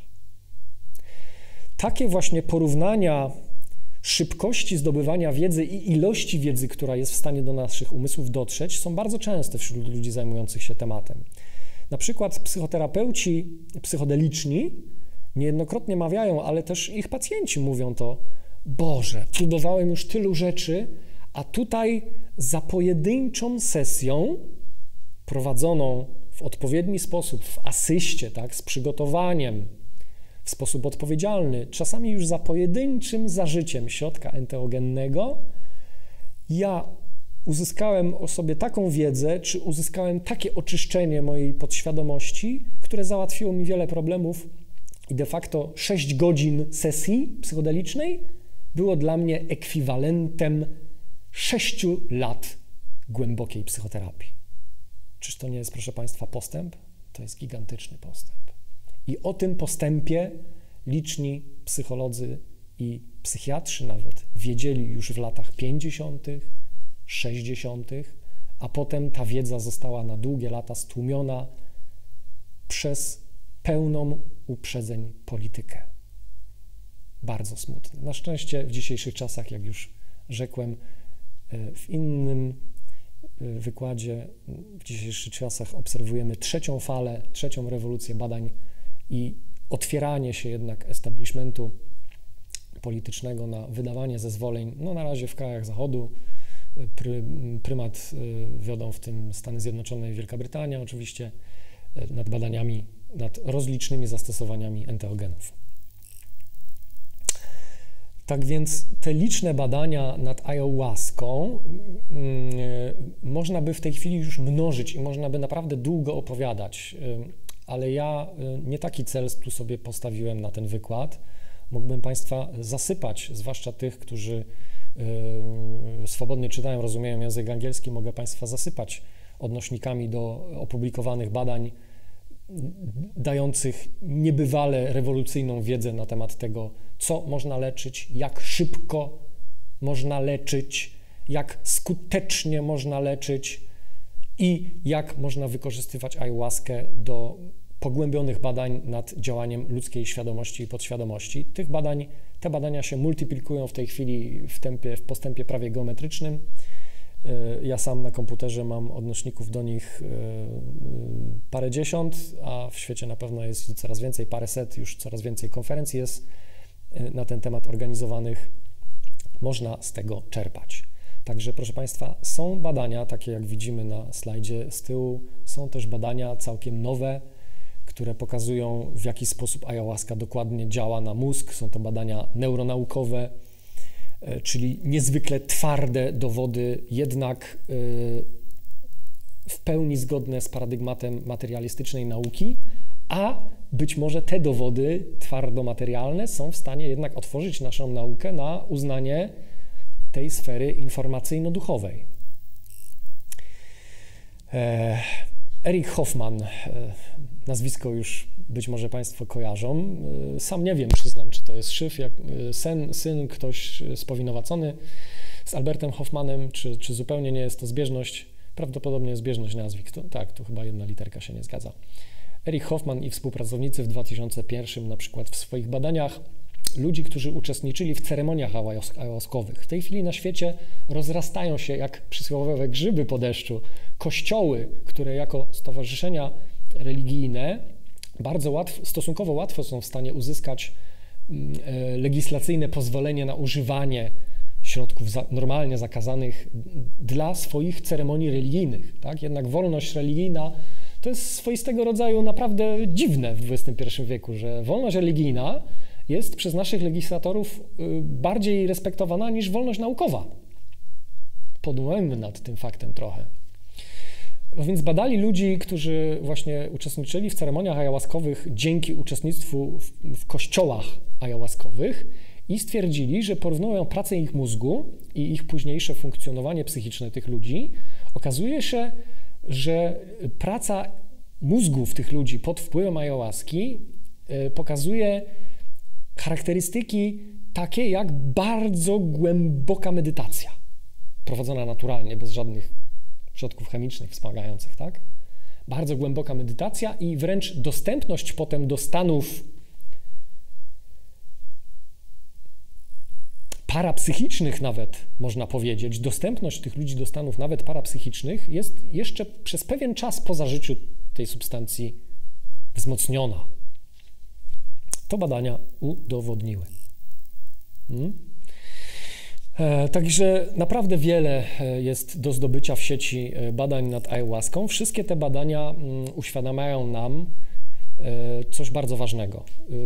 Speaker 1: Takie właśnie porównania szybkości zdobywania wiedzy i ilości wiedzy, która jest w stanie do naszych umysłów dotrzeć, są bardzo częste wśród ludzi zajmujących się tematem. Na przykład psychoterapeuci psychodeliczni niejednokrotnie mawiają, ale też ich pacjenci mówią to: Boże, próbowałem już tylu rzeczy, a tutaj za pojedynczą sesją prowadzoną w odpowiedni sposób, w asyście, tak, z przygotowaniem, w sposób odpowiedzialny, czasami już za pojedynczym zażyciem środka enteogennego, ja uzyskałem o sobie taką wiedzę, czy uzyskałem takie oczyszczenie mojej podświadomości, które załatwiło mi wiele problemów i de facto 6 godzin sesji psychodelicznej było dla mnie ekwiwalentem 6 lat głębokiej psychoterapii. Czyż to nie jest, proszę Państwa, postęp? To jest gigantyczny postęp. I o tym postępie liczni psycholodzy i psychiatrzy nawet wiedzieli już w latach 50., 60., a potem ta wiedza została na długie lata stłumiona przez pełną uprzedzeń politykę. Bardzo smutne. Na szczęście w dzisiejszych czasach, jak już rzekłem, w innym wykładzie, w dzisiejszych czasach obserwujemy trzecią falę, trzecią rewolucję badań i otwieranie się jednak establishmentu politycznego na wydawanie zezwoleń, no na razie w krajach Zachodu. Prymat wiodą w tym Stany Zjednoczone i Wielka Brytania oczywiście nad badaniami, nad rozlicznymi zastosowaniami enteogenów. Tak więc te liczne badania nad ayahuaską można by w tej chwili już mnożyć i można by naprawdę długo opowiadać, ale ja nie taki cel tu sobie postawiłem na ten wykład. Mógłbym Państwa zasypać, zwłaszcza tych, którzy swobodnie czytają, rozumieją język angielski, mogę Państwa zasypać odnośnikami do opublikowanych badań dających niebywale rewolucyjną wiedzę na temat tego, co można leczyć, jak szybko można leczyć, jak skutecznie można leczyć i jak można wykorzystywać ayahuaskę do pogłębionych badań nad działaniem ludzkiej świadomości i podświadomości. Te badania się multiplikują w tej chwili w postępie prawie geometrycznym. Ja sam na komputerze mam odnośników do nich parędziesiąt, a w świecie na pewno jest coraz więcej, paręset, już coraz więcej konferencji jest na ten temat organizowanych. Można z tego czerpać. Także, proszę Państwa, są badania, takie jak widzimy na slajdzie z tyłu, są też badania całkiem nowe, które pokazują, w jaki sposób ayahuasca dokładnie działa na mózg. Są to badania neuronaukowe, czyli niezwykle twarde dowody, jednak w pełni zgodne z paradygmatem materialistycznej nauki, a być może te dowody twardomaterialne są w stanie jednak otworzyć naszą naukę na uznanie tej sfery informacyjno-duchowej. Erich Hoffman, nazwisko już być może Państwo kojarzą. Sam nie wiem, przyznam, czy to jest szyf, syn ktoś spowinowacony z Albertem Hoffmanem, czy zupełnie nie jest to zbieżność. Prawdopodobnie zbieżność nazwisk. Tak, tu chyba jedna literka się nie zgadza. Erich Hoffman i współpracownicy w 2001 na przykład w swoich badaniach ludzi, którzy uczestniczyli w ceremoniach ayahuaskowych. W tej chwili na świecie rozrastają się jak przysłowiowe grzyby po deszczu kościoły, które jako stowarzyszenia religijne stosunkowo łatwo są w stanie uzyskać legislacyjne pozwolenie na używanie środków normalnie zakazanych dla swoich ceremonii religijnych. Tak? Jednak wolność religijna to jest swoistego rodzaju naprawdę dziwne w XXI wieku, że wolność religijna jest przez naszych legislatorów bardziej respektowana niż wolność naukowa. Podumujmy nad tym faktem trochę. No więc badali ludzi, którzy właśnie uczestniczyli w ceremoniach ayahuaskowych dzięki uczestnictwu w kościołach ayahuaskowych i stwierdzili, że porównują pracę ich mózgu i ich późniejsze funkcjonowanie psychiczne tych ludzi. Okazuje się, że praca mózgów tych ludzi pod wpływem ayahuaski pokazuje charakterystyki takie jak bardzo głęboka medytacja, prowadzona naturalnie, bez żadnych środków chemicznych wspomagających, tak? Bardzo głęboka medytacja i wręcz dostępność potem do stanów parapsychicznych nawet, można powiedzieć, dostępność tych ludzi do stanów nawet parapsychicznych jest jeszcze przez pewien czas po zażyciu tej substancji wzmocniona. To badania udowodniły. Także naprawdę wiele jest do zdobycia w sieci badań nad ayahuaską. Wszystkie te badania uświadamiają nam coś bardzo ważnego.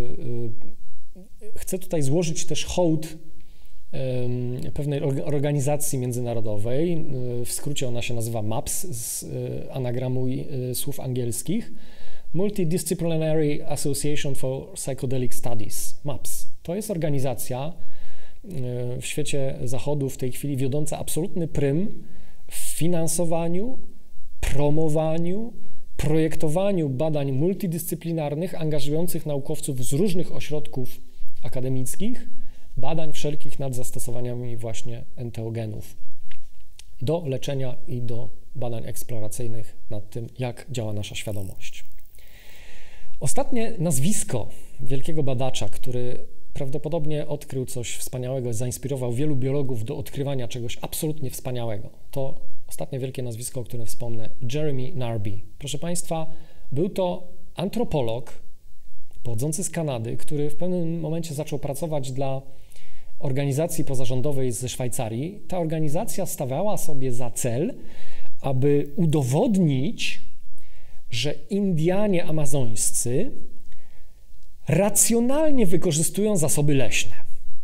Speaker 1: Chcę tutaj złożyć też hołd pewnej organizacji międzynarodowej. W skrócie ona się nazywa MAPS z anagramu słów angielskich. Multidisciplinary Association for Psychedelic Studies, MAPS. To jest organizacja w świecie zachodu w tej chwili wiodąca absolutny prym w finansowaniu, promowaniu, projektowaniu badań multidyscyplinarnych angażujących naukowców z różnych ośrodków akademickich, badań wszelkich nad zastosowaniami właśnie enteogenów do leczenia i do badań eksploracyjnych nad tym, jak działa nasza świadomość. Ostatnie nazwisko wielkiego badacza, który prawdopodobnie odkrył coś wspaniałego, zainspirował wielu biologów do odkrywania czegoś absolutnie wspaniałego. To ostatnie wielkie nazwisko, o którym wspomnę, Jeremy Narby. Proszę Państwa, był to antropolog pochodzący z Kanady, który w pewnym momencie zaczął pracować dla organizacji pozarządowej ze Szwajcarii. Ta organizacja stawiała sobie za cel, aby udowodnić, że Indianie amazońscy racjonalnie wykorzystują zasoby leśne.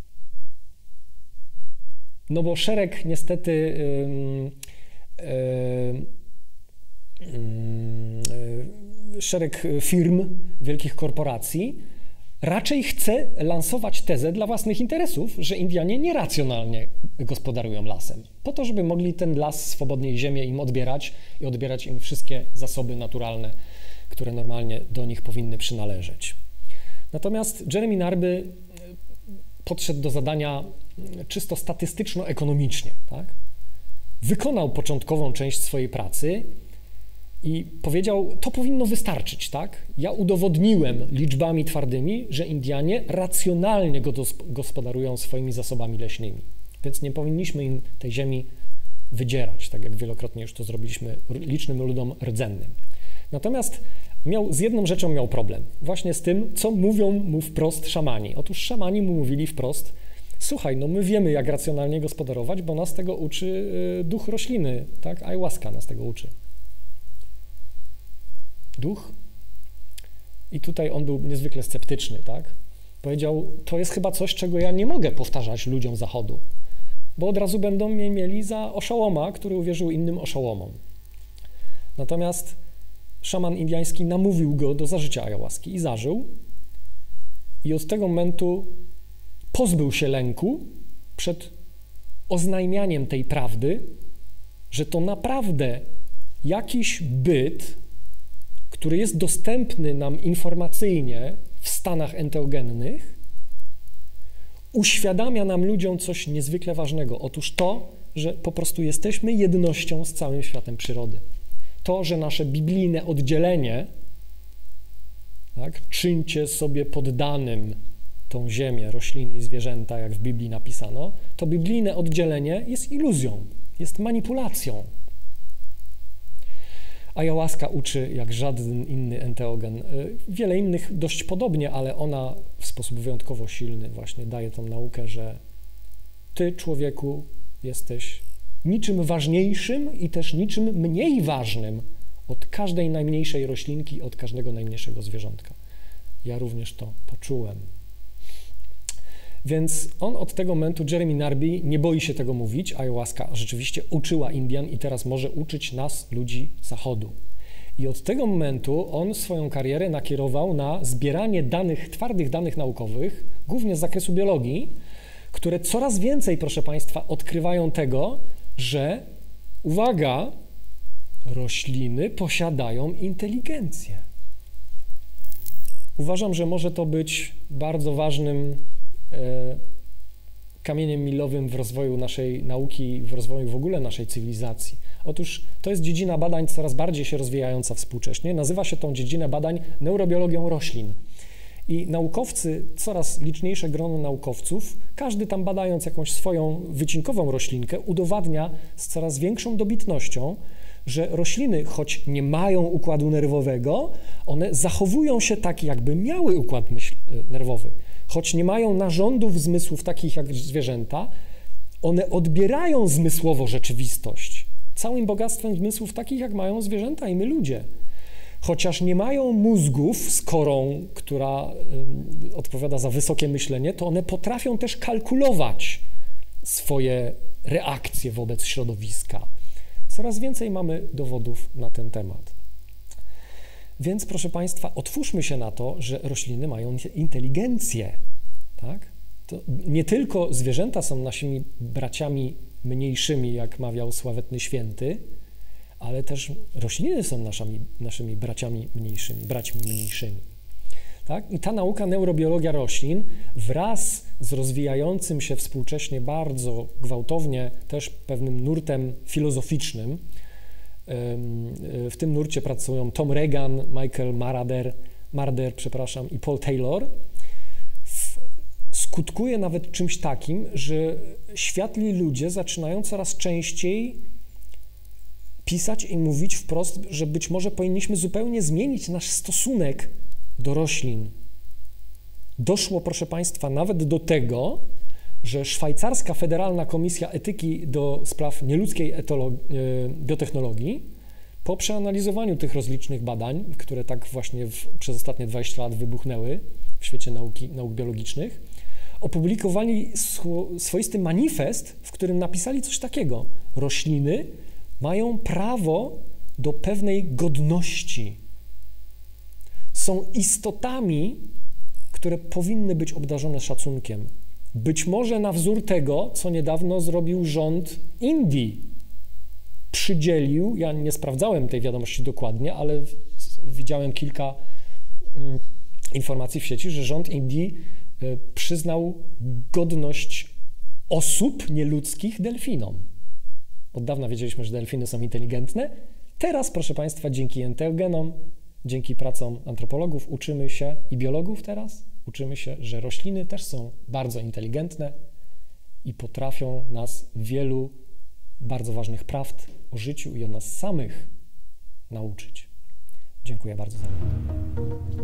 Speaker 1: No bo szereg niestety szereg firm, wielkich korporacji raczej chce lansować tezę dla własnych interesów, że Indianie nieracjonalnie gospodarują lasem, po to, żeby mogli ten las, swobodnie ziemię im odbierać i odbierać im wszystkie zasoby naturalne, które normalnie do nich powinny przynależeć. Natomiast Jeremy Narby podszedł do zadania czysto statystyczno-ekonomicznie, tak? wykonał początkową część swojej pracy i powiedział, to powinno wystarczyć, tak? Ja udowodniłem liczbami twardymi, że Indianie racjonalnie gospodarują swoimi zasobami leśnymi, więc nie powinniśmy im tej ziemi wydzierać, tak jak wielokrotnie już to zrobiliśmy licznym ludom rdzennym. Natomiast z jedną rzeczą miał problem, właśnie z tym, co mówią mu wprost szamani. Otóż szamani mu mówili wprost, słuchaj, no my wiemy, jak racjonalnie gospodarować, bo nas tego uczy duch rośliny, tak? Ayahuasca nas tego uczy. Duch? I tutaj on był niezwykle sceptyczny, tak? Powiedział, to jest chyba coś, czego ja nie mogę powtarzać ludziom Zachodu, bo od razu będą mnie mieli za oszołoma, który uwierzył innym oszołomom. Natomiast szaman indiański namówił go do zażycia ayahuaski i zażył. I od tego momentu pozbył się lęku przed oznajmianiem tej prawdy, że to naprawdę jakiś byt, który jest dostępny nam informacyjnie w stanach enteogennych, uświadamia nam ludziom coś niezwykle ważnego. Otóż to, że po prostu jesteśmy jednością z całym światem przyrody. To, że nasze biblijne oddzielenie, tak, czyńcie sobie poddanym tą ziemię, rośliny i zwierzęta, jak w Biblii napisano, to biblijne oddzielenie jest iluzją, jest manipulacją. Ayahuasca uczy jak żaden inny enteogen. Wiele innych dość podobnie, ale ona w sposób wyjątkowo silny właśnie daje tą naukę, że ty, człowieku, jesteś niczym ważniejszym i też niczym mniej ważnym od każdej najmniejszej roślinki, od każdego najmniejszego zwierzątka. Ja również to poczułem. Więc on od tego momentu, Jeremy Narby, nie boi się tego mówić. Ayahuasca rzeczywiście uczyła Indian i teraz może uczyć nas, ludzi Zachodu. I od tego momentu on swoją karierę nakierował na zbieranie danych, twardych danych naukowych, głównie z zakresu biologii, które coraz więcej, proszę Państwa, odkrywają tego, że, uwaga, rośliny posiadają inteligencję. Uważam, że może to być bardzo ważnym kamieniem milowym w rozwoju naszej nauki, w rozwoju w ogóle naszej cywilizacji. Otóż to jest dziedzina badań coraz bardziej się rozwijająca współcześnie. Nazywa się tą dziedzinę badań neurobiologią roślin. I naukowcy, coraz liczniejsze grono naukowców, każdy tam badając jakąś swoją wycinkową roślinkę, udowadnia z coraz większą dobitnością, że rośliny, choć nie mają układu nerwowego, one zachowują się tak, jakby miały układ nerwowy. Choć nie mają narządów zmysłów takich jak zwierzęta, one odbierają zmysłowo rzeczywistość całym bogactwem zmysłów takich, jak mają zwierzęta i my ludzie. Chociaż nie mają mózgów z korą, która odpowiada za wysokie myślenie, to one potrafią też kalkulować swoje reakcje wobec środowiska. Coraz więcej mamy dowodów na ten temat. Więc, proszę Państwa, otwórzmy się na to, że rośliny mają inteligencję, tak? To nie tylko zwierzęta są naszymi braciami mniejszymi, jak mawiał sławetny święty, ale też rośliny są naszymi braćmi mniejszymi. Tak? I ta nauka neurobiologia roślin wraz z rozwijającym się współcześnie bardzo gwałtownie też pewnym nurtem filozoficznym, w tym nurcie pracują Tom Regan, Michael Marder i Paul Taylor, skutkuje nawet czymś takim, że światli ludzie zaczynają coraz częściej pisać i mówić wprost, że być może powinniśmy zupełnie zmienić nasz stosunek do roślin. Doszło, proszę Państwa, nawet do tego, że szwajcarska Federalna Komisja Etyki do Spraw Nieludzkiej Biotechnologii po przeanalizowaniu tych rozlicznych badań, które tak właśnie przez ostatnie 20 lat wybuchnęły w świecie nauk biologicznych, opublikowali swoisty manifest, w którym napisali coś takiego. Rośliny mają prawo do pewnej godności. Są istotami, które powinny być obdarzone szacunkiem. Być może na wzór tego, co niedawno zrobił rząd Indii. Przydzielił, ja nie sprawdzałem tej wiadomości dokładnie, ale widziałem kilka informacji w sieci, że rząd Indii przyznał godność osób nieludzkich delfinom. Od dawna wiedzieliśmy, że delfiny są inteligentne. Teraz, proszę Państwa, dzięki enteogenom, dzięki pracom antropologów uczymy się i biologów teraz, uczymy się, że rośliny też są bardzo inteligentne i potrafią nas wielu bardzo ważnych prawd o życiu i o nas samych nauczyć. Dziękuję bardzo za uwagę.